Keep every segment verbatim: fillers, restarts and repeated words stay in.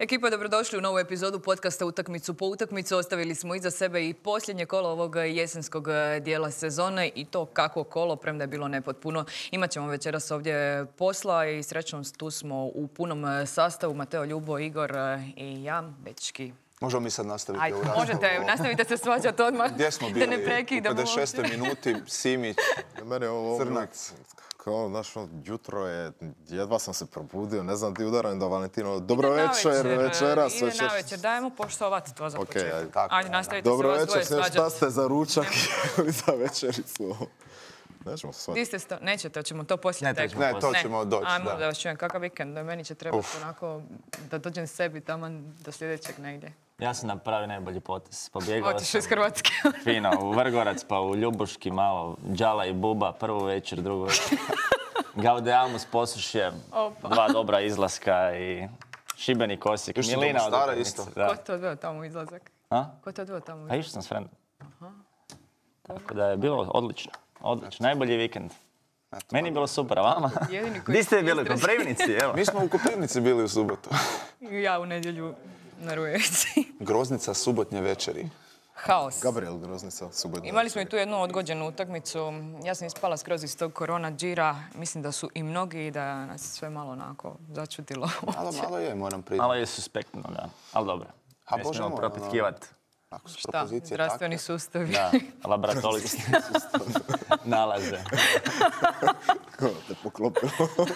Ekipa, dobrodošli u novu epizodu podcasta Utakmicu po utakmicu. Ostavili smo iza sebe i posljednje kolo ovog jesenskog dijela sezone i to kakvo kolo, premda je bilo nepotpuno. Imaćemo večeras ovdje posla i srećom tu smo u punom sastavu. Mateo, Ljubo, Igor i ja, dečki. Možemo mi sad nastaviti Ajde, ovu raspravu? Možete, nastavite se svađati odmah. Gdje smo bili? Da ne prekidamo. U pedeset šestoj minuti, Simić, Mene ovo Crnac. Kao, znaš, ono, jutro je, jedva sam se probudio, ne znam, ti udaram da Valentino, dobro Ide večer, navečer, večeras, Ide večer. na večer, dajmo poštovati to za Ok, početak. ajde. Tako, Ajde, nastavite se Dobro vas dvoje večer, šta svađati. ste za ručak ili za večericu? Nećemo se Di svađati. ste sto... Nećete, hoćemo to poslije Ne, to tek. ćemo Ne, to ćemo doći, Ajmo da. da vas čujem, kakav vikend, meni će trebati Uf. onako da dođem sebi tamo do sljedećeg negdje. Ja sam napravio najbolji potez. Pobjegao Otišao iz sam Hrvatske. fino u Vrgorac, pa u Ljubuški malo, Đala i Buba, prvu večer, drugu večer. Gaudeamus posušje, Opa. dva dobra izlaska i Šibenik, Osijek, Još si do Milina od Mostara utakmice, isto? da. Ko je to odveo tamo u izlazak? A? Ko je to odveo tamo u Pa izlazak? išao sam s frendom. Tako da je bilo odlično. Odlično, najbolji vikend. Meni je bilo super, a vama? Jedini koji Di ste su bili? U Istres. Koprivnici, evo. Mi smo u Koprivnici bili u subotu. I ja u nedjelju na Rujevici. Groznica subotnje večeri. Haos. Gabriel Groznica, subotnja. Imali smo i tu jednu odgođenu utakmicu. Ja sam ispala skroz iz tog korona džira. Mislim da su i mnogi i da nas je sve malo onako začudilo. Malo, malo je, moram priznati. Malo je suspektno, da. Ali dobro. A Ne Bože smijemo moj, propitkivati. Ako su Šta? propozicije Zdravstveni takve. sustavi. Da, laboratorijski nalaze. Ko te poklopilo?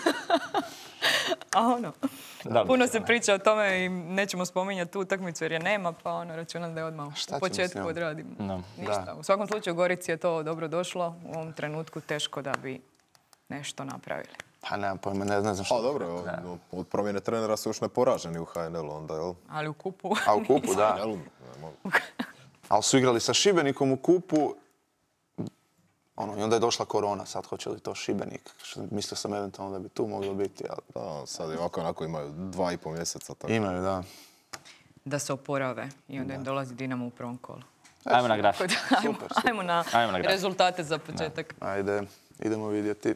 A ono, Dobro. puno se priča o tome i nećemo spominjati tu utakmicu jer je nema, pa ono, računam da je odmah Šta u ćemo s početku njom? odradim. No. Ništa. Da. U svakom slučaju Gorici je to dobro došlo. U ovom trenutku teško da bi nešto napravili. Pa nemam pojma, ne, ne znam što. Pa dobro, evo, no, od promjene trenera su još neporaženi u H N L-u onda, jel? Ali u kupu... A u kupu, da. Jel? Ne mogu. Ali su igrali sa Šibenikom u kupu. Ono, i onda je došla korona, sad hoće li to Šibenik? Što mislio sam eventualno da bi tu moglo biti, ali Da, sad je ovako onako imaju dva i pol mjeseca. Tako. imaju, da. da se oporave i onda im dolazi Dinamo u prvom kolu. Ajmo na graf. Tako da, ajmo, Super, super. ajmo na, Ajmo na graf. rezultate za početak. Ajde, idemo vidjeti.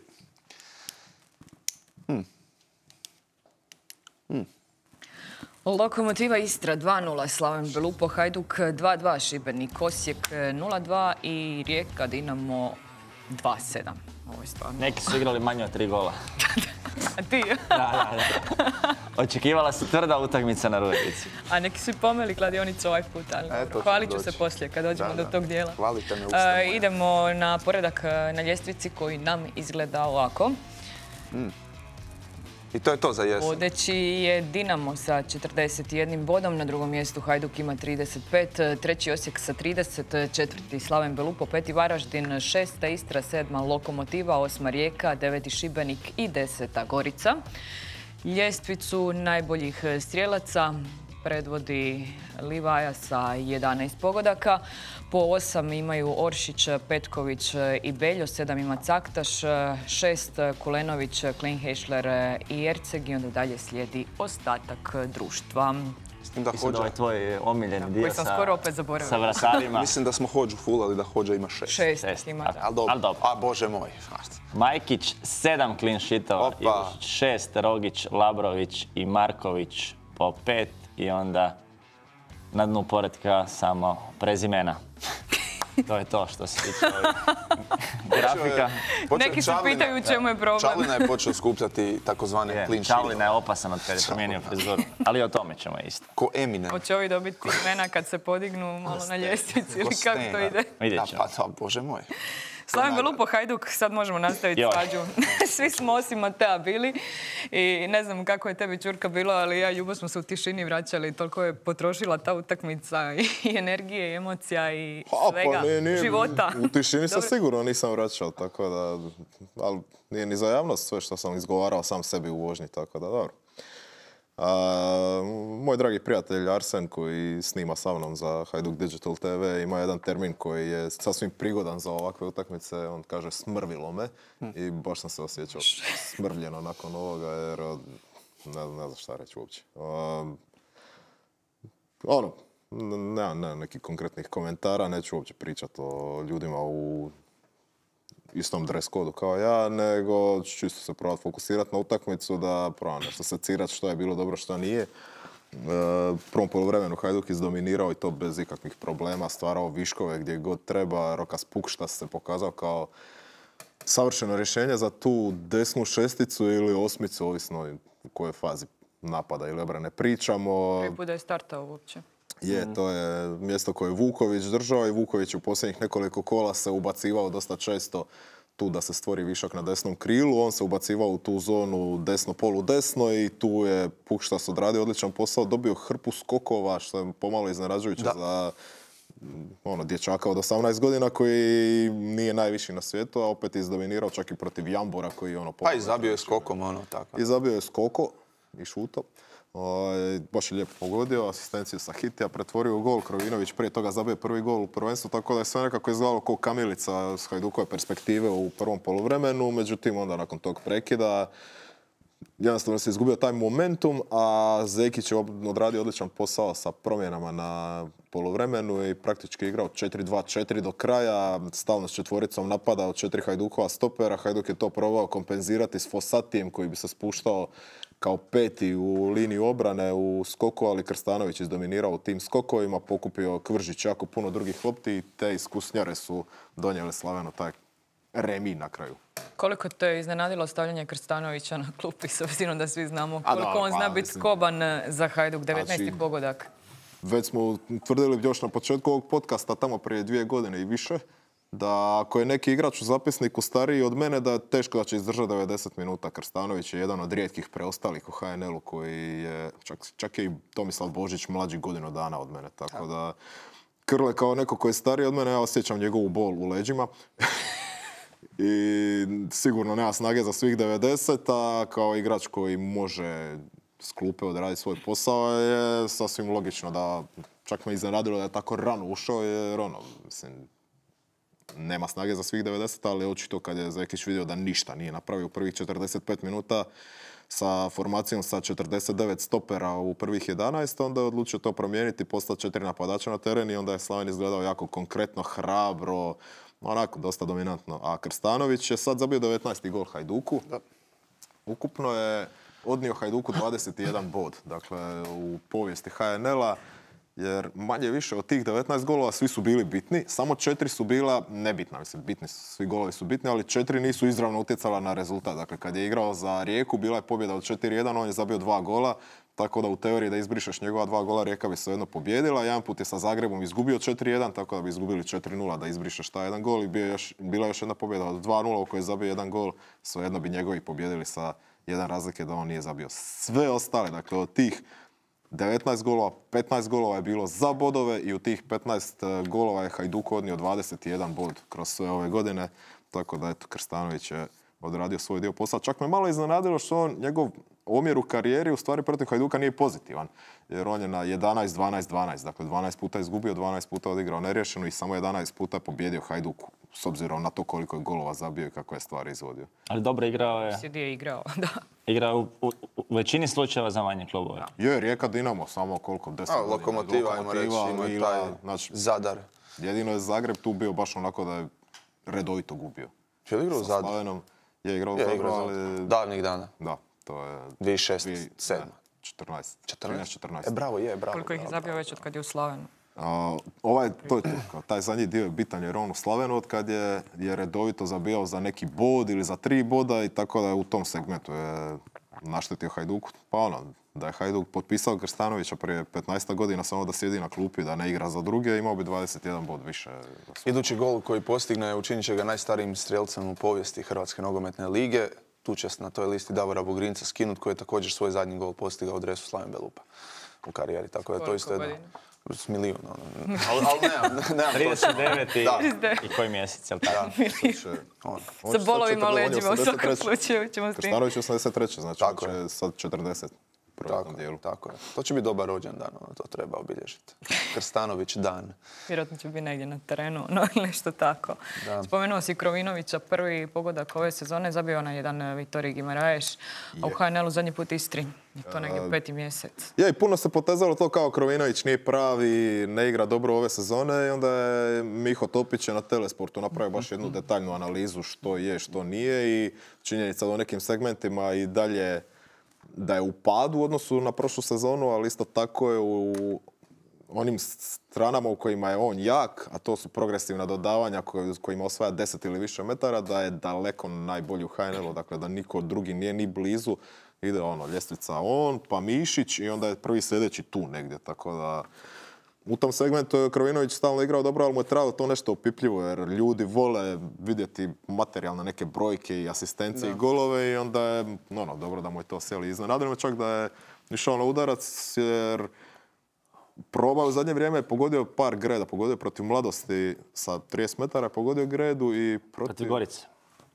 Lokomotiva Istra dva nula, Slaven Belupo, Hajduk dva dva, Šibenik, Osijek nula dva i Rijeka Dinamo dva sedam. Ovo je stvarno... Neki su igrali manje od tri gola. A ti? Da, da, da. Očekivala se tvrda utakmica na Rujevici. A neki su i pomeli kladionicu ovaj put, ali E, to dobro, ćemo hvalit ću doći. se poslije kad dođemo Da, do da. tog dijela. Hvalite me, E, usta moja. idemo na poredak e, na ljestvici koji nam izgleda ovako. I to je to za jesen. Vodeći je Dinamo sa četrdeset jedan bodom, na drugom mjestu Hajduk ima trideset pet, treći Osijek sa trideset, četvrti Slaven Belupo, peti Varaždin, šesta Istra, sedma Lokomotiva, osma Rijeka, deveti Šibenik i deseta Gorica. Ljestvicu najboljih strijelaca predvodi Livaja sa jedanaest pogodaka. Po osam imaju Oršić, Petković i Beljo, sedam ima Caktaš, šest Kulenović, Klinhešler i Erceg i onda dalje slijedi ostatak društva. S tim da Mislim da Hođa, ovaj tvoj omiljeni dio Koji sam sa, skoro opet zaboravila. sa vratarima. mislim da smo Hođu fulali da Hođa ima šest. Šest Šest, ima, tako. da. Ali dobro. Al dobro. A Bože moj. Majkić, sedam clean sheetova, Opa. Ivušić šest, Rogić, Labrović i Marković po pet i onda na dnu poretka samo prezimena. To je to što se tiče ovih grafika. Počeo je Neki se Čavlina- pitaju u čemu je problem. Čavlina je počeo skupljati takozvane Je, clean Čavlina sheetove. je opasan od kad je promijenio frizuru, ali o tome ćemo isto. Ko Eminem. Hoće ovi dobiti imena kad se podignu malo na ljestvici ili kako to ide? Vidjet Da, ćemo. pa da, Bože moj. Slaven Belupo, Hajduk, sad možemo nastaviti Joj. svađu. Svi smo osim Matea bili i ne znam kako je tebi Ćurka bilo, ali ja i Ljubo smo se u tišini vraćali. Toliko je potrošila ta utakmica i energije i emocija i A, svega, pa nije, nije, života. U tišini se Dobro. sigurno nisam vraćao, tako da, ali nije ni za javnost sve što sam izgovarao sam sebi u vožnji, tako da dobro. A, moj dragi prijatelj Arsen koji snima sa mnom za Hajduk Digital T V ima jedan termin koji je sasvim prigodan za ovakve utakmice, on kaže smrvilo me i baš sam se osjećao smrvljeno nakon ovoga jer ne, ne znam šta reći uopće. Um, ono, nema ne, nekih konkretnih komentara, neću uopće pričati o ljudima u istom dress kodu kao ja, nego ću čisto se probati fokusirati na utakmicu, da probam nešto secirati što je bilo dobro, što nije. U prvom poluvremenu Hajduk izdominirao i to bez ikakvih problema, stvarao viškove gdje god treba. Rokas Pukšta se pokazao kao savršeno rješenje za tu desnu šesticu ili osmicu, ovisno u kojoj fazi napada ili obrane pričamo. Prvi put da je startao uopće. Je, to je mjesto koje je Vuković držao i Vuković u posljednjih nekoliko kola se ubacivao dosta često tu da se stvori višak na desnom krilu. On se ubacivao u tu zonu desno, polu desno i tu je Pukštas odradio odličan posao. Dobio hrpu skokova, što je pomalo iznenađujuće za ono, dječaka od osamnaest godina koji nije najviši na svijetu, a opet je izdominirao čak i protiv Jambora koji ono... Pa i zabio je skokom, ono, tako. I zabio je skoko i šuto. O, baš je lijepo pogodio, asistenciju sa Hitija, pretvorio u gol. Krovinović prije toga zabio prvi gol u prvenstvu, tako da je sve nekako izgledalo kao kamilica s Hajdukove perspektive u prvom poluvremenu. Međutim, onda nakon tog prekida jednostavno se izgubio taj momentum, a Zekić je odradio odličan posao sa promjenama na poluvremenu i praktički igrao četiri dva četiri do kraja, stalno s četvoricom napada od četiri Hajdukova stopera. Hajduk je to probao kompenzirati s Fosatijem koji bi se spuštao kao peti u liniju obrane u skoku, ali Krstanović izdominirao u tim skokovima, pokupio Kvržić jako puno drugih lopti i te iskusnjare su donijeli Slavenu taj remi na kraju. Koliko te je iznenadilo stavljanje Krstanovića na klupi, s obzirom da svi znamo koliko da, on pa, zna biti mislim, skoban za Hajduk, devetnaesti znači, pogodak. Već smo tvrdili još na početku ovog podcasta, tamo prije dvije godine i više, da ako je neki igrač u zapisniku stariji od mene, da je teško da će izdržati devedeset minuta. Krstanović je jedan od rijetkih preostalih u ha en el-u koji je, čak, čak je i Tomislav Božić mlađi godinu dana od mene. Tako da Krle kao neko koji je stariji od mene, ja osjećam njegovu bol u leđima. I sigurno nema snage za svih devedeset, a kao igrač koji može s klupe odraditi svoj posao je sasvim logično da, čak me iznenadilo da je tako rano ušao, jer ono, mislim, nema snage za svih devedeset, ali očito kad je Zekić vidio da ništa nije napravio u prvih četrdeset pet minuta sa formacijom sa četrdeset devet stopera u prvih jedanaest, onda je odlučio to promijeniti, postati četiri napadača na teren i onda je Slaven izgledao jako konkretno, hrabro, onako, dosta dominantno. A Krstanović je sad zabio devetnaesti gol Hajduku. Da. Ukupno je odnio Hajduku dvadeset jedan bod, dakle, u povijesti ha en el-a. Jer manje više od tih devetnaest golova svi su bili bitni, samo četiri su bila nebitna. Mislim, bitni su, svi golovi su bitni, ali četiri nisu izravno utjecala na rezultat. Dakle, kad je igrao za Rijeku, bila je pobjeda od četiri jedan, on je zabio dva gola, tako da u teoriji da izbrišeš njegova dva gola, Rijeka bi svejedno pobjedila. Jedan put je sa Zagrebom izgubio četiri jedan, tako da bi izgubili četiri nula da izbrišeš taj jedan gol i bio još, bila još jedna pobjeda od dva nula u kojoj je zabio jedan gol, svejedno bi njegovi pobjedili sa jedan razlike da on nije zabio. Sve ostale, dakle, od tih devetnaest golova, petnaest golova je bilo za bodove i u tih petnaest golova je Hajduk odnio dvadeset jedan bod kroz sve ove godine. Tako da, eto, Krstanović je odradio svoj dio posla. Čak me malo iznenadilo što on, njegov omjer u karijeri u stvari protiv Hajduka nije pozitivan. Jer on je na jedanaest dvanaest dvanaest. Dakle, dvanaest puta izgubio, dvanaest puta odigrao neriješeno i samo jedanaest puta pobjedio Hajduk s obzirom na to koliko je golova zabio i kako je stvari izvodio. Ali dobro igrao je. Sjedi je igrao, da. Igrao u, u, u većini slučajeva za manje klubove. Je, Rijeka Dinamo, samo koliko, deset godina. Lokomotiva, ajmo reći, ima taj znači, Zadar. Jedino je Zagreb tu bio baš onako da je redovito gubio. Je li igrao u Zadru? Slavenom je igrao u Zadru, ali... Davnih dana. Da, to je... dvije tisuće šest, sedam. četrnaest. četrnaest? četrnaest. E, bravo, je, bravo. Koliko ih je zabio već od kad je u Slavenu? Uh, ovaj, to je to, taj zadnji dio je bitan jer on u Slavenu od kad je, je redovito zabijao za neki bod ili za tri boda i tako da je u tom segmentu je naštetio Hajduku. Pa ono, da je Hajduk potpisao Krstanovića prije petnaest godina samo da sjedi na klupi, da ne igra za druge, imao bi dvadeset jedan bod više. Idući gol koji postigne učinit će ga najstarijim strelcem u povijesti Hrvatske nogometne lige. Tu će na toj listi Davora Bugrinca skinut koji je također svoj zadnji gol postigao u dresu Slaven Belupa u karijeri. Tako da to isto jedno... S milijun, ono. Ali al nemam, nemam trideset devet i, i koji mjesec, jel tako? Sa bolovima u leđima u svakom slučaju ćemo s tim. Krstanović osamdeset treće znači tako on će sad četrdeset. Tako, tako je. To će biti dobar rođendan, ono, to treba obilježiti. Krstanović dan. Vjerojatno će biti negdje na terenu, no nešto tako. Da. Spomenuo si Krovinovića, prvi pogodak ove sezone, zabio na jedan Vitorij Gimaraješ, a u ha en el-u zadnji put Istri. I to negdje peti mjesec. Je, i puno se potezalo to kao Krovinović nije pravi, ne igra dobro ove sezone i onda je Miho Topić je na Telesportu napravio baš jednu detaljnu analizu što je, što nije i činjenica da u nekim segmentima i dalje da je u padu u odnosu na prošlu sezonu, ali isto tako je u onim stranama u kojima je on jak, a to su progresivna dodavanja koje, kojima osvaja deset ili više metara, da je daleko najbolji u H N L-u, dakle da niko drugi nije ni blizu. Ide ono, ljestvica on, pa Mišić i onda je prvi sljedeći tu negdje, tako da u tom segmentu je Krovinović stalno igrao dobro, ali mu je trebalo to nešto opipljivo, jer ljudi vole vidjeti materijalne neke brojke i asistencije i golove i onda je, no, no, dobro da mu je to sjeli. Iznenadilo me čak da je išao na udarac, jer probao u zadnje vrijeme, pogodio par greda, pogodio protiv Mladosti sa trideset metara, pogodio gredu i protiv... Protiv Gorice.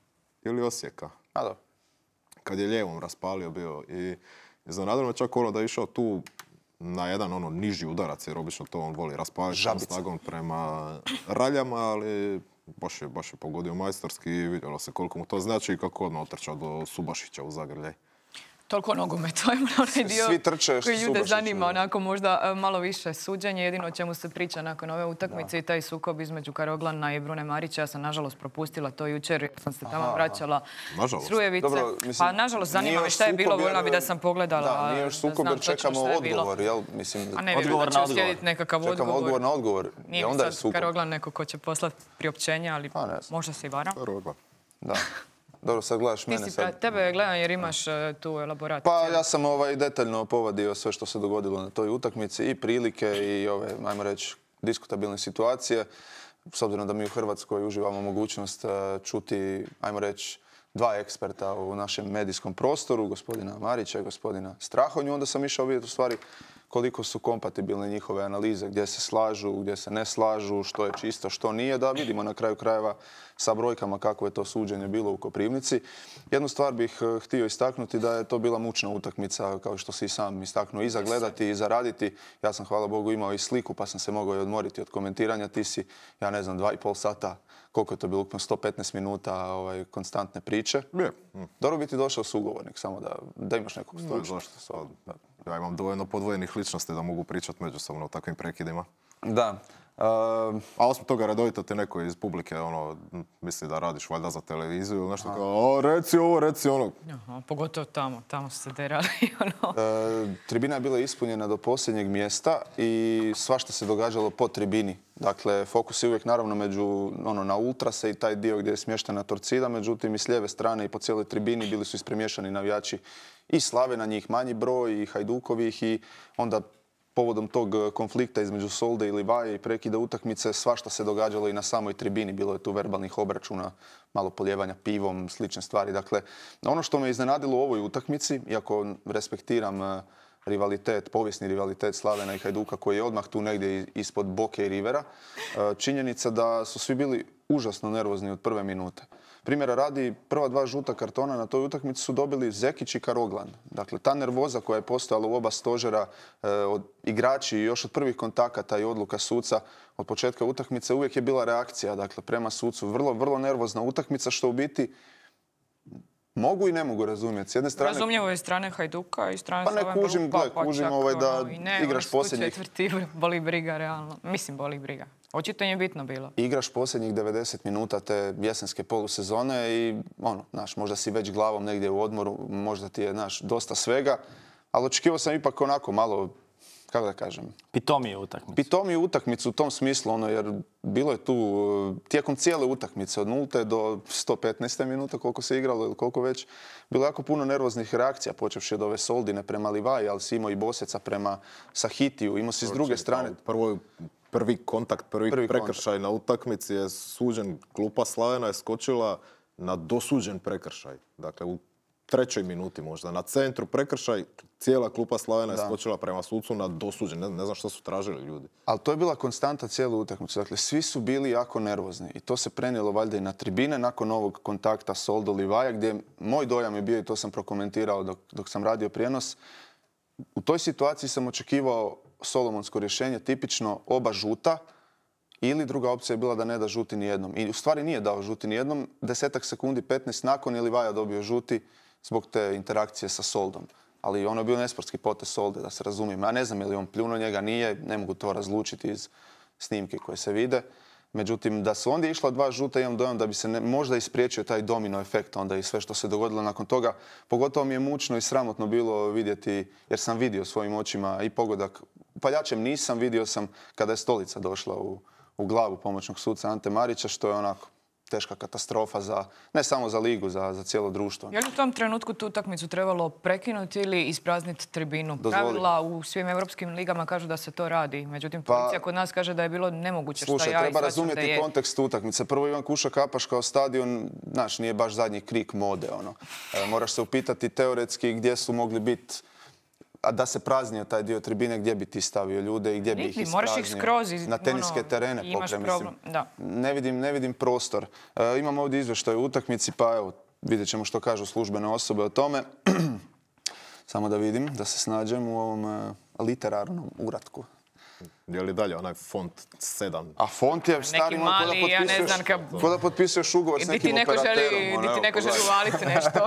Ili Osijeka. A da. Kad je lijevom raspalio bio i iznenadilo me čak ono da je išao tu na jedan ono niži udarac, jer obično to on voli raspaliti snagom prema raljama, ali baš je, baš je pogodio majstorski i vidjelo se koliko mu to znači i kako odmah otrčao do Subašića u zagrljaj. Toliko nogomet, to je onaj dio Svi trče koji ljude Subašiću. zanima, onako možda malo više suđenje, jedino o čemu se priča nakon ove utakmice i taj sukob između Karoglana i Brune Marića. Ja sam nažalost propustila to jučer, jer sam se tamo vraćala Nažalost. s Rujevice. Dobro, mislim, Pa nažalost zanima nije me šta je sukob, bilo, jer- voljela bi da sam pogledala. Da, nije još da sukob znam jer točno čekamo šta je bilo. odgovor, jel? Mislim, A ne vjerujem Odgovor da će na odgovor. uslijediti nekakav čekamo odgovor. odgovor na odgovor. Nije I mi onda je sad sukob. Karoglan neko ko će poslati priopćenja, ali Pa, ne znam. možda se i varam. Da. Dobro, sad gledaš Ti mene si, sad. tebe gledam jer imaš e, tu elaborat. Pa ja sam ovaj detaljno povadio sve što se dogodilo na toj utakmici i prilike i ove, ajmo reći, diskutabilne situacije. S obzirom da mi u Hrvatskoj uživamo mogućnost eh, čuti, ajmo reći, dva eksperta u našem medijskom prostoru, gospodina Marića i gospodina Strahonju, onda sam išao vidjeti u stvari koliko su kompatibilne njihove analize, gdje se slažu, gdje se ne slažu, što je čisto, što nije, da vidimo na kraju krajeva sa brojkama kako je to suđenje bilo u Koprivnici. Jednu stvar bih eh, htio istaknuti da je to bila mučna utakmica, kao što si i sam istaknuo, i za gledati i za raditi. Ja sam, hvala Bogu, imao i sliku pa sam se mogao i odmoriti od komentiranja. Ti si, ja ne znam, dva i pol sata, koliko je to bilo, ukupno sto petnaest minuta ovaj, konstantne priče. Je. Dobro bi ti došao sugovornik, samo da, da imaš nekog No, stručnog. zašto? Sad, ja imam dovoljno podvojenih ličnosti da mogu pričati međusobno u takvim prekidima. Da. Ehm, A osim toga, redovito ti neko iz publike ono, misli da radiš valjda za televiziju ili nešto kao, o, reci ovo, reci ono. Aha, pogotovo tamo, tamo su se derali. Ono. E, tribina je bila ispunjena do posljednjeg mjesta i svašta se događalo po tribini. Dakle, fokus je uvijek naravno među, ono, na ultrase i taj dio gdje je smještena Torcida, međutim i s lijeve strane i po cijeloj tribini bili su ispremješani navijači i Slavena, njih manji broj, i Hajdukovih, i onda povodom tog konflikta između Solde i Livaje i prekida utakmice svašta se događalo i na samoj tribini. Bilo je tu verbalnih obračuna, malo poljevanja pivom, slične stvari. Dakle, ono što me iznenadilo u ovoj utakmici, iako respektiram eh, rivalitet, povijesni rivalitet Slavena i Hajduka koji je odmah tu negdje ispod Boke i Rivera, eh, činjenica da su svi bili užasno nervozni od prve minute. Primjera radi, prva dva žuta kartona na toj utakmici su dobili Zekić i Karoglan. Dakle, ta nervoza koja je postojala u oba stožera, eh, od igrači još od prvih kontakata i odluka suca od početka utakmice uvijek je bila reakcija, dakle, prema sucu. Vrlo, vrlo nervozna utakmica što u biti mogu i ne mogu razumjeti. S jedne strane, Razumljivo je strane Hajduka i strane Pa ne Slaven kužim, Belupa, gle, pa kužim čak, ovaj da ono, i ne, igraš oni su posljednjih- četvrti, boli briga, realno. Mislim, boli briga. Očito im je bitno bilo. igraš posljednjih devedeset minuta te jesenske polusezone i ono, znaš, možda si već glavom negdje u odmoru, možda ti je, znaš, dosta svega, ali očekivao sam ipak onako malo, kako da kažem, Pitomije utakmice. pitomiju utakmicu u tom smislu, ono, jer bilo je tu eh, tijekom cijele utakmice od nulte do sto petnaeste minuta koliko se igralo ili koliko već, bilo je jako puno nervoznih reakcija, počevši od ove Soldine prema Livaji, ali si imao i Boseca prema Sahitiju, imao si s druge strane. Prvo, prvi kontakt, prvi, Prvi prekršaj na utakmici je suđen, klupa Slavena je skočila na dosuđen prekršaj. Dakle, u trećoj minuti možda. Na centru prekršaj, cijela klupa Slavena je Da. skočila prema sucu na dosuđen. Ne, ne znam što su tražili ljudi. Ali to je bila konstanta cijelu utakmicu. Dakle, svi su bili jako nervozni i to se prenijelo valjda i na tribine nakon ovog kontakta Soldo Livaja, gdje moj dojam je bio, i to sam prokomentirao dok, dok sam radio prijenos, u toj situaciji sam očekivao solomonsko rješenje, tipično oba žuta, ili druga opcija je bila da ne da žuti ni jednom. I u stvari nije dao žuti ni jednom, desetak sekundi, petnaest nakon je Livaja dobio žuti zbog te interakcije sa Soldom. Ali ono je bio nesportski potez Solde, da se razumijem. Ja ne znam je li on pljunuo njega, nije, ne mogu to razlučiti iz snimke koje se vide. Međutim, da su onda išla dva žuta, imam dojam da bi se ne, možda ispriječio taj domino efekt onda i sve što se dogodilo nakon toga. Pogotovo mi je mučno i sramotno bilo vidjeti, jer sam vidio svojim očima i pogodak. Paljačem nisam, vidio sam kada je stolica došla u, u glavu pomoćnog suca Ante Marića, što je onako teška katastrofa za, ne samo za ligu, za, za cijelo društvo. Je li u tom trenutku tu utakmicu trebalo prekinuti ili isprazniti tribinu? Dozvoli. Pravila u svim europskim ligama kažu da se to radi. Međutim, policija pa, kod nas kaže da je bilo nemoguće. Slušaj, šta ja treba razumjeti je... kontekst utakmice. Prvo, Ivan Kuša Kapaš kao stadion, znaš, nije baš zadnji krik mode. Ono. E, moraš se upitati teoretski gdje su mogli biti, a da se praznio taj dio tribine, gdje bi ti stavio ljude i gdje bi ih ispraznio? Moraš ih skroz iz, na teniske ono, terene imaš pokre, problem. Da. Ne vidim, ne vidim prostor. E, imam ovdje izvještaj u utakmici, pa evo, vidjet ćemo što kažu službene osobe o tome. Samo da vidim, da se snađem u ovom uh, literarnom uratku. Je li dalje onaj font sedam? A font je stari, neki mali, ja ne znam ka... Ko da potpisuješ ugovor s nekim operaterom. Di ti neko želi uvaliti nešto.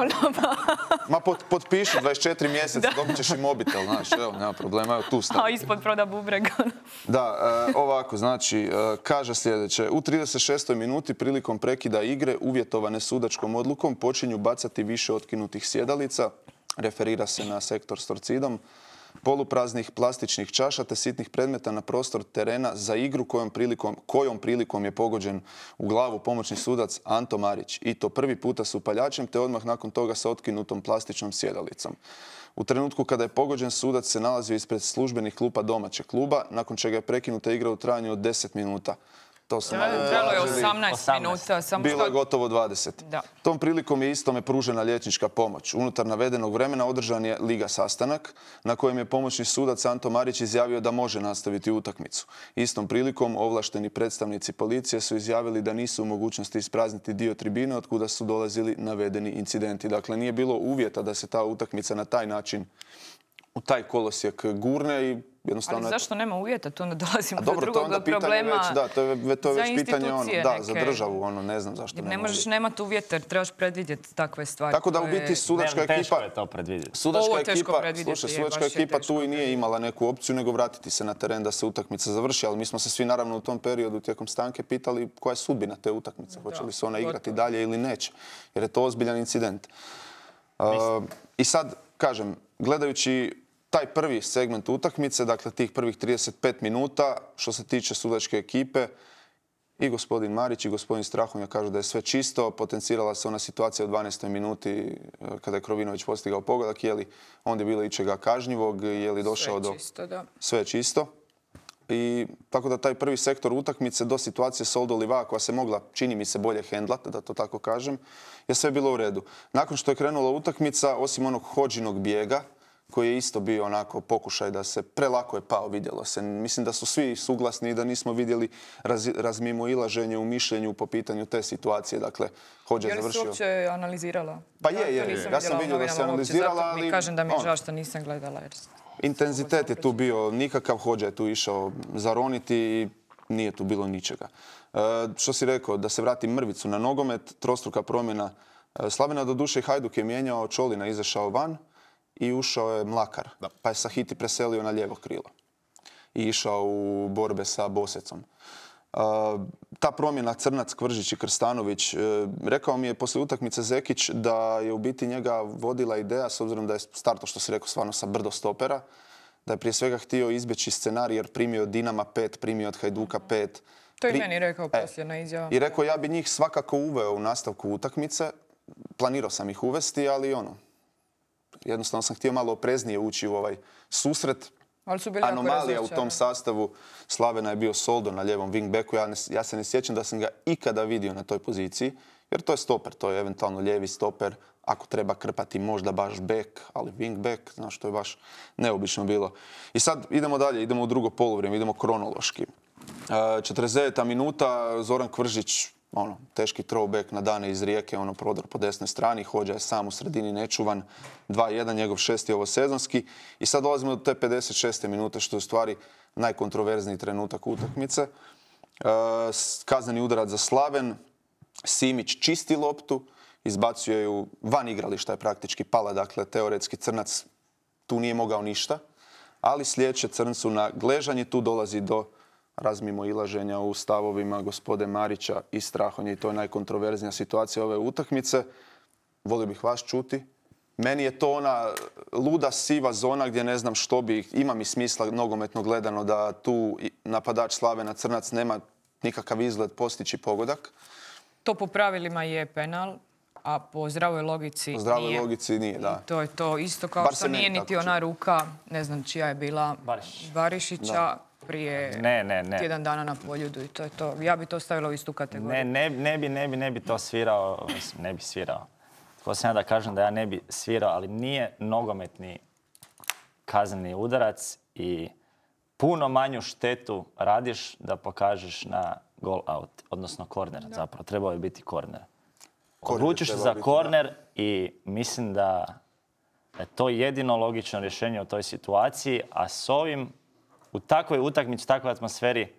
Ma pot, potpiši dvadeset četiri mjeseca, dobit ćeš i mobitel, znaš, evo, nema problema, evo tu stavi. A ispod proda bubreg. Da, e, ovako, znači, e, kaže sljedeće. U trideset šestoj minuti prilikom prekida igre, uvjetovane sudačkom odlukom, počinju bacati više otkinutih sjedalica, referira se na sektor s torcidom, polupraznih plastičnih čaša te sitnih predmeta na prostor terena za igru kojom prilikom, kojom prilikom je pogođen u glavu pomoćni sudac Anto Marić. I to prvi puta s upaljačem te odmah nakon toga sa otkinutom plastičnom sjedalicom. U trenutku kada je pogođen, sudac se nalazio ispred službenih klupa domaćeg kluba, nakon čega je prekinuta igra u trajanju od deset minuta. To su malo trebalo je osamnaest minuta. Samo bilo je gotovo dvadeset. Da. Tom prilikom je istome pružena liječnička pomoć. Unutar navedenog vremena održan je liga sastanak na kojem je pomoćni sudac Anto Marić izjavio da može nastaviti utakmicu. Istom prilikom ovlašteni predstavnici policije su izjavili da nisu u mogućnosti isprazniti dio tribine od kuda su dolazili navedeni incidenti. Dakle, nije bilo uvjeta da se ta utakmica na taj način u taj kolosijek gurne i jednostavno... Ali zašto nema uvjeta? Tu onda dolazimo do dobro, drugog problema. Već, da, to je, to je već pitanje ono, da, neke. za državu, ono, ne znam zašto ne nema možeš nemati uvjeta, trebaš predvidjeti takve stvari. Tako da u biti sudačka ne, ekipa... Teško je to predvidjeti. Sudačka Ovo ekipa, predvidjeti, slušaj, je, sudačka baš je ekipa teško tu i nije imala neku opciju nego vratiti se na teren da se utakmica završi, ali mi smo se svi naravno u tom periodu tijekom stanke pitali koja je sudbina te utakmice, hoće li se ona igrati dalje ili neće, jer je to ozbiljan incident. Uh, I sad, kažem, gledajući taj prvi segment utakmice, dakle tih prvih trideset pet minuta, što se tiče sudačke ekipe, i gospodin Marić i gospodin Strahonja kažu da je sve čisto. Potencirala se ona situacija u dvanaestoj minuti kada je Krovinović postigao pogodak. Je li onda je bilo ičega kažnjivog, je li došao do... Sve je čisto, da. Sve je čisto. I tako da taj prvi sektor utakmice do situacije Soldo Liva, koja se mogla, čini mi se, bolje hendlati, da to tako kažem, je sve bilo u redu. Nakon što je krenula utakmica, osim onog Hodžinog bijega, koji je isto bio onako pokušaj da se prelako je pao, vidjelo se. Mislim da su svi suglasni i da nismo vidjeli raz, razmimoilaženje u mišljenju po pitanju te situacije. Dakle, Hodža je završio... Je li se uopće analizirala? Pa je, je. Ja, ja sam vidio da se analizirala, ali... Mi kažem da mi je žao što nisam gledala. Jer... Intenzitet je tu bio nikakav, Hodža je tu išao zaroniti i nije tu bilo ničega. E, što si rekao, da se vrati mrvicu na nogomet, trostruka promjena Slavena, doduše Hajduk je mijenjao, Čolina izašao van i ušao je Mlakar, da. Pa je Sahiti preselio na lijevo krilo i išao u borbe sa Bosecom. Uh, ta promjena Crnac, Kvržić i Krstanović, uh, rekao mi je poslije utakmice Zekić da je u biti njega vodila ideja, s obzirom da je starto, što si rekao, stvarno sa brdo stopera, da je prije svega htio izbjeći scenarij jer primio od Dinama pet, primio od Hajduka pet. To je Pri... meni rekao poslije na izjavu. I rekao ja bi njih svakako uveo u nastavku utakmice, planirao sam ih uvesti, ali ono, jednostavno sam htio malo opreznije ući u ovaj susret. Ali su bili anomalija u tom sastavu. Slavena je bio Soldo na ljevom wingbacku. Ja, ne, ja se ne sjećam da sam ga ikada vidio na toj poziciji, jer to je stoper, to je eventualno lijevi stoper. Ako treba krpati možda baš back, ali wingback, znaš, to je baš neobično bilo. I sad idemo dalje, idemo u drugo poluvrijeme, idemo kronološki. četrdeset deveta minuta, Zoran Kvržić, ono, teški throwback na Dane iz Rijeke, ono, prodor po desnoj strani, Hodža je sam u sredini nečuvan, dva jedan, njegov šesti ovo sezonski. I sad dolazimo do te pedeset šeste minute, što je u stvari najkontroverzniji trenutak utakmice. E, kazneni udarac za Slaven, Simić čisti loptu, izbacuje ju van igrališta, je praktički pala, dakle, teoretski Crnac tu nije mogao ništa, ali slijeće Crncu na gležanje, tu dolazi do razmimo ilaženja u stavovima gospode Marića i Strahonje i to je najkontroverznija situacija ove utakmice. Volio bih vas čuti. Meni je to ona luda siva zona gdje ne znam što bi, ima mi smisla nogometno gledano da tu napadač Slavena Crnac nema nikakav izgled postići pogodak. To po pravilima je penal, a po zdravoj logici nije. Po zdravoj logici nije, da. I to je to isto kao Bar što se meni nije niti tako ona čini. ruka, ne znam čija je bila, Barišić. Barišića prije Ne, ne, ne. tjedan dana na Poljudu i to je to. Ja bi to stavila u istu kategoriju. Ne, ne, ne bi, ne bi, ne bi to svirao, mislim, ne bi svirao. Tko sam ja da kažem da ja ne bi svirao, ali nije nogometni kazneni udarac i puno manju štetu radiš da pokažeš na goal out, odnosno korner. Zapravo, trebao je biti korner. Korner Odlučiš se trebao za biti, korner i mislim da je to jedino logično rješenje u toj situaciji, a s ovim, u takvoj utakmici, takvoj atmosferi,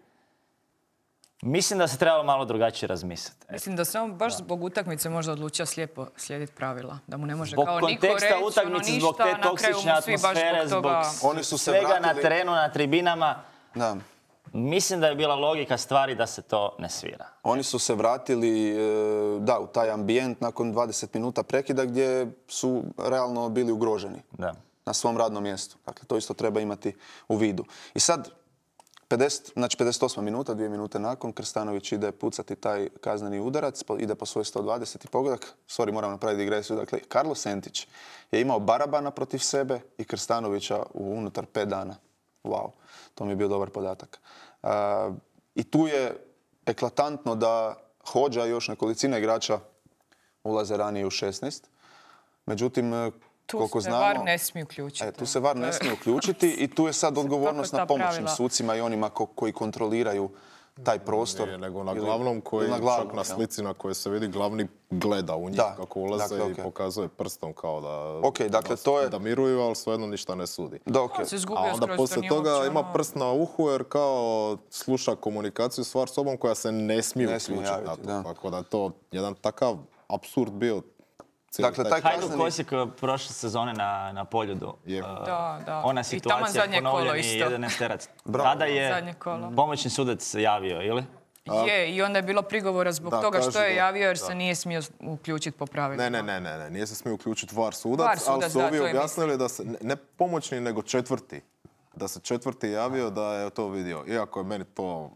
mislim da se trebalo malo drugačije razmisliti. Mislim da se on baš zbog utakmice možda odlučio slijepo slijediti pravila. Da mu ne može Zbog kao niko konteksta reći ono utakmice, ništa, zbog te na kraju mu toksične svi baš atmosfere, zbog toga... zbog Oni su se svega na vratili- terenu, na tribinama, Da. mislim da je bila logika stvari da se to ne svira. Oni su se vratili e, da, u taj ambijent nakon dvadeset minuta prekida gdje su realno bili ugroženi Da. na svom radnom mjestu. Dakle, to isto treba imati u vidu. I sad, pedeset, znači pedeset osma minuta, dvije minute nakon, Krstanović ide pucati taj kazneni udarac, po- ide po svoj sto dvadeseti pogodak. Sorry, moram napraviti digresiju. Dakle, Karlo Sentić je imao Barabana protiv sebe i Krstanovića u unutar pet dana. Wow, to mi je bio dobar podatak. Uh, I tu je eklatantno da Hodža i još nekolicina igrača ulaze ranije u šesnaest. Međutim, Tu koliko se znamo... VAR ne smije uključiti. E, tu se VAR ne smije uključiti i tu je sad odgovornost Kako ta na pomoćnim pravila? sucima i onima ko- koji kontroliraju taj prostor. Nije, nego na Ili- glavnom koji, ili na glavnom, čak na jel? slici na kojoj se vidi glavni gleda u njih Da, kako ulaze dakle, i okej. pokazuje prstom kao da, Ok, dakle, da, to je- da miruju, ali svejedno ništa ne sudi. Da, ok. On se A izgubio onda skroz, to poslije nije toga uopće ima ono- prst na uhu jer kao sluša komunikaciju stvar sobom koja se ne smije Ne smije uključiti na javiti, to. da. Tako da je to jedan takav apsurd bio. cijeli Dakle, taj Hajduk kazneni- Osijek prošle sezone na, na Poljudu. Je. Uh, Da, da. Ona I taman situacija, zadnje kolo ponovljeni isto. jedanaest terac. Bravo. Tada je Zadnje kolo. pomoćni sudac javio, ili? Je, i onda je bilo prigovora zbog Da, toga što kažu je da, javio jer da. se nije smio uključiti po pravilima. Ne, ne, ne, ne, ne, nije se smio uključiti VAR sudac, VAR sudac, ali su da, ovi to je objasnili da se, ne, ne pomoćni, nego četvrti. Da se četvrti javio da je to vidio. Iako je meni to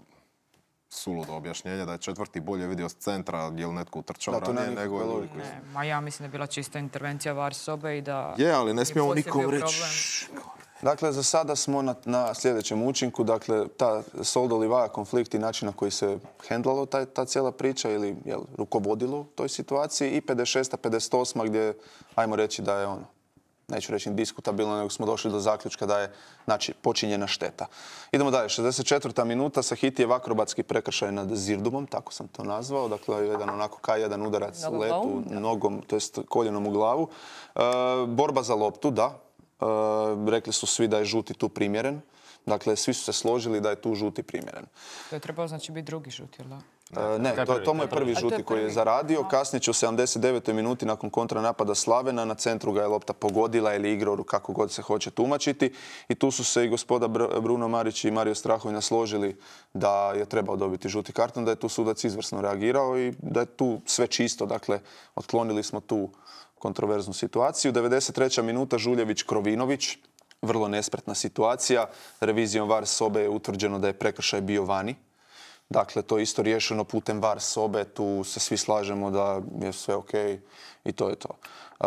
suludo objašnjenje da je četvrti bolje vidio s centra, je li netko utrčao Da, to nema ranije, nego nikakve je logike. drugi. Ne, ma ja mislim da je bila čista intervencija VAR sobe i da... Je, ali ne je smijemo poslije nikom bio reći. problem. "Šš." Dakle, za sada smo na, na sljedećem učinku. Dakle, ta Soldo Livaja konflikt i način na koji se hendlalo taj, ta cijela priča ili jel, rukovodilo u toj situaciji i pedeset šesta pedeset osma gdje, ajmo reći da je ono, neću reći diskutabilno, nego smo došli do zaključka da je znači, počinjena šteta. Idemo dalje. šezdeset četvrta minuta Sahitijev akrobatski prekršaj nad Zirdumom, tako sam to nazvao. Dakle, jedan onako ka jedan udarac Na u letu, glavu, da. nogom, to jest koljenom u glavu. E, borba za loptu, da. E, rekli su svi da je žuti tu primjeren. Dakle, svi su se složili da je tu žuti primjeren. To je trebao znači biti drugi žut, jel da? E, ne, to, to mu je prvi A to je žuti koji je prvi. zaradio. Kasnije će u sedamdeset devetoj minuti nakon kontranapada Slavena na centru ga je lopta pogodila ili igrao kako god se hoće tumačiti. I tu su se i gospoda Br- Bruno Marić i Mario Strahovina složili da je trebao dobiti žuti karton, da je tu sudac izvrsno reagirao i da je tu sve čisto. Dakle, otklonili smo tu kontroverznu situaciju. devedeset treća minuta Žuljević-Krovinović. Vrlo nespretna situacija. Revizijom VAR sobe je utvrđeno da je prekršaj bio vani. Dakle, to je isto riješeno putem VAR sobe, tu se svi slažemo da je sve ok i to je to. Uh,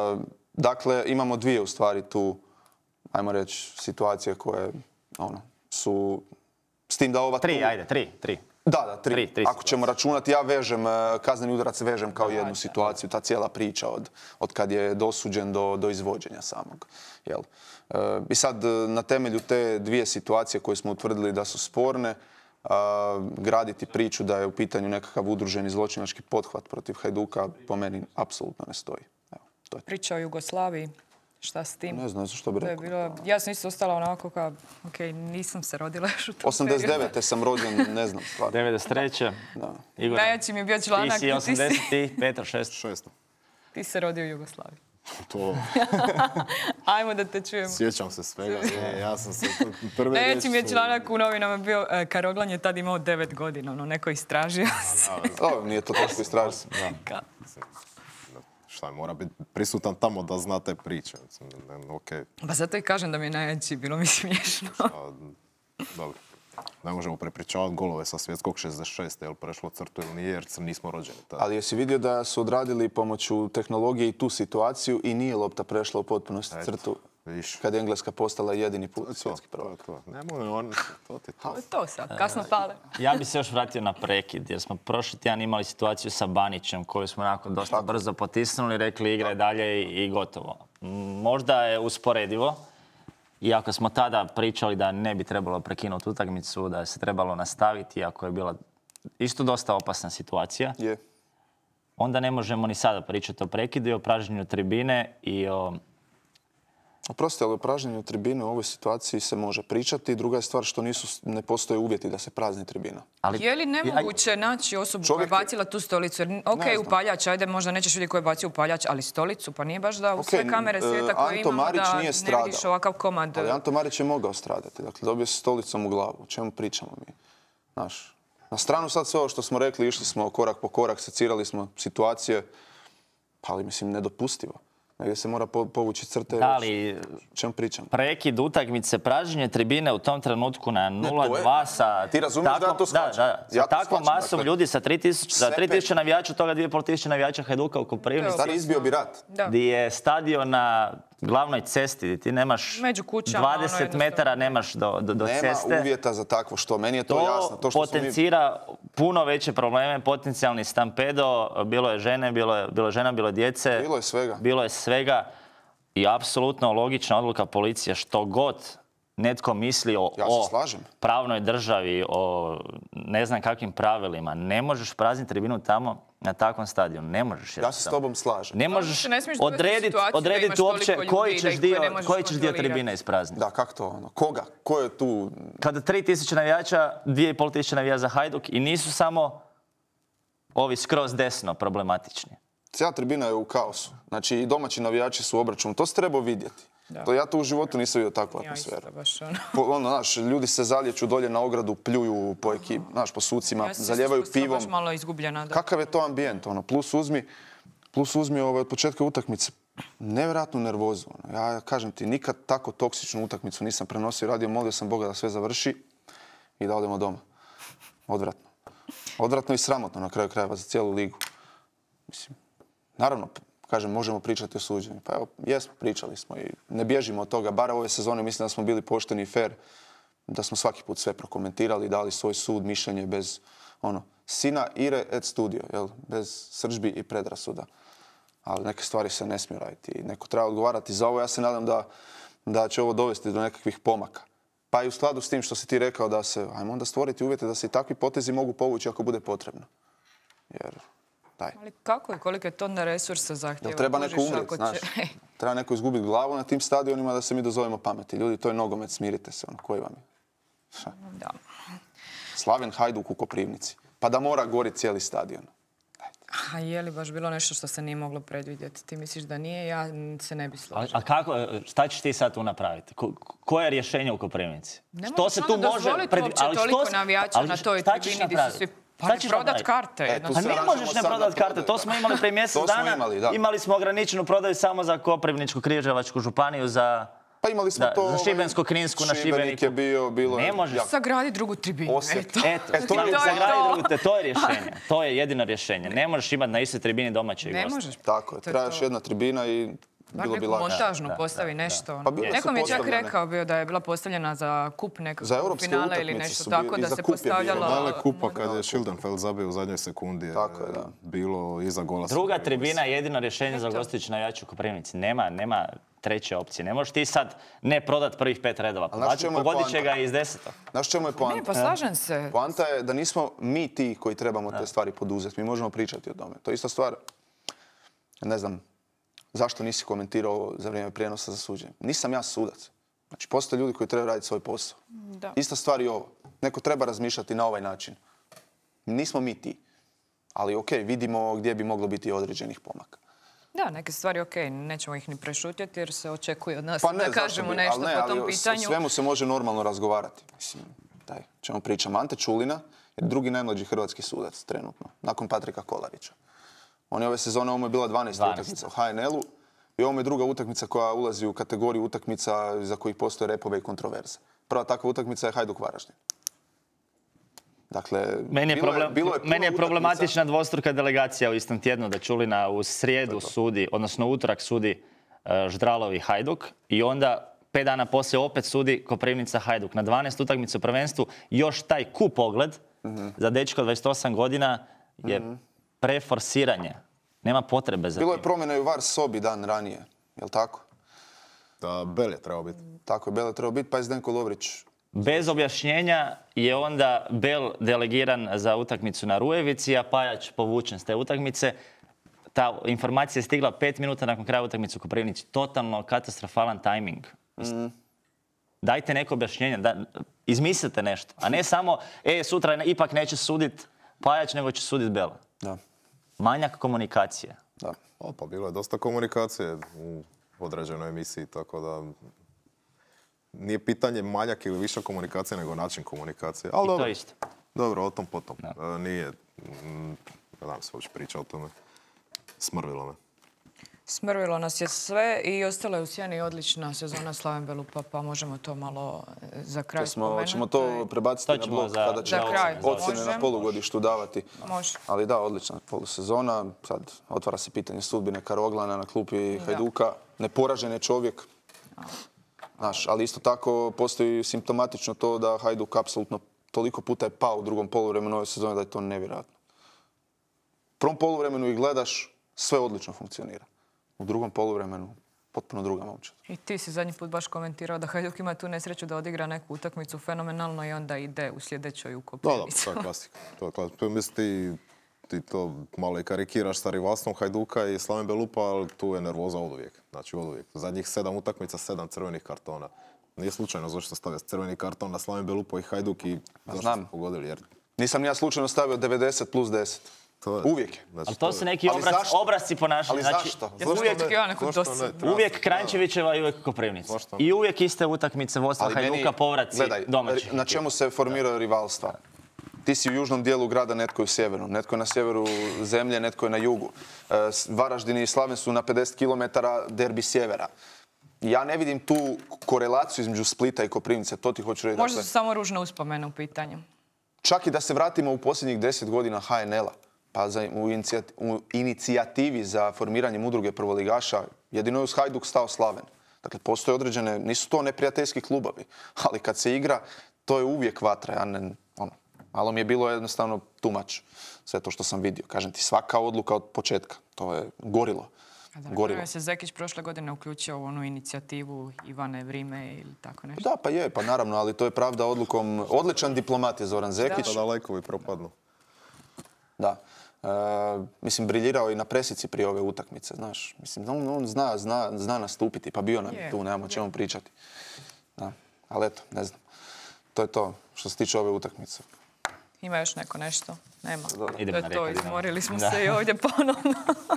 dakle, imamo dvije u stvari tu, ajmo reći, situacije koje ono, su s tim da ova Tri, tu... ajde, tri, tri. Da, da, tri. Tri, tri Ako situacije. ćemo računati, ja vežem, uh, kazneni udarac vežem kao jednu da. situaciju, ta cijela priča od, od kad je dosuđen do, do izvođenja samog. Jel? Uh, I sad, uh, na temelju te dvije situacije koje smo utvrdili da su sporne, uh, graditi priču da je u pitanju nekakav udruženi zločinački pothvat protiv Hajduka, po meni apsolutno ne stoji. Evo, to je to. Priča o Jugoslaviji, šta s tim? Ne znam, ne znam što bi To je rekao. bilo, ja sam isto ostala onako kao, ok, nisam se rodila još u tom osamdeset devete periodu. sam rođen, ne znam stvarno. devedeset treće. Da. Igor, Najjači mi je bio članak, ti si ti si, osamdeset pet, šest. Šesto. ti se rodio u Jugoslaviji. To Ajmo da te čujemo. Sjećam se svega. Je, ja sam se prve Najveći mi je riječi- članak u novinama bio, e, Karoglan je tad imao devet godina, ono, neko istražio. O, nije to teško istražiti. Ka- Šta, mora biti prisutan tamo da zna te priče. Mislim, ne, okej, Pa zato i kažem da mi je najveći, bilo mi smiješno. a, dobro. Ne možemo prepričavati golove sa svjetskog šezdeset šest, jel prešlo crtu ili nije, jer nismo rođeni tada. Ali jesi vidio da su odradili pomoću tehnologije i tu situaciju i nije lopta prešla u potpunosti crtu Viš. kad je Engleska postala jedini put To, svjetski to, prvak. to. Nemoj, on, to ti to. To je to sad, kasno pale. Ja bi se još vratio na prekid, jer smo prošli tjedan imali situaciju sa Banićem koju smo onako dosta brzo potisnuli, rekli igraj dalje i, i gotovo. M, Možda je usporedivo, iako smo tada pričali da ne bi trebalo prekinuti utakmicu, da se trebalo nastaviti, iako je bila isto dosta opasna situacija, Je. onda ne možemo ni sada pričati o prekidu i o pražnjenju tribine i o... Oprosti, ali o pražnjenju tribine u ovoj situaciji se može pričati. Druga je stvar što nisu, ne postoje uvjeti da se prazni tribina. Ali, Je li nemoguće naći osobu Čovjek koja je je- bacila tu stolicu? Jer, ok, Ne znam. upaljač, ajde, možda nećeš vidjeti ko je bacio upaljač, ali stolicu, pa nije baš da u sve Ok, kamere e, svijeta koje Anto imamo Marić da nije ne stradao. vidiš ovakav komad. Ali Anto Marić je mogao stradati. Dakle, dobio se stolicom u glavu. O čemu pričamo mi? Znaš, na stranu sad sve ovo što smo rekli, išli smo korak po korak, secirali smo situacije, pa ali mislim nedopustivo. Negdje se mora po- povući crte. da li O čemu pričamo? prekid utakmice, pražnjenje tribine u tom trenutku na nula to je- dva sa... Ti razumiješ da ja to da, shvaćam? da, sa Ja to takvom shvaćam, masom dakle, ljudi, sa tri tisuće, za sve tri tisuće pe- navijača, od toga dvije i pol tisuće navijača Hajduka u Koprivnici, Stari, izbio bi rat. Da. gdje je stadion na glavnoj cesti, gdje ti nemaš Među kućama, ono, dvadeset jednostavno. metara nemaš do, do, do Nema ceste. uvjeta za takvo što. Meni je to, jasno. To To što smo mi... potencira puno veće probleme, potencijalni stampedo, bilo je žene, bilo je, bilo je žena, bilo je djece. Bilo je svega. Bilo je svega i apsolutno logična odluka policije, što god netko misli o, Ja se o slažem. pravnoj državi, o ne znam kakvim pravilima, ne možeš prazniti tribinu tamo na takvom stadionu. Ne možeš. Ja se s jednostavno. tobom slažem. Ne Ali možeš se ne smiješ dovesti u odrediti situaciju da odrediti imaš uopće toliko koji ljudi da ćeš ih koje dio, ne možeš koji ćeš dio kontrolirati. tribine isprazniti. Da, kako to ono? Koga? Ko je tu? Kada tri tisuće navijača, dvije i pol tisuće navijača za Hajduk i nisu samo ovi skroz desno problematični. Cijela tribina je u kaosu. Znači i domaći navijači su u obračunu. To se treba vidjeti. To ja to u životu nisam vidio takvu Ja isto, atmosferu. baš ono. Po- Ono, znaš, ljudi se zalječu dolje na ogradu, pljuju po ekip, znaš, po sucima, Ja sam se zaljevaju ispustila pivom. baš malo izgubljena. Da. Kakav je to ambijent? Ono, plus uzmi, plus uzmi ovaj, od početka utakmice nevjerojatnu nervozu. Ono. Ja kažem ti, nikad tako toksičnu utakmicu nisam prenosio. Radio, molio sam Boga da sve završi i da odemo doma. Odvratno. Odvratno i sramotno na kraju krajeva za cijelu ligu. Mislim, naravno, kažem, možemo pričati o suđenju. Pa evo, jesmo, pričali smo i ne bježimo od toga. Bar ove sezone mislim da smo bili pošteni i fair, da smo svaki put sve prokomentirali, dali svoj sud, mišljenje bez ono, sina ire et studio, jel? Bez srdžbi i predrasuda. Ali neke stvari se ne smiju raditi i neko treba odgovarati za ovo. Ja se nadam da, da će ovo dovesti do nekakvih pomaka. Pa i u skladu s tim što si ti rekao da se, ajmo onda stvoriti uvjete da se i takvi potezi mogu povući ako bude potrebno. Jer, daj. Ali kako je, koliko je to onda resursa zahtjeva? Jel treba neko kužiš, umrijeti, ako znaš? će- Treba neko izgubiti glavu na tim stadionima da se mi dozovemo pameti. Ljudi, to je nogomet, smirite se, ono, koji vam je? Šta? Da. Slaven Hajduk u Koprivnici. Pa da mora gori cijeli stadion. A je li baš bilo nešto što se nije moglo predvidjeti? Ti misliš da nije, ja se ne bi A, složila. a kako, šta ćeš ti sad tu napraviti? Ko, koje je rješenje u Koprivnici? Ne Što možeš se onda tu može dozvoliti uopće ali toliko što se- navijača ali na toj šta ćeš tribini gdje su napraviti? svi... Šta Pa ćeš prodat napraviti? karte. E, tu jednostavno. se Pa ne vraćamo možeš ne sad na prodati karte, prodaju, to da. smo imali prije mjesec To smo dana. imali, da. Imali smo ograničenu prodaju samo za Koprivničku Križevačku županiju, za, Pa imali smo da, to... za ovaj, Šibensko-Kninsku na Šibenik Šibeniku. je bio, bilo je... Ne možeš. jako. Sagradi drugu tribinu. Osijek. Eto. Eto, E, to to, je to. to. to je rješenje. To je jedino rješenje. Ne možeš imati na istoj tribini domaće i Ne goste. možeš. Tako je, To je treba još to. jedna tribina i Bar bilo bi neku lakše. montažnu Da, postavi da, nešto. ono. Pa bile su Neko mi je čak postavljene. rekao bio da je bila postavljena za kup Za nekakvog europske finale ili utakmice nešto su tako bili- i da za se kup je bilo. postavljalo... Finale kupa kad model. je Schildenfeld zabio u zadnjoj sekundi je Tako je, da. bilo iza gola. Druga tribina je jedino rješenje za Eto. gostujući navijače u Koprivnici. Nema, nema treće opcije. Ne možeš ti sad ne prodat prvih pet redova. Ali znaš čemu je Pogodit će poanta? ga iz desetog. Znaš čemu je poanta? Ne, pa slažem se. Poanta je da nismo mi ti koji trebamo te stvari poduzeti. Mi možemo pričati o tome. To je ista stvar. Ne znam, zašto nisi komentirao za vrijeme prijenosa za suđenje? Nisam ja sudac. Znači, postoje ljudi koji trebaju raditi svoj posao. Da. Ista stvar i ovo. Neko treba razmišljati na ovaj način. Nismo mi ti. Ali okej, vidimo gdje bi moglo biti određenih pomaka. Da, neke stvari ok, nećemo ih ni prešutjeti jer se očekuje od nas Pa ne, da zašto kažemo bi- nešto ali ne, po tom ali o pitanju. svemu se može normalno razgovarati. Mislim, daj, ćemo pričam. Ante Čulina je drugi najmlađi hrvatski sudac trenutno, nakon Patrika Kolarića. On je ove sezone, ovo mu je bila dvanaesta utakmica u H N L-u i ovo mu je druga utakmica koja ulazi u kategoriju utakmica za kojih postoje repove i kontroverze. Prva takva utakmica je Hajduk Varaždin. Dakle, Meni je, bilo problem, bilo je puno meni je utakmica- problematična dvostruka delegacija u istom tjednu da Čulina u srijedu sudi, odnosno utorak sudi uh, Ždralov i Hajduk i onda pet dana poslije opet sudi Koprivnica Hajduk. Na dvanaest utakmica u prvenstvu još taj ku pogled za dečko od dvadeset osam godina je preforsiranje. Nema potrebe za Bilo tim. je promjena i u V A R sobi dan ranije, jel tako? Da, Bel je trebao biti. Tako je, Bele trebao biti, pa je Zdenko Lovrić. Bez objašnjenja je onda Bel delegiran za utakmicu na Rujevici, a Pajač povučen s te utakmice. Ta informacija je stigla pet minuta nakon kraja utakmice u Koprivnici. Totalno katastrofalan tajming. Dajte neko objašnjenje, da, izmislite nešto. A ne samo, e, sutra ipak neće sudit Pajač, nego će sudit Bel. Da, Manjak komunikacije. da. O, pa bilo je dosta komunikacije u određenoj emisiji, tako da nije pitanje manjak ili viša komunikacija, nego način komunikacije. Ali I dobro, to isto. dobro, o tom potom. Da. E, nije, mm, ne znam se uopće priča o tome. Smrvilo me. Smrvilo nas je sve i ostala je u sjeni odlična sezona Slaven Belupa, pa možemo to malo e, za kraj To smo, spomenuti. ćemo to prebaciti To na ćemo blog za- kada Za ćemo kraj, ocjene može. na polugodištu davati. Može. Ali da, odlična polusezona. Sad otvara se pitanje sudbine Karoglana na klupi Hajduka. Neporažen je čovjek. Znaš, ali isto tako postoji simptomatično to da Hajduk apsolutno toliko puta je pao u drugom poluvremenu ove sezone da je to nevjerojatno. U prvom poluvremenu ih gledaš, sve odlično funkcionira. U drugom poluvremenu potpuno druga momčad. I ti si zadnji put baš komentirao da Hajduk ima tu nesreću da odigra neku utakmicu fenomenalno i onda ide u sljedećoj u Da, da, Koprivnicu. to je klasika. To je klasika. Mislim, ti, ti to malo i karikiraš sa rivalstvom Hajduka i Slaven Belupa, ali tu je nervoza oduvijek. Znači oduvijek. Zadnjih sedam utakmica, sedam crvenih kartona. Nije slučajno zašto stavlja crveni karton na Slaven Belupo i Hajduk i zašto znam. su pogodili. Jer Nisam ni ja slučajno stavio devedeset plus deset. to je, Uvijek je. Znači, Ali to su neki Ali obraz, zašto? obrazci ponašanja. Ali Znači, zašto? Ja sam uvijek očekivala neku Zašto dosadnu. ne? Treba uvijek se- Kranjčevićeva i uvijek Koprivnica. Zašto? I uvijek iste utakmice vodstva Ali meni- Hajduka, povraci gledaj, domaćih. na čemu se formiraju rivalstva? Ti si u južnom dijelu grada, netko je u sjevernom. Netko je na sjeveru zemlje, netko je na jugu. E, s- Varaždin i Slaven su na pedeset kilometara derbi sjevera. Ja ne vidim tu korelaciju između Splita i Koprivnice, to ti hoću reći. Možda Dakle, su samo ružne uspomene u pitanju. čak i da se vratimo u posljednjih deset godina H N L-a, pa za, u, inicijat- u inicijativi za formiranjem udruge prvoligaša, jedino je uz Hajduk stao Slaven. Dakle, postoje određene, nisu to neprijateljski klubovi, ali kad se igra, to je uvijek vatra. Ja ne, ono, malo mi je bilo jednostavno too much, sve to što sam vidio. Kažem ti, svaka odluka od početka, to je gorilo. Gorilo. Je se Zekić prošle godine uključio u onu inicijativu Ivane Vrime ili tako nešto. Da, pa je, pa naravno, ali to je pravda odlukom. Odličan diplomat je Zoran Zekić. Da, da lajkovi propadnu. Da. E, mislim, briljirao i na presici prije ove utakmice, znaš. Mislim, on, on zna, zna, zna nastupiti, pa bio nam je Je, tu, nemamo o je. čemu pričati. Da. Ali eto, ne znam. To je to što se tiče ove utakmice. Ima još neko nešto? Nema. Idemo To na je to, Rijeka Dinamo. izmorili smo Da. se i ovdje ponovno.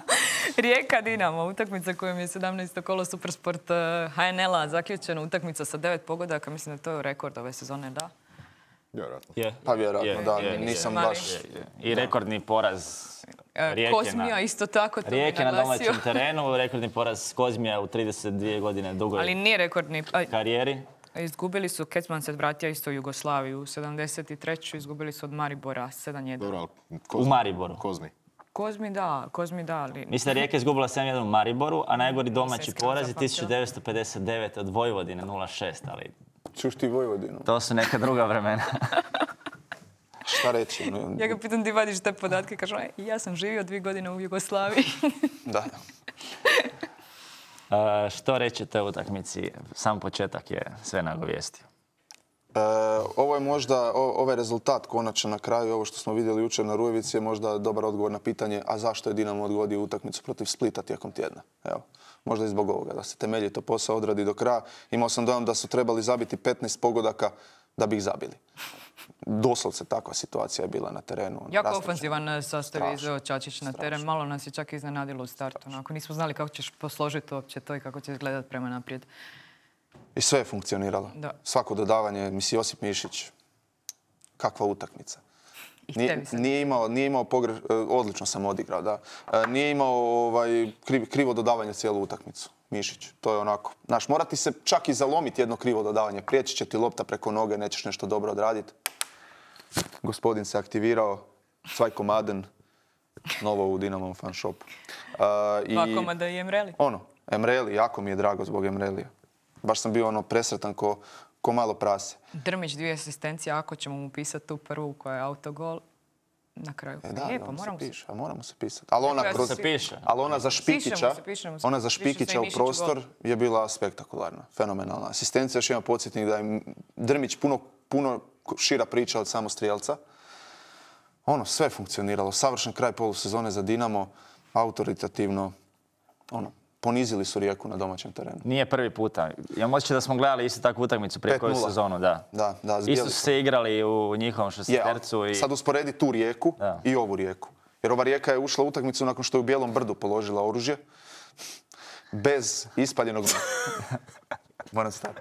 Rijeka Dinamo, utakmica kojom je sedamnaesto kolo Supersport eh, H N L-a zaključena, utakmica sa devet pogodaka. Mislim da to je rekord ove sezone, da. Vjerojatno. Je. Pa vjerojatno, Je, da, je, nisam je. baš... Je, je. I rekordni poraz E, Rijeke Kozmija na, isto tako, to mi je Rijeke na naglasio. domaćem terenu, rekordni poraz Kozmija u trideset dvije godine dugoj Ali nije rekordni. a, karijeri. Izgubili su, Kecman se vratio isto u Jugoslaviju, u sedamdeset trećoj izgubili su od Maribora sedam jedan. Dobro, ali U Kozmi. Mariboru. Kozmi. Kozmi da, Kozmi da, ali... Mislim da je Rijeka izgubila sedam jedan u Mariboru, a najgori domaći Nisam iskreno poraz je zapamtila. tisuću devetsto pedeset devete od Vojvodine nula šest, ali Čuš ti Vojvodinu? to su neka druga vremena. Šta reći? ono, Ja ga pitam di vadiš te podatke, kažu, "E, ja sam živio dvije godine u Jugoslaviji." Da. E, što rećete o utakmici? Sam početak je sve nagovijestio. E, ovo je možda, o- ovaj rezultat konačno na kraju, ovo što smo vidjeli jučer na Rujevici je možda dobar odgovor na pitanje, a zašto je Dinamo odgodio utakmicu protiv Splita tijekom tjedna. Evo, možda i zbog ovoga, da se temeljito posao odradi do kraja. Imao sam dojam da su trebali zabiti petnaest pogodaka da bi ih zabili. Doslovce takva situacija je bila na terenu. Jako Rastuća. ofanzivan sastav je izveo Čačić na Strašno. teren. Malo nas je čak iznenadilo u startu. Onako, nismo znali kako ćeš posložiti uopće to i kako će izgledati prema naprijed. I sve je funkcioniralo. Da. Svako dodavanje, mislim, Josip Mišić, kakva utakmica. I Nije, tebi sad. nije imao, nije imao pogre... e, odlično sam odigrao, da. E, Nije imao ovaj, kriv, krivo dodavanje cijelu utakmicu. Mišić, to je onako. Znaš, mora ti se čak i zalomiti jedno krivo dodavanje. Prijeći će ti lopta preko noge, nećeš nešto dobro odraditi. Gospodin se aktivirao, Cvajko Maden, novo u Dinamom fan shopu. E, Dva komada i Emreli. Ono, Emreli, jako mi je drago zbog Emrelija. Baš sam bio ono presretan ko, ko malo prase. Drmić, dvije asistencije, ako ćemo mu pisati tu prvu koja je autogol. Na kraju. E da, Lijepo, da, moramo se se... piše, a moramo se pisati. Ali ona, Ja kroz, se piše. ali ona za Špikića, Pišemo se, pišemo se. ona za Piše se Špikića i u Mišiću prostor gol. je bila spektakularna, fenomenalna. Asistencija, još ima podsjetnik da je Drmić puno, puno šira priča od samo strijelca. Ono, sve je funkcioniralo. Savršen kraj polusezone za Dinamo, autoritativno, ono, ponizili su Rijeku na domaćem terenu. Nije prvi puta. Imam osjećaj da smo gledali isto takvu utakmicu prije pet koju nula. sezonu, da. Da, da, Isto zbijali su smo. se igrali u njihovom Je, šestercu ali i... sad usporedi tu Rijeku Da. i ovu Rijeku. Jer ova Rijeka je ušla u utakmicu nakon što je u Bijelom brdu položila oružje. Bez ispaljenog... Moram stati.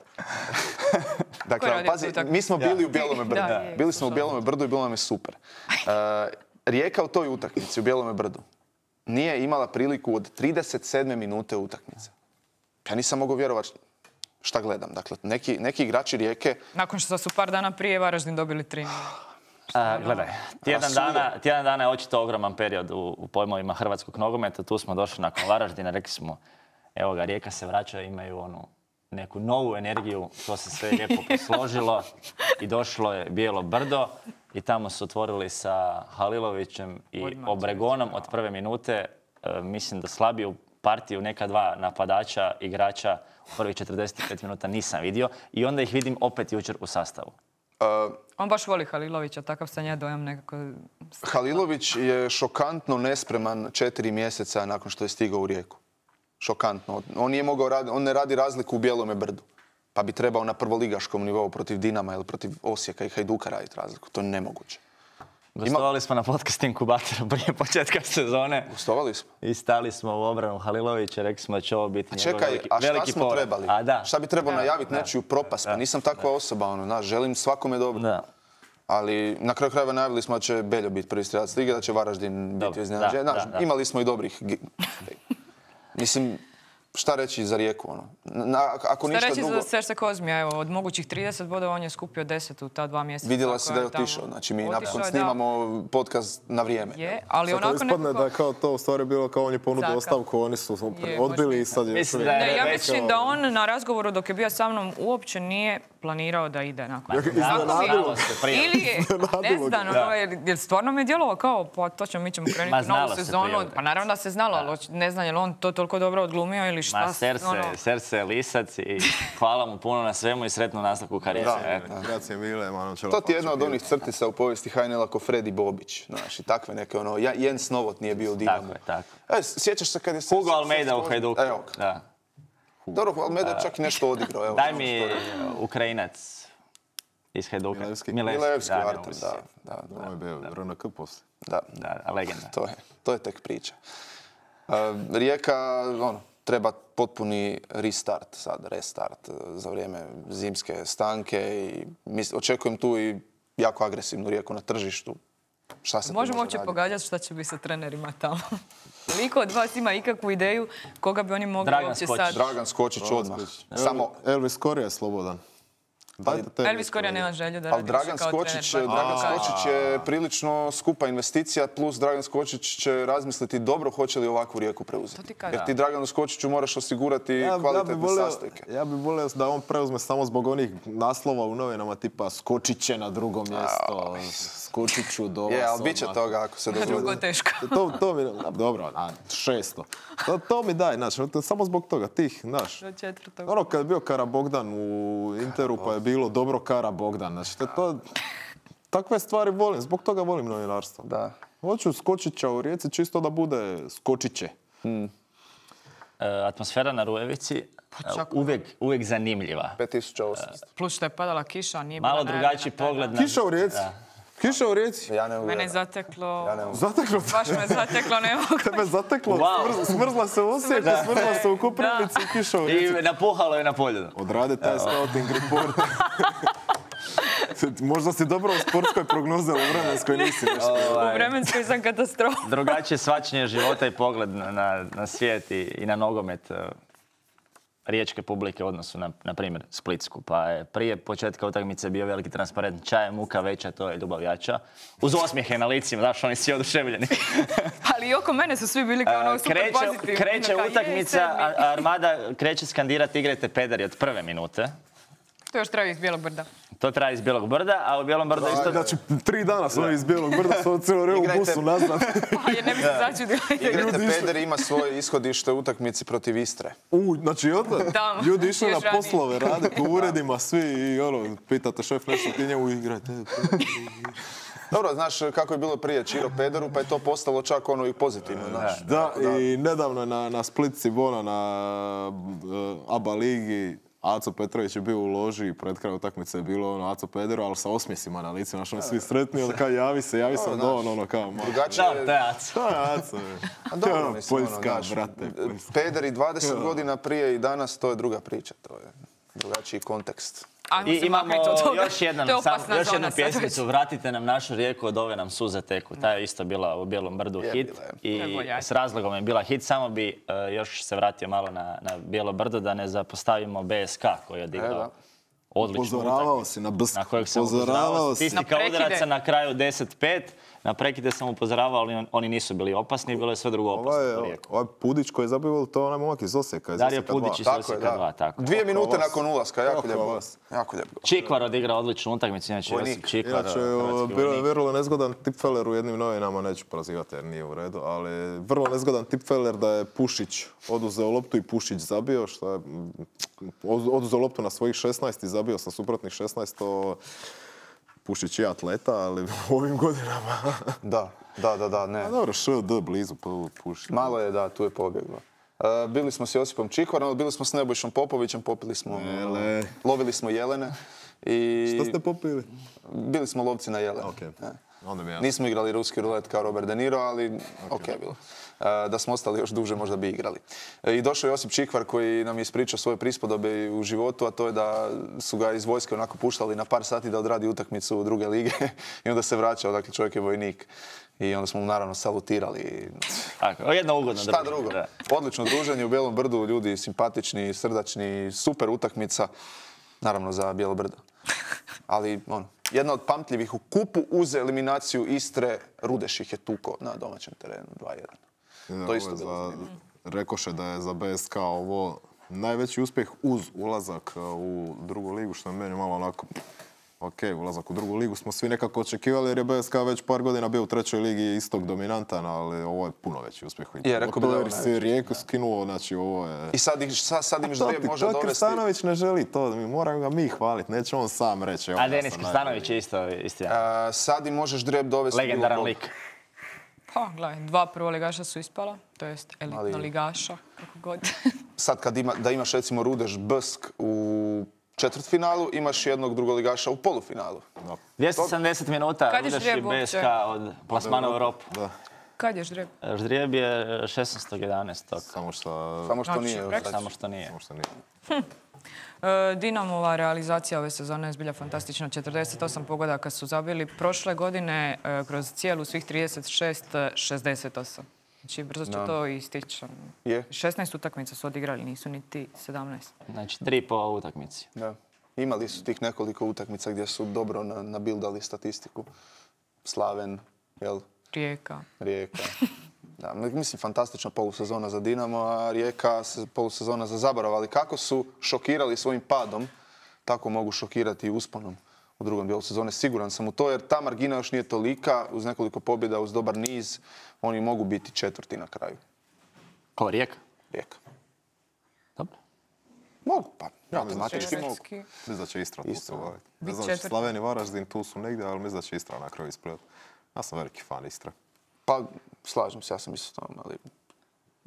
Dakle, radi pazi, tu utakmicu? mi smo bili u Bijelome brdu. Da, je, Bili smo u Bijelome brdu i bilo nam je super. Uh, Rijeka u toj utakmici u Bijelome brdu nije imala priliku od trideset sedme minute utakmice. Ja nisam mogao vjerovati šta gledam. Dakle, neki, neki igrači Rijeke... Nakon što su par dana prije Varaždin dobili tri nula. A, gledaj, tjedan Rasulo. dana, tjedan dana je očito ogroman period u, u pojmovima hrvatskog nogometa. Tu smo došli nakon Varaždina, rekli smo, evo ga, Rijeka se vraća, imaju onu neku novu energiju, to se sve lijepo posložilo i došlo je Bijelo brdo i tamo su otvorili sa Halilovićem i Odmah Obregonom od prve minute. E, mislim da slabiju partiju, neka dva napadača, igrača u prvih četrdeset pet minuta nisam vidio i onda ih vidim opet jučer u sastavu. Uh, On baš voli Halilovića, takav sam ja dojam nekako... Halilović je šokantno nespreman četiri mjeseca nakon što je stigao u Rijeku. Šokantno. On, nije mogao radi, on ne radi razliku u Bijelome brdu. Pa bi trebao na prvoligaškom nivou protiv Dinama ili protiv Osijeka i Hajduka raditi razliku. To je nemoguće. Gostovali smo na podcast inkubatoru prije početka sezone Gostovali smo. i stali smo u obranu Halilovića, rekli smo da će ovo biti A njegov čekaj, veliki, a šta veliki smo povrat. trebali? A da. Šta bi trebao Da, najaviti da, nečiju propast? Pa nisam takva osoba, ono, znaš, želim svakome dobro. Da. Ali na kraju krajeva najavili smo da će Beljo biti prvi strelac lige, da će Varaždin Dobro, biti iznenađen. da, Znaš, da, da. imali smo i dobrih... gi- Mislim, šta reći za Rijeku, ono? Na, ako Šta ništa reći drugo... za Serse Kozmija? Evo, od mogućih trideset bodova on je skupio deset u ta dva mjeseca. Vidjela si koja da je tamo. otišao. Znači, mi Otišao napokon je, da. snimamo podcast na vrijeme. Je, ali Sad kad onako ispadne nekako... da je kao to u stvari bilo kao on je ponudio Zaka. ostavku, oni su Je, odbili možda. i sad je... Mislim još uvijek- da je Ne, ja već- mislim da on na razgovoru dok je bio sa mnom uopće nije planirao da ide nakon. Ja, iznenadilo se prije. Ili je, ne Iznenadilo znam, ga. ono, jer, jer stvarno mi je djelovao kao, pa to ćemo, mi ćemo Ma, krenuti znalo novu se sezonu. prije. Pa naravno da se znalo, ali oč- ne znam je li on to toliko dobro odglumio ili šta. Ma, Serse, ono. Serse je lisac i hvala mu puno na svemu i sretnu nastavku karijere. Da, eto. Grazie mile, Mano To ti je jedna od onih crtica u povijesti H N L-a ko Fredi Bobić. Znaš, i takve neke, ono, Ja- Jens Novot nije bio u Dinamu. Tako je, tako. E, sjećaš se kad je... Hugo Almeida u Hajduku. Evo ga. Da. Dobro, Almeida je čak i nešto odigrao. Evo, Daj ono mi što je. Ukrajinac iz Hajduka. Milevski. Milevski, da, ne Artem, mogu se da, sjetiti. da, da, Ovo je bio R N K poslije. da. Da, da, legenda. To je, to je tek priča. Uh, Rijeka, ono, treba potpuni restart sad, restart uh, za vrijeme zimske stanke i mis- očekujem tu i jako agresivnu Rijeku na tržištu. Šta se tu Možemo može uopće raditi? pogađati šta će biti sa trenerima tamo. Koliko od vas ima ikakvu ideju koga bi oni mogli Dragan uopće Skočić. sad... Dragan Skočić odmah. Samo, Elvis Korija je slobodan. Dajte te Elvis Korija nema želju da ali radi Dragan više kao Skočić, trener. Dragan A. Skočić je prilično skupa investicija, plus Dragan Skočić će razmisliti dobro hoće li ovakvu Rijeku preuzeti. To ti kažem. Jer ti Draganu Skočiću moraš osigurati Ja, ja bi kvalitetne volio, sastojke. ja bi volio da on preuzme samo zbog onih naslova u novinama tipa skočit će na drugo mjesto, skočit ću do vas. Je, ali bit će odmah. toga ako se Drugo dogodi. teško. To, to mi, a, dobro, na šesto. To, to mi daj, znaš, to- samo zbog toga, tih, znaš. Do četvrtog. Ono kad je bio Kara Bogdan u Interu pa je bilo dobro Kara Bogdan, znači to, to takve stvari volim, zbog toga volim novinarstvo. Da. Hoću Skočića u Rijeci čisto da bude Skočiće. atmosfera na Rujevici uvijek, uvijek zanimljiva. pet tisuća osamsto. Plus što je padala kiša, nije bila Malo najavljena drugačiji tada. pogled na... Kiša u Rijeci? Kiša u Rijeci? Ja ne mogu Mene je vjerovati. zateklo... Ja ne mogu. Zateklo te? Baš me zateklo, ne mogu. Tebe zateklo? Wow. Smrz- Smrzla se u Osijeku, Da. smrzla se u Koprivnici, kiša u Rijeci. I napuhalo je na Poljudu. Odradi taj scouting report. Možda si dobro u sportskoj prognozi, ali u vremenskoj nisi nešto. U vremenskoj sam katastrofa. Drugačije svačanje života i pogled na, na, na svijet i, i na nogomet uh, riječke publike u odnosu na, na primjer, Splitsku. Pa je prije početka utakmice bio veliki transparent. Čaj je muka veća, to je ljubav jača. Uz osmijehe na licima, znaš, oni svi oduševljeni. Ali i oko mene su svi bili kao ono super kreće, pozitivni. kreće Kao, je, utakmica, sedmi. a Armada kreće skandirati igrajte pederi od prve minute. To još traje iz Bijelog brda. To traje iz Bijelog brda, a u Bijelom brdu isto... Znači, tri dana su oni iz Bijelog brda, su ovo cijelo revu Igrajte- busu nazad. Pa je ne bi se začudila. Igrajte Ljudi išli- Peder ima svoje ishodište u utakmici protiv Istre. U, znači, onda, Tamo, ljudi išli na još ranije. poslove, rade po uredima, svi i ono, pitate šef nešto, ti njemu igrajte. Dobro, znaš kako je bilo prije Čiro Pederu, pa je to postalo čak ono i pozitivno, znaš. Da, i nedavno je na, na Split Cibona, na uh, ABA ligi, Aco Petrović je bio u loži, pred kraj utakmice je bilo ono Aco Pederu, ali sa osmjesima na licu, znaš, oni svi sretni, ono kao javi se, javi se do ono, ono kao, ma, Drugačije Da, to je Aco. to je Aco, je. A dobro, Ono, mislim, ono, Poljska, znaš, brate, Poljska. Peder i dvadeset godina prije i danas, to je druga priča, to je drugačiji kontekst. Ajmo I se imamo maknuti od toga. još, jedan, To je sam, opasna još zona jednu sad pjesmicu, već. Vratite nam našu rijeku, od ove nam suze teku. Ta je isto bila u Bijelom brdu Je, hit bila je. To je i bolja. s razlogom je bila hit. Samo bi uh, još se vratio malo na, na Bijelo brdo da ne zapostavimo B S K koji je odigrao E, da. odličnu Upozoravao utakmicu. si na Bsk, Na kojeg sam upozoravao upozoravao. si. Statistika Na prekide. udaraca na kraju deset pet. Na prekide sam upozoravao, ali on- oni nisu bili opasni, bilo je sve drugo opasno. Ovaj, po Rijeku. ovaj Pudić koji je zabio, to je onaj momak iz Osijeka. Iz Dario Osijeka Pudić dva. iz Tako je, Osijeka dva, da. tako. Dvije minute vas. nakon ulaska, jako Oko lijepo. vas. Jako lijepo. Čikvar odigrao odličnu utakmicu, inače Vojnik. Josip Čikvar, Inače, hrvatski bilo je vojnik. vrlo nezgodan tipfeler u jednim novinama, neću prozivati jer nije u redu, ali vrlo nezgodan tipfeler da je Pušić oduzeo loptu i Pušić zabio, što je mm, oduzeo loptu na svojih šesnaest i zabio sa suprotnih šesnaest, to Pušić je atleta, ali u ovim godinama... Da, da, da, da, ne. A dobro, š, d, blizu pu- Pušić. Malo je, da, tu je pobjeglo. E, bili smo s Josipom Čikvarom, bili smo s Nebojšom Popovićem, popili smo, Jele. lovili smo jelene i Što ste popili? bili smo lovci na jelene. Ok, E. onda mi je jasno. Nismo igrali ruski rulet kao Robert De Niro, ali ok je bilo. E, da smo ostali još duže, možda bi igrali. E, I došao je Josip Čikvar koji nam je ispričao svoje prispodobe u životu, a to je da su ga iz vojske onako puštali na par sati da odradi utakmicu u druge lige i onda se vraćao, dakle čovjek je vojnik. I onda smo mu naravno salutirali. Tako, jedno ugodno Šta druženje, drugo? da. Odlično druženje u Bijelom brdu, ljudi simpatični, srdačni, super utakmica. Naravno za Bijelo brdo. Ali, ono, jedna od pamtljivih u kupu uz eliminaciju Istre, Rudeš ih je tuko na domaćem terenu dva jedan. Ne, To ovo isto je bilo za, zanimljivo. rekoše da je za B S K ovo najveći uspjeh uz ulazak uh, u drugu ligu, što je meni malo onako... Ok, ulazak u drugu ligu smo svi nekako očekivali jer je B S K već par godina bio u trećoj ligi istog dominantan, ali ovo je puno veći uspjeh. Je, rekao bi da je ovo Jer se najveći. Rijeku skinuo, znači ovo je... I sad, ih, sad, sad im To ždrijeb ti, može to dovesti... Krstanović ne želi to, mi moramo ga mi hvaliti, neće on sam reći. evo, A ja Denis sam Krstanović je isto istina. A, sad im možeš ždrijeb dovesti... Legendaran bilo lik. Pa, gledaj, dva prvoligaša su ispala, to jest elitno Ali- ligaša, kako god. Sad kad ima, da imaš recimo Rudeš Bsk u četvrtfinalu, imaš jednog drugoligaša u polufinalu. dvjesto sedamdeset minuta, Kad je Rudeš i ždrijeb B S K uopće? od plasmana u Europu. Da, Kad je ždrijeb? Ždrijeb je šesnaestog jedanaestog. samo što... Samo što Znači, nije. još rekao sad. Samo što nije. Samo što nije. E, Dinamova realizacija ove sezone je zbilja fantastična. četrdeset osam pogodaka su zabili. Prošle godine e, kroz cijelu svih trideset šest, e, šezdeset osam. Znači, brzo ću Da. to istići. Je. šesnaest utakmica su odigrali, nisu niti sedamnaest. Znači, tri po utakmici. Da. Imali su tih nekoliko utakmica gdje su dobro na- nabildali statistiku. Slaven, jel, Rijeka. Rijeka. Da, mislim, fantastična polusezona za Dinamo, a Rijeka se- polusezona za Zaborav. Ali kako su šokirali svojim padom, tako mogu šokirati i usponom u drugom dijelu sezone. Siguran sam u to, jer ta margina još nije tolika. Uz nekoliko pobjeda, uz dobar niz, oni mogu biti četvrti na kraju. Ko, Rijeka? Rijeka. Dobro. Mogu, pa Ja, matematički mogu. Teoretski. Mislim da će Istra tu Istra, se uvojiti. Ne Bit znam, četvrti. Slaven i Varaždin tu su negdje, ali mislim da će Istra na kraju ispred. Ja sam veliki fan Istre. Pa, slažem se, ja sam isto tamo, ali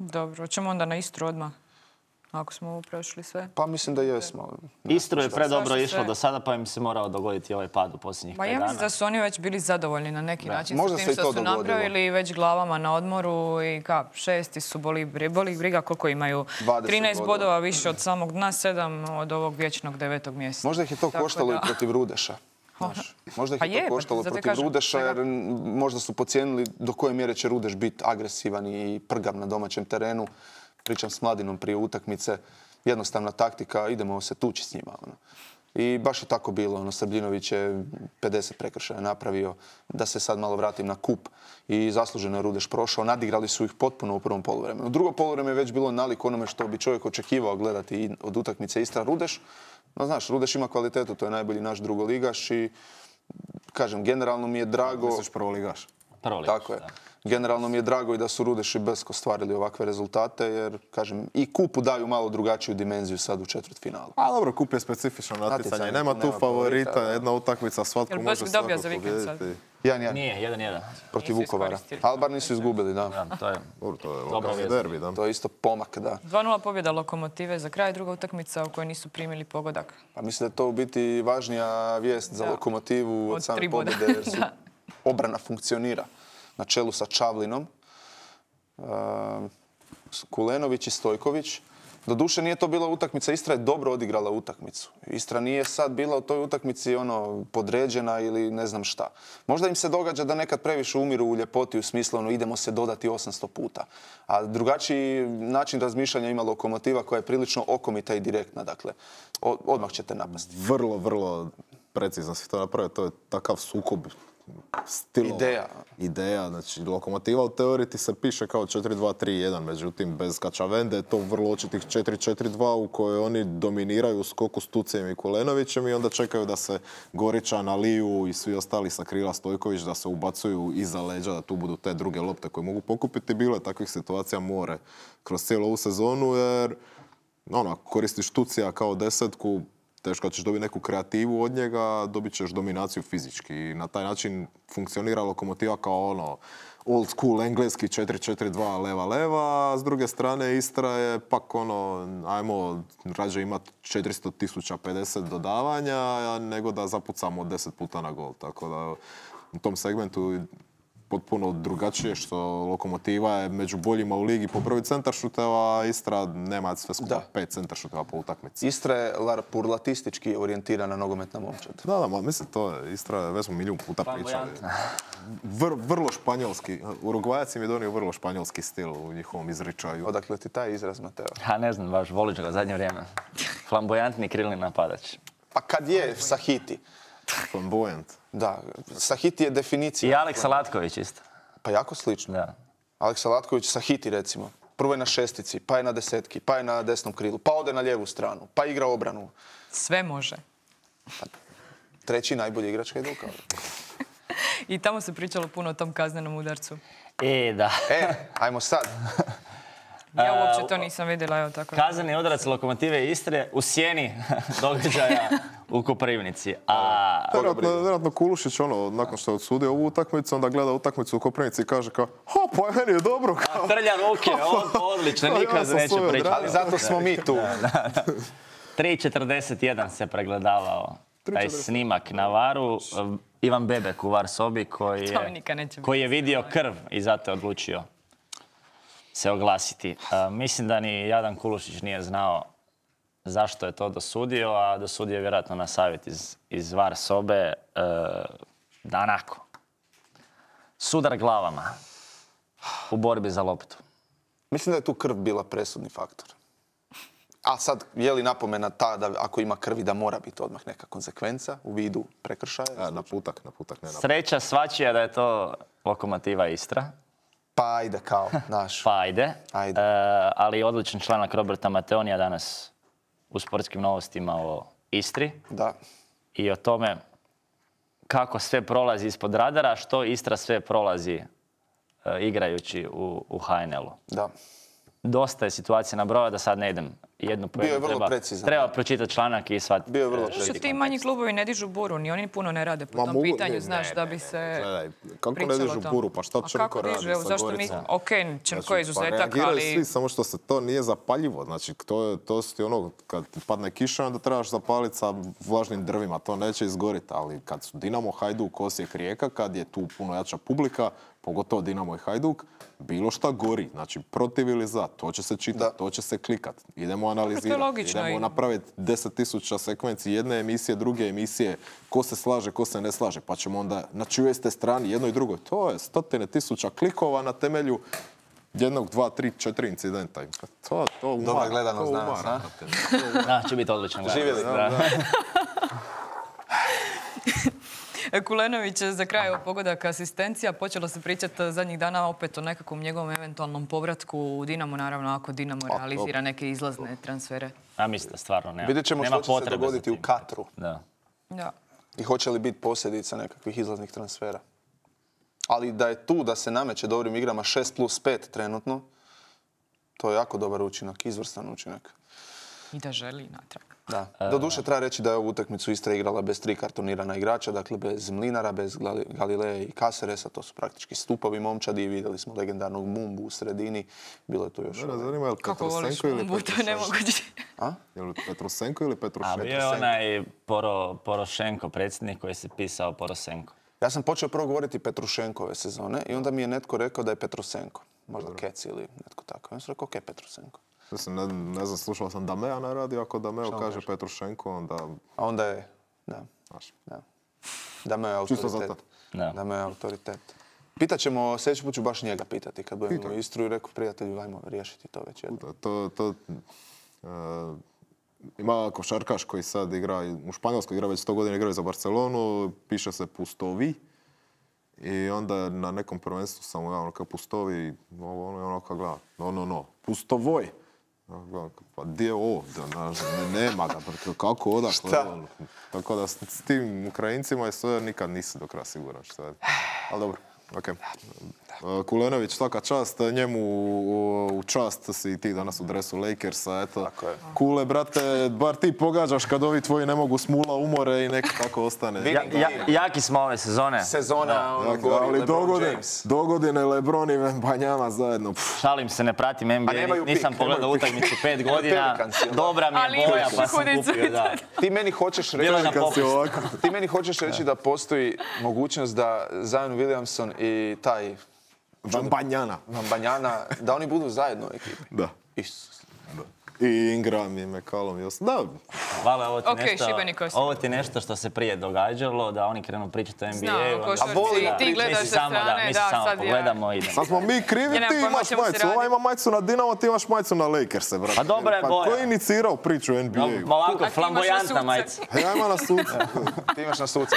Dobro, ćemo onda na Istru odmah. Ako smo ovo prošli sve. Pa mislim da jesmo. Istru je predobro Zašto išlo sve? do sada, pa im se morao dogoditi ovaj pad u posljednjih Ma pet ja dana. mislim da su oni već bili zadovoljni na neki način Možda s se tim i što to su dogodilo. napravili već glavama na odmoru i ka, šesti su boli, boli briga koliko imaju. dvadeset trinaest bodova. bodova više od samog dna, sedam od ovog vječnog devetog mjesta. Možda ih je to Tako koštalo da- i protiv Rudeša. Znaš, možda ih Pa je je, to pa koštalo zato protiv kažem, Rudeša jer svega. možda su pocijenili do koje mjere će Rudeš biti agresivan i prgav na domaćem terenu. Pričam s Mladinom prije utakmice. Jednostavna taktika, idemo se tući s njima. Ono. I baš je tako bilo. Ono, Srbljinović je pedeset prekršaja napravio. Da se sad malo vratim na kup. I zasluženo je Rudeš prošao. Nadigrali su ih potpuno u prvom poluvremenu. Drugo poluvreme je već bilo nalik onome što bi čovjek očekivao gledati i od utakmice Istra-Rudeš. No znaš, Rudeš ima kvalitetu, to je najbolji naš drugoligaš i kažem, generalno mi je drago... Misliš prvoligaš? Prvo ligaš, Tako je. da. Generalno mi je drago i da su Rudeš i Besko stvarili ovakve rezultate, jer, kažem, i kupu daju malo drugačiju dimenziju sad u četvrtfinalu. A dobro, kup je specifično natjecanje. Natjecanje, Nema tu nema favorita, favorita. jedna utakmica, svatko Jel može Besko dobija svakog za vikend sad? pobijediti. Jedan, jedan. Nije, jedan, jedan. Protiv Nisu Vukovara. iskoristili. Ali bar nisu izgubili, da. Da, to je... Dobro, to je Dobra lokalni vijest. derbi, da. To je isto pomak, da. dva nula pobjeda Lokomotive za kraj, druga utakmica u kojoj nisu primili pogodak. Pa mislim da je to u biti važnija vijest za Da. Lokomotivu od, Od same tri boda. pobjede, jer su Da. obrana funkcionira. Na čelu sa Čavlinom, uh, Kulenović i Stojković. Doduše nije to bila utakmica, Istra je dobro odigrala utakmicu. Istra nije sad bila u toj utakmici ono podređena ili ne znam šta. Možda im se događa da nekad previše umiru u ljepoti u smislu ono idemo se dodati osamsto puta. A drugačiji način razmišljanja ima Lokomotiva koja je prilično okomita i direktna. Dakle, o- odmah ćete napasti. Vrlo, vrlo precizno si to napravio. To je takav sukob stilova. Ideja. Ideja. Znači, Lokomotiva u teoriji ti se piše kao četiri dva tri jedan, međutim, bez Kačavende je to vrlo očitih četiri četiri dva u kojoj oni dominiraju u skoku s Tucijem i Kulenovićem i onda čekaju da se Goričan, Aliju i svi ostali sa krila Stojković da se ubacuju iza leđa, da tu budu te druge lopte koje mogu pokupiti. Bilo je takvih situacija more kroz cijelu ovu sezonu, jer ono, ako koristiš Tucija kao desetku, teško ćeš dobiti neku kreativu od njega, dobit ćeš dominaciju fizički. I na taj način funkcionira Lokomotiva kao ono old school engleski četiri četiri dva leva leva, a s druge strane Istra je pak ono, ajmo rađe imati četiristo tisuća pedeset dodavanja nego da zapucamo deset puta na gol. Tako da u tom segmentu potpuno drugačije što Lokomotiva je među boljima u ligi po broju centaršuteva, a Istra nema sve skupa Da. pet centaršuteva po utakmici. Istra je larpurlatistički orijentirana nogometna momčad. Da, da, ma, mislim, to je Istra, već smo milijun puta pričali. Vr, vrlo španjolski, Urugvajac im je donio vrlo španjolski stil u njihovom izričaju. Odakle ti taj izraz, Mateo? Ha, ne znam, baš voliš ga zadnje vrijeme. Flamboyantni krilni napadač. Pa kad je Sahiti? Flamboyant. Da, Sahiti je definicija. I Aleksa Latković isto. Pa jako slično. Da. Aleksa Latković Sahiti recimo. Prvo je na šestici, pa je na desetki, pa je na desnom krilu, pa ode na lijevu stranu, pa igra obranu. Sve može. Treći najbolji igrač Hajduka. I tamo se pričalo puno o tom kaznenom udarcu. E, da. E, ajmo sad. Ja uopće to nisam vidjela, evo tako. Kazani udarac Lokomotive Istre u sjeni događaja u Koprivnici. A Vjerojatno, vjerojatno Kulušić, ono, nakon što je odsudio ovu utakmicu, onda gleda utakmicu u Koprivnici i kaže kao, ha, pa meni je dobro. Kao. trlja ruke, on odlično, Ja nikad sam neće svoje pričati. odradio. Ali zato smo mi tu. tri četrdeset jedan se pregledavao taj snimak na varu. Ivan Bebek u var sobi koji To mi je, nikad neće biti. koji je vidio krv i zato je odlučio se oglasiti. A, mislim da ni Jadan Kulušić nije znao zašto je to dosudio, a dosudio je vjerojatno na savjet iz, iz var sobe e, da onako sudar glavama u borbi za loptu. Mislim da je tu krv bila presudni faktor. A sad, je li napomena ta da ako ima krvi da mora biti odmah neka konsekvenca u vidu prekršaja? A, naputak, naputak, ne naputak. Sreća svačija da je to Lokomotiva Istra. Pa ajde kao, naš. Pa ajde. Ajde. E, ali odličan članak Roberta Mateonija danas u sportskim novostima o Istri Da. i o tome kako sve prolazi ispod radara, što Istra sve prolazi e, igrajući u, u H N L-u. Da. dosta je situacija nabrojao da sad ne idem. Jednu po Bio je jednu vrlo treba, precizan. treba pročitati članak i shvatiti. Bio je vrlo e, precizan. Što ti manji klubovi ne dižu buru, ni oni puno ne rade po Ma tom mogu- pitanju, ne, znaš, ne, da ne, bi ne, se gledaj, kako ne pričalo dižu o tom. buru, pa šta A Črnko kako radi dižu, evo, sa zašto mi... Goricom? Ok, Črnko je izuzetak, reagiraju ali... svi, samo što se to nije zapaljivo. Znači, to, je, to su ti ono, kad ti padne kiša, onda trebaš zapaliti sa vlažnim drvima. To neće izgoriti, ali kad su Dinamo, Hajduk, Osijek, Rijeka, kad je tu puno jača publika, pogotovo Dinamo i Hajduk, bilo šta gori. Znači, protiv ili za, to će se čitati, to će se klikat. Idemo analizirati, logično idemo i- napraviti deset tisuća sekvenci jedne emisije, druge emisije, ko se slaže, ko se ne slaže, pa ćemo onda na čijoj ste strani, jednoj i drugoj. To je stotine tisuća klikova na temelju jednog, dva, tri, četiri incidenta. To, to umara. Dobra gledanost to danas, umara. a? Da, će biti odličan gledanje. Živjeli. Da. Kulenović za kraj ovog pogodak asistencija. Počelo se pričati zadnjih dana opet o nekakvom njegovom eventualnom povratku u Dinamo, naravno ako Dinamo realizira neke izlazne transfere. A mislim da stvarno nema. Vidjet ćemo nema što će se potrebe za dogoditi u tim. Katru. Da. Da. I hoće li biti posljedica nekakvih izlaznih transfera. Ali da je tu, da se nameće dobrim igrama šest plus pet trenutno, to je jako dobar učinak, izvrstan učinak. I da želi natrag. Da. Doduše treba reći da je ovu utakmicu Istra igrala bez tri kartonirana igrača, dakle bez Mlinara, bez Gali- Galileja i Caceresa, to su praktički stupovi momčadi i vidjeli smo legendarnog Mumbu u sredini, bilo je tu još... Mene zanima je li Kako voliš Petrosenko ili Mumbu, to je Petrušenko? nemoguće. A? Je li Petrosenko ili A Petrušenko? bio je onaj Poro, Porošenko, predsjednik koji se pisao Porosenko. Ja sam počeo prvo govoriti Petrušenko ove sezone i onda mi je netko rekao da je Petrusenko. Možda Kec ili netko tako. Ja sam rekao, ok, Petrusenko. Mislim, ne, ne znam, slušao sam Damea na radiju, ako Dameo kaže Petrušenko, onda... A onda je, da, Znaš, da. Da me je Čisto za autoritet. to. Da. Da me je autoritet. Pitat ćemo, sljedeći put ću baš njega pitati kad budemo Pitaj. u Istru i rekao prijatelju, ajmo riješiti to već jedno. to, to, to, e, ima košarkaš koji sad igra, i- u Španjolskoj igra već sto godina, igra za Barcelonu, piše se Pustovi. I onda na nekom prvenstvu sam mu javno kao Pustovi, ovo ono, i ono kao gleda, no, no, no, Pustovoj. Ja gledam, pa di je ovo? Da, znaš, ne, nema ga, pa kako odakle? Šta? ono. Tako da s, s tim Ukrajincima je sve nikad nisi do kraja siguran šta je. Ali dobro, okej. E, Kulenović, svaka čast, njemu u, u čast si ti danas u dresu Lakersa, eto. Tako je. Kule, brate, bar ti pogađaš kad ovi tvoji ne mogu smula umore i nek tako ostane. Ja, ja, jaki smo ove sezone. Sezona, ono, Dakle, gori ali LeBron dogodine, James. dogodine Lebron i Banjama zajedno. Pff, Šalim se, ne pratim N B A, A nemaju nisam pik, pogledao nemaju pik. utakmicu pet godina. Pelicans, jel da? Dobra mi Ali je boja, imaš pa sam hudicu. kupio, da. Ti meni hoćeš reći... Bilo je na kad si popustu. ovako. Ti meni hoćeš reći da postoji mogućnost da Zion Williamson i taj Banjana. Banjana, da oni budu zajedno u ekipi. Da. Isus. I Ingram i McCallum i os- Da, Vale, ovo ti, Ok, nešto, Šibenik Osijek. ovo ti nešto što se prije događalo, da oni krenu pričati o N B A. Znam, onda- ko što A voli da ti, ti priča. gledaš Mi sa samo, da, strane, mi da, se samo sad ja. pogledamo i idemo. sad smo mi krivi, Ja nemam ti pojma o imaš čemu se majicu. radi. Ovaj ima majicu na Dinamo, ti imaš majicu na Lakerse, brate. Pa dobra je Pa boja. ko je inicirao priču o N B No, A-u? ma ovako, A ti imaš flamboyantna na majica. suce. Ja imam na sucu. Ti imaš na suce.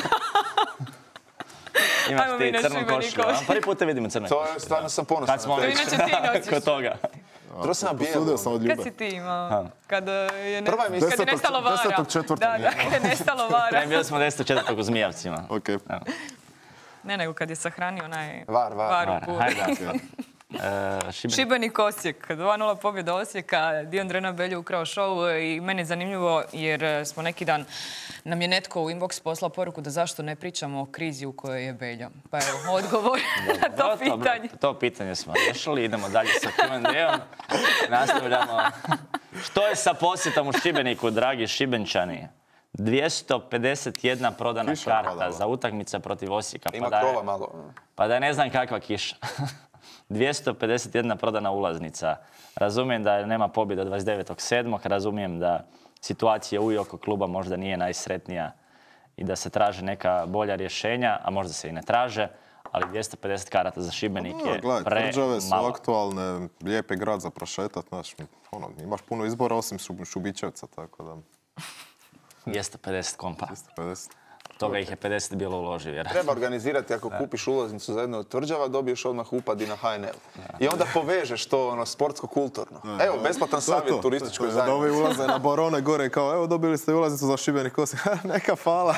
Ajmo Imaš mi ti na crnu Šibenik košulju. a? Osijek. Prvi put te vidimo crne To košulje. je, stvarno sam ponosan. Kad smo na to. već Inače ti nosiš. kod toga. Prvo sam bijelo. Posudio sam od Kad Ljube. si ti imao? Kad je, ne, Prva emisija. kad je nestalo vara. Desetog četvrtog. Da, da, kad je nestalo vara. Ne, bili smo deset četvrtog u Zmijavcima. Ok. Evo. Ne, nego kad je sahranio onaj Var, var. var u Var, Puli. hajde. E, Šibenik. Šibenik Osijek, dva nula pobjeda Osijeka, Dion Drena Belju ukrao show i meni je zanimljivo jer smo neki dan, nam je netko u inbox poslao poruku da zašto ne pričamo o krizi u kojoj je Beljo. Pa evo, odgovor na to Dobro, pitanje. To pitanje smo riješili, idemo dalje sa Q and A-om. Nastavljamo. Što je sa posjetom u Šibeniku, dragi Šibenčani? dvjesto pedeset jedna prodana Kiša karta padala. za utakmice protiv Osijeka. Ima pa da je- krova malo. Pa da je ne znam kakva kiša. dvjesto pedeset jedna prodana ulaznica. Razumijem da nema pobjeda dvadeset devetog sedmog Razumijem da situacija u i oko kluba možda nije najsretnija i da se traže neka bolja rješenja, a možda se i ne traže, ali dvjesto pedeset karata za Šibenik Da, je gledaj, tvrđave su premalo. aktualne, lijep je grad za prošetat, znaš, ono, imaš puno izbora osim Šub- Šubićevca, tako da, dvjesto pedeset kompa. dvjesto pedeset. Toga ih je pedeset bilo uloži, vjerojatno. Treba organizirati, ako kupiš ulaznicu za jednu od tvrđava, dobiješ odmah upad i na H N L. I onda povežeš to ono, sportsko-kulturno. Evo, besplatan To je savjet to, turističkoj to je to. Da ovi zajednici. ulaze na Borone gore i kao, evo dobili ste ulaznicu za Šibenik Osijek, neka fala.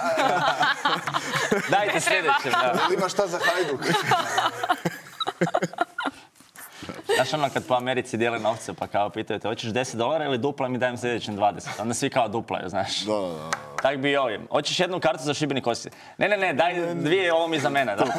Dajte sljedeće. Da. Ili imaš šta za Hajduk? Znaš, Znaš ono kad po Americi dijele novce pa kao pitaju te hoćeš deset dolara ili dupla mi dajem sljedećem dvadeset. Onda svi kao duplaju, znaš. Da, da, da. Tak bi i ovim. Hoćeš jednu kartu za Šibenik Osijek? Ne, ne, ne, daj dvije ovo mi za mene. Da.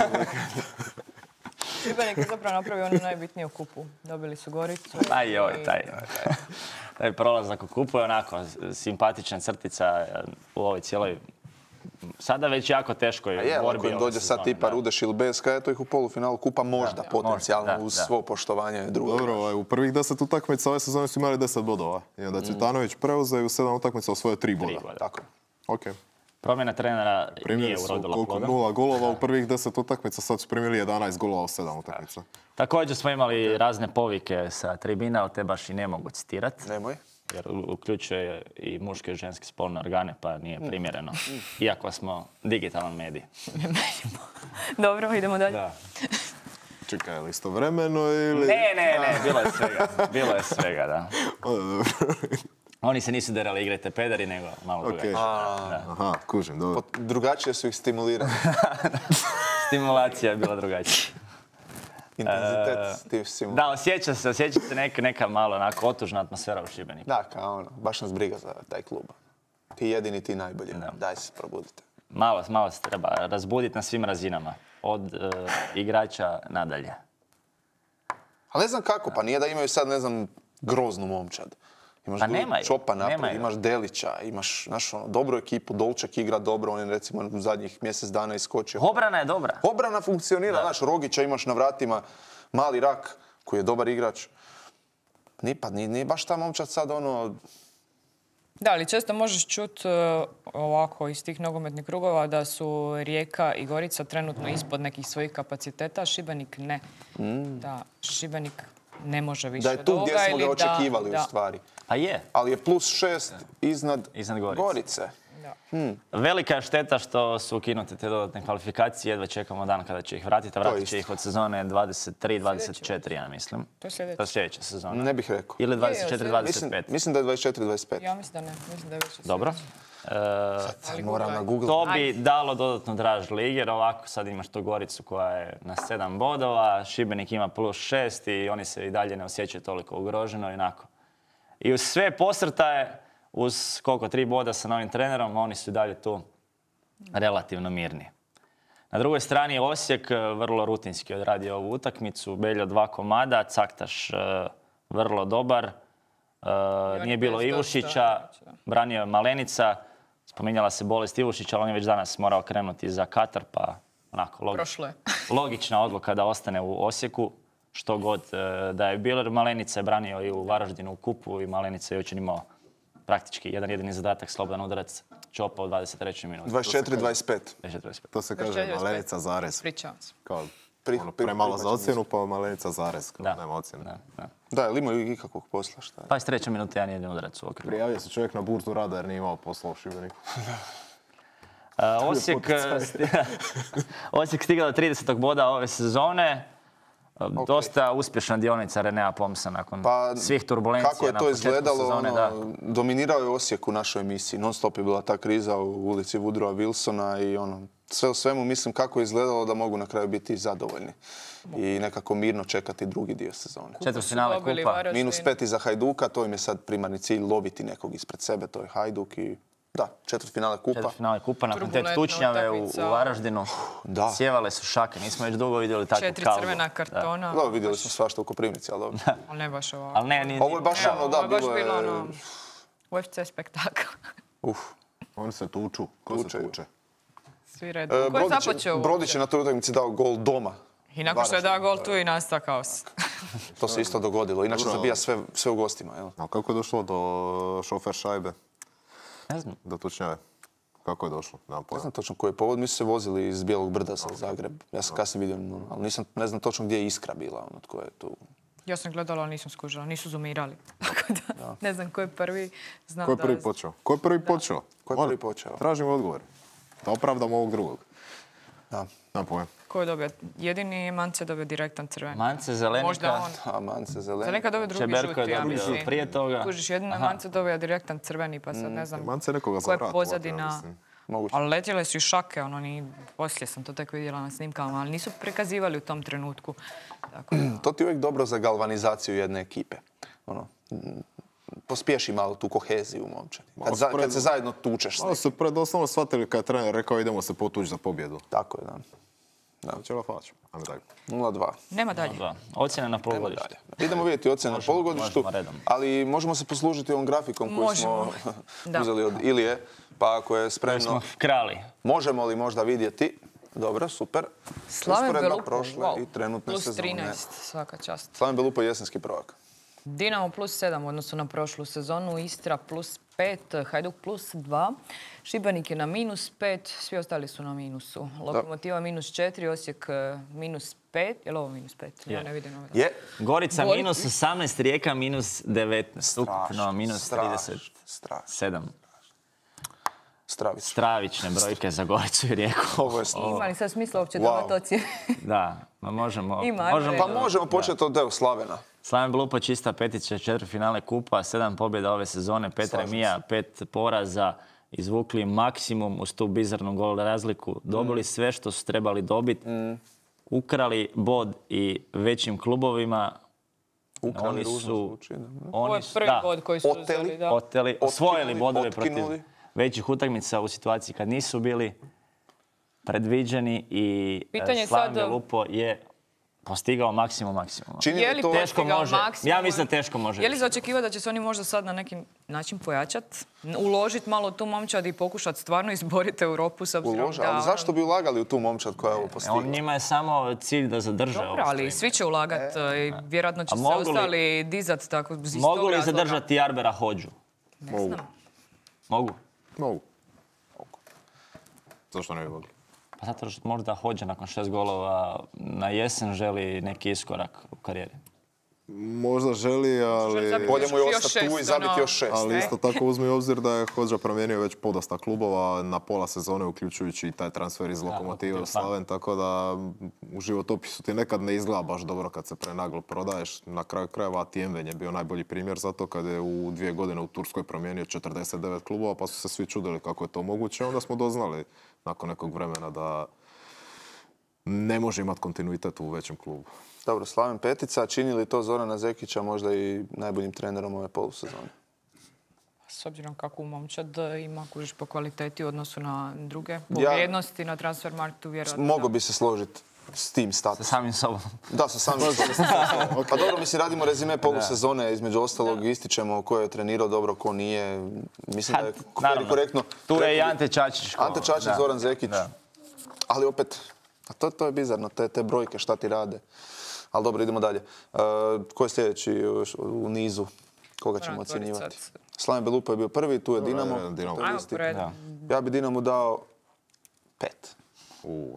Šibenik je zapravo napravio onu najbitniju kupu. Dobili su Goricu. Aj joj, taj, taj, taj prolazak u kupu je onako simpatična crtica u ovoj cijeloj sada već jako teškoj A je, borbi. ako im dođe sad tipa Rudeš ili Beska, eto ih u polufinalu kupa možda potencijalno možda, da, uz da. svo poštovanje drugog. Dobro, ovaj, u prvih deset utakmica ove sezone su imali deset bodova. I onda je Cvitanović preuzeo i u sedam utakmica osvojio tri boda. boda. Tako je. Ok. Promjena trenera nije Primili su urodila koliko plodom. nula golova u prvih deset utakmica, sad su primili jedanaest golova u sedam utakmica. Također smo imali razne povike sa tribina, ali te baš i ne mogu citirati. Nemoj. Jer uključuje i muške i ženske spolne organe, pa nije primjereno. Iako smo digitalan medij. Dobro, idemo dalje. Da. Čekaj, je li istovremeno ili... Ne, ne, ne, bilo je svega. Bilo je svega, da. Oni se nisu derali igrate pederi, nego malo drugačije. Aha, kužim, dobro. Drugačije su ih stimulirali. Stimulacija je bila drugačija. Intenzitet tih stimulacija. Da, osjeća se, osjeća se neka, neka malo onako otužna atmosfera u Šibeniku. Da, kao ono, baš nas briga za taj klub. Ti jedini, ti najbolji. Da. Daj se, probudite. Malo, malo se treba razbuditi na svim razinama. Od e, igrača nadalje. Ali ne znam kako, pa nije da imaju sad, ne znam, groznu momčad. Imaš Pa tu nemaju, Čopa naprijed, nemaju. imaš Delića, imaš naš, ono, dobru ekipu, Dolčak igra dobro, on je recimo u zadnjih mjesec dana iskočio. Obrana je dobra. Obrana funkcionira, znaš, Rogića imaš na vratima, Mali Rak, koji je dobar igrač. Nije, pa nije, nije baš ta momčad sad ono... Da, ali često možeš čuti uh, ovako iz tih nogometnih krugova da su Rijeka i Gorica trenutno ispod nekih svojih kapaciteta, a Šibenik ne. Mm. Da, Šibenik ne može više Da je tu gdje toga smo ga ili da- očekivali u da. stvari. A je. Ali je plus šest iznad, Iznad Gorice. Gorice. Velika je šteta što su ukinute te dodatne kvalifikacije. Jedva čekamo dan kada će ih vratiti. A To je vratit će isto. ih od sezone dvadeset tri dvadeset četiri, ja mislim. To je sljedeće. To je sljedeća sezona. Ne bih rekao. Ili dvadeset četiri dvadeset Mislim, pet. mislim da je dvadeset četiri dvadeset pet. Ja mislim da ne, mislim da je već Dobro. Sad moram na Google. To bi dalo dodatnu draž ligi, jer ovako sad imaš tu Goricu koja je na sedam bodova, Šibenik ima plus šest i oni se i dalje ne osjećaju toliko ugroženo i onako. I uz sve posrtaje, uz koliko, tri boda sa novim trenerom, oni su i dalje tu relativno mirni. Na drugoj strani je Osijek vrlo rutinski odradio ovu utakmicu, Beljo dva komada, Caktaš e, vrlo dobar, e, nije bilo bez Ivušića, dosta, da. branio je Malenica, spominjala se bolest Ivušića, ali on je već danas morao krenuti za Katar, pa onako logič, Prošlo je. logična odluka da ostane u Osijeku, što god e, da je bilo, jer Malenica je branio i u Varaždinu u kupu i Malenica je jučer imao praktički jedan jedini zadatak, slobodan udarac Čopa u dvadeset trećoj minuti. dvadeset četiri dvadeset pet. dvadeset četiri dvadeset pet. To se kaže dvadeset četiri, Malenica zarez. Ispričavam se. Kao, Pri- ono, pri- premalo za prihvaćam ocjenu, pa Malenica zarez. Kao, Da. nema ocjene. Da, da. Da, ili imaju ikakvog posla, šta je? dvadeset treća minuta, jedan jedin udarac u okviru. Prijavio se čovjek na burzu rada jer nije imao posla u Šibeniku. Uh, Osijek, sti- Osijek stigao do tridesetog boda ove sezone. Uh, Dosta uspješna dionica Renea Pomsa nakon Pa, svih turbulencija kako je na to početku izgledalo, sezone. ono, Da. dominirao je Osijek u našoj emisiji. Non stop je bila ta kriza u ulici Woodrowa Wilsona i ono, sve u svemu mislim kako je izgledalo da mogu na kraju biti zadovoljni. I nekako mirno čekati drugi dio sezone. Četvrtfinale Dobili kupa. Varaždin. Minus pet iza Hajduka, to im je sad primarni cilj loviti nekog ispred sebe, to je Hajduk i da, četvrtfinale kupa. Četvrtfinale kupa nakon te Turbulentna tučnjave u, u utakmica. Varaždinu. Da. Sjevale su šake, nismo već dugo vidjeli takvu Četiri kalbu. crvena Da. kartona. Dobro, vidjeli smo svašta u Koprivnici, ali dobro. Ali ne baš ovo. Ali ne, ni, Ovo je baš ono, da, Ovo je baš bilo je... bilo ono U F C spektakl. Uf. Oni se tuču. Ko se Tučeju. tuče? Svi redom. E, Ko je Brodić, je- započeo uopće? Brodić je na toj utakmici dao gol doma. I nakon što je Varaždin. dao gol tu i nastao kaos. To se isto dogodilo. Inače Dobro. zabija sve, sve u gostima. Jel? A kako je došlo do šofer šajbe, ne znam. do tučnjave? Kako je došlo? Nemam Ne pojma. znam točno koji je povod. Mi su se vozili iz Bijelog brda za Zagreb. Ja sam kasnije vidio, no, ali nisam, ne znam točno gdje je Iskra bila. Ono, tko je tu. Ja sam gledala, ali nisam skužila. Nisu zoomirali. Tako da, ne znam ko je prvi. Znam Ko je da- prvi počeo? Ko je prvi počeo? Ko je Molim, prvi počeo? Tražimo odgovor. Da opravdamo ovog drugog. Da. Nemam pojma. Ko je dobio? Jedini Mance dobio direktan crveni. Mance, Zelenika, Možda on. A Mance zeleni. Za neka dobio drugi Čeberko žuti, je ja dobio mislim. prije toga. Kužiš, jedino je Mance dobio direktan crveni, pa sad ne znam Mance nekoga ko je za vrat pozadina. votio, mislim. Moguće. Ali letjele su i šake, ono, ni, poslije sam to tek vidjela na snimkama, ali nisu prikazivali u tom trenutku. Tako da, To ti je uvijek dobro za galvanizaciju jedne ekipe. Ono, mm, pospješi malo tu koheziju momčadi. Kad, za- kad se zajedno tučeš. s Malo su predoslovno shvatili kad je trener rekao idemo se potući za pobjedu. Tako je, da. Da. Čela fač. Ajme dalje. nula dva. nema dalje. Dva. Ocjena na Idemo polugodište. dalje. Idemo vidjeti ocjenu na Možemo- polugodištu, možemo redom. ali možemo se poslužiti ovom grafikom koji Možemo. smo Da. uzeli od Ilije, pa ako je Smo spremno, krali. možemo li možda vidjeti? Dobro, super. Slaven Usporedba Belupo, prošle wow, i trenutne plus sezone. trinaest, svaka čast. Slaven Belupo je jesenski prvak. Dinamo plus sedam u odnosu na prošlu sezonu, Istra plus pet, Hajduk plus dva, Šibenik je na minus pet, svi ostali su na minusu. Lokomotiva minus četiri, Osijek eh, minus pet, je li ovo minus pet? Ja Je. ne vidim ovo. Je. Gorica Gorica- minus osamnaest, Rijeka minus devetnaest. Ukupno minus trideset Strašno. sedam. Stravično. Stravične brojke za Goricu i Rijeku. Ovo je strašno. Ima li sad smisla uopće Wow. davati ocjene? Da, ma možemo... Ima, ajmo možemo redom. Pa možemo početi od evo, Slavena. Slaven Belupo čista petica, četiri finale kupa, sedam pobjeda ove sezone, pet Slažem remija, pet poraza, izvukli maksimum uz tu bizarnu gol razliku, dobili sve što su trebali dobiti, ukrali bod i većim klubovima. Ukrali Oni ružno su... zvuči, da. Ovo je Oni su, prvi da, bod koji su Oteli. uzeli, da. oteli, osvojili Otkinuli, bodove protiv otkinuli. većih utakmica u situaciji kad nisu bili predviđeni i Pitanje e, je Slaven sad- Belupo je postigao maksimum maksimuma. Čini Je li li to... Teško postigao može. maksimum? Ja mislim da teško može. Je li za očekivati da će se oni možda sad na neki način pojačati, uložiti malo u tu momčad i pokušati stvarno izboriti Europu s obzirom Ulože, da... ali zašto bi ulagali u tu momčad koja je ovo On, postigla? njima je samo cilj da zadrže ovo Dobro, što ali imaju. svi će ulagati i vjerojatno će A se mogu li- ostali dizati tako iz Mogu tog li razloga. zadržati Arbera Hođu? Ne Mogu. znam. Mogu. Mogu. Zašto ne bi mogli? Pa zato što možda Hođa nakon šest golova na jesen želi neki iskorak u karijeri. Možda želi, ali... zabiti Bolje mu je Još ostati tu šest, i zabiti ono. još šest. Ali Ne? isto tako uzmi u obzir da je Hođa promijenio već podosta klubova na pola sezone, uključujući i taj transfer iz Lokomotive u Lokomotiv, Slaven, tako da u životopisu ti nekad ne izgleda baš dobro kad se prenaglo prodaješ. Na kraju krajeva Tiemven je bio najbolji primjer za to kad je u dvije godine u Turskoj promijenio četrdeset devet klubova, pa su se svi čudili kako je to moguće. Onda smo doznali nakon nekog vremena da ne može imati kontinuitet u većem klubu. Dobro, Slaven petica. Čini li to Zorana Zekića možda i najboljim trenerom ove polusezone? S obzirom kakvu momčad ima, kužiš po kvaliteti u odnosu na druge, po Ja- vrijednosti na transfer marketu, vjerojatno. Mogu da. bi se složiti s tim Sa statusom. samim sobom. Da, sa samim Pa dobro, mislim, radimo rezime polusezone, između ostalog ističemo ko je trenirao dobro, ko nije. Mislim da je Naravno. korektno. Tu je i korektno- Ante Čačić. ko- Ante Čačić, da. Zoran Zekić. Da. Ali opet, a to, to je bizarno, te, te brojke šta ti rade. Ali dobro, idemo dalje. Uh, ko je sljedeći još u nizu? Koga ćemo Moram otvorit ocjenjivati? sad. Slaven Belupo je bio prvi, tu je Dinamo. je, Dinamo. To je Ajmo isti. po redu. Da. Ja bi Dinamo dao pet. U.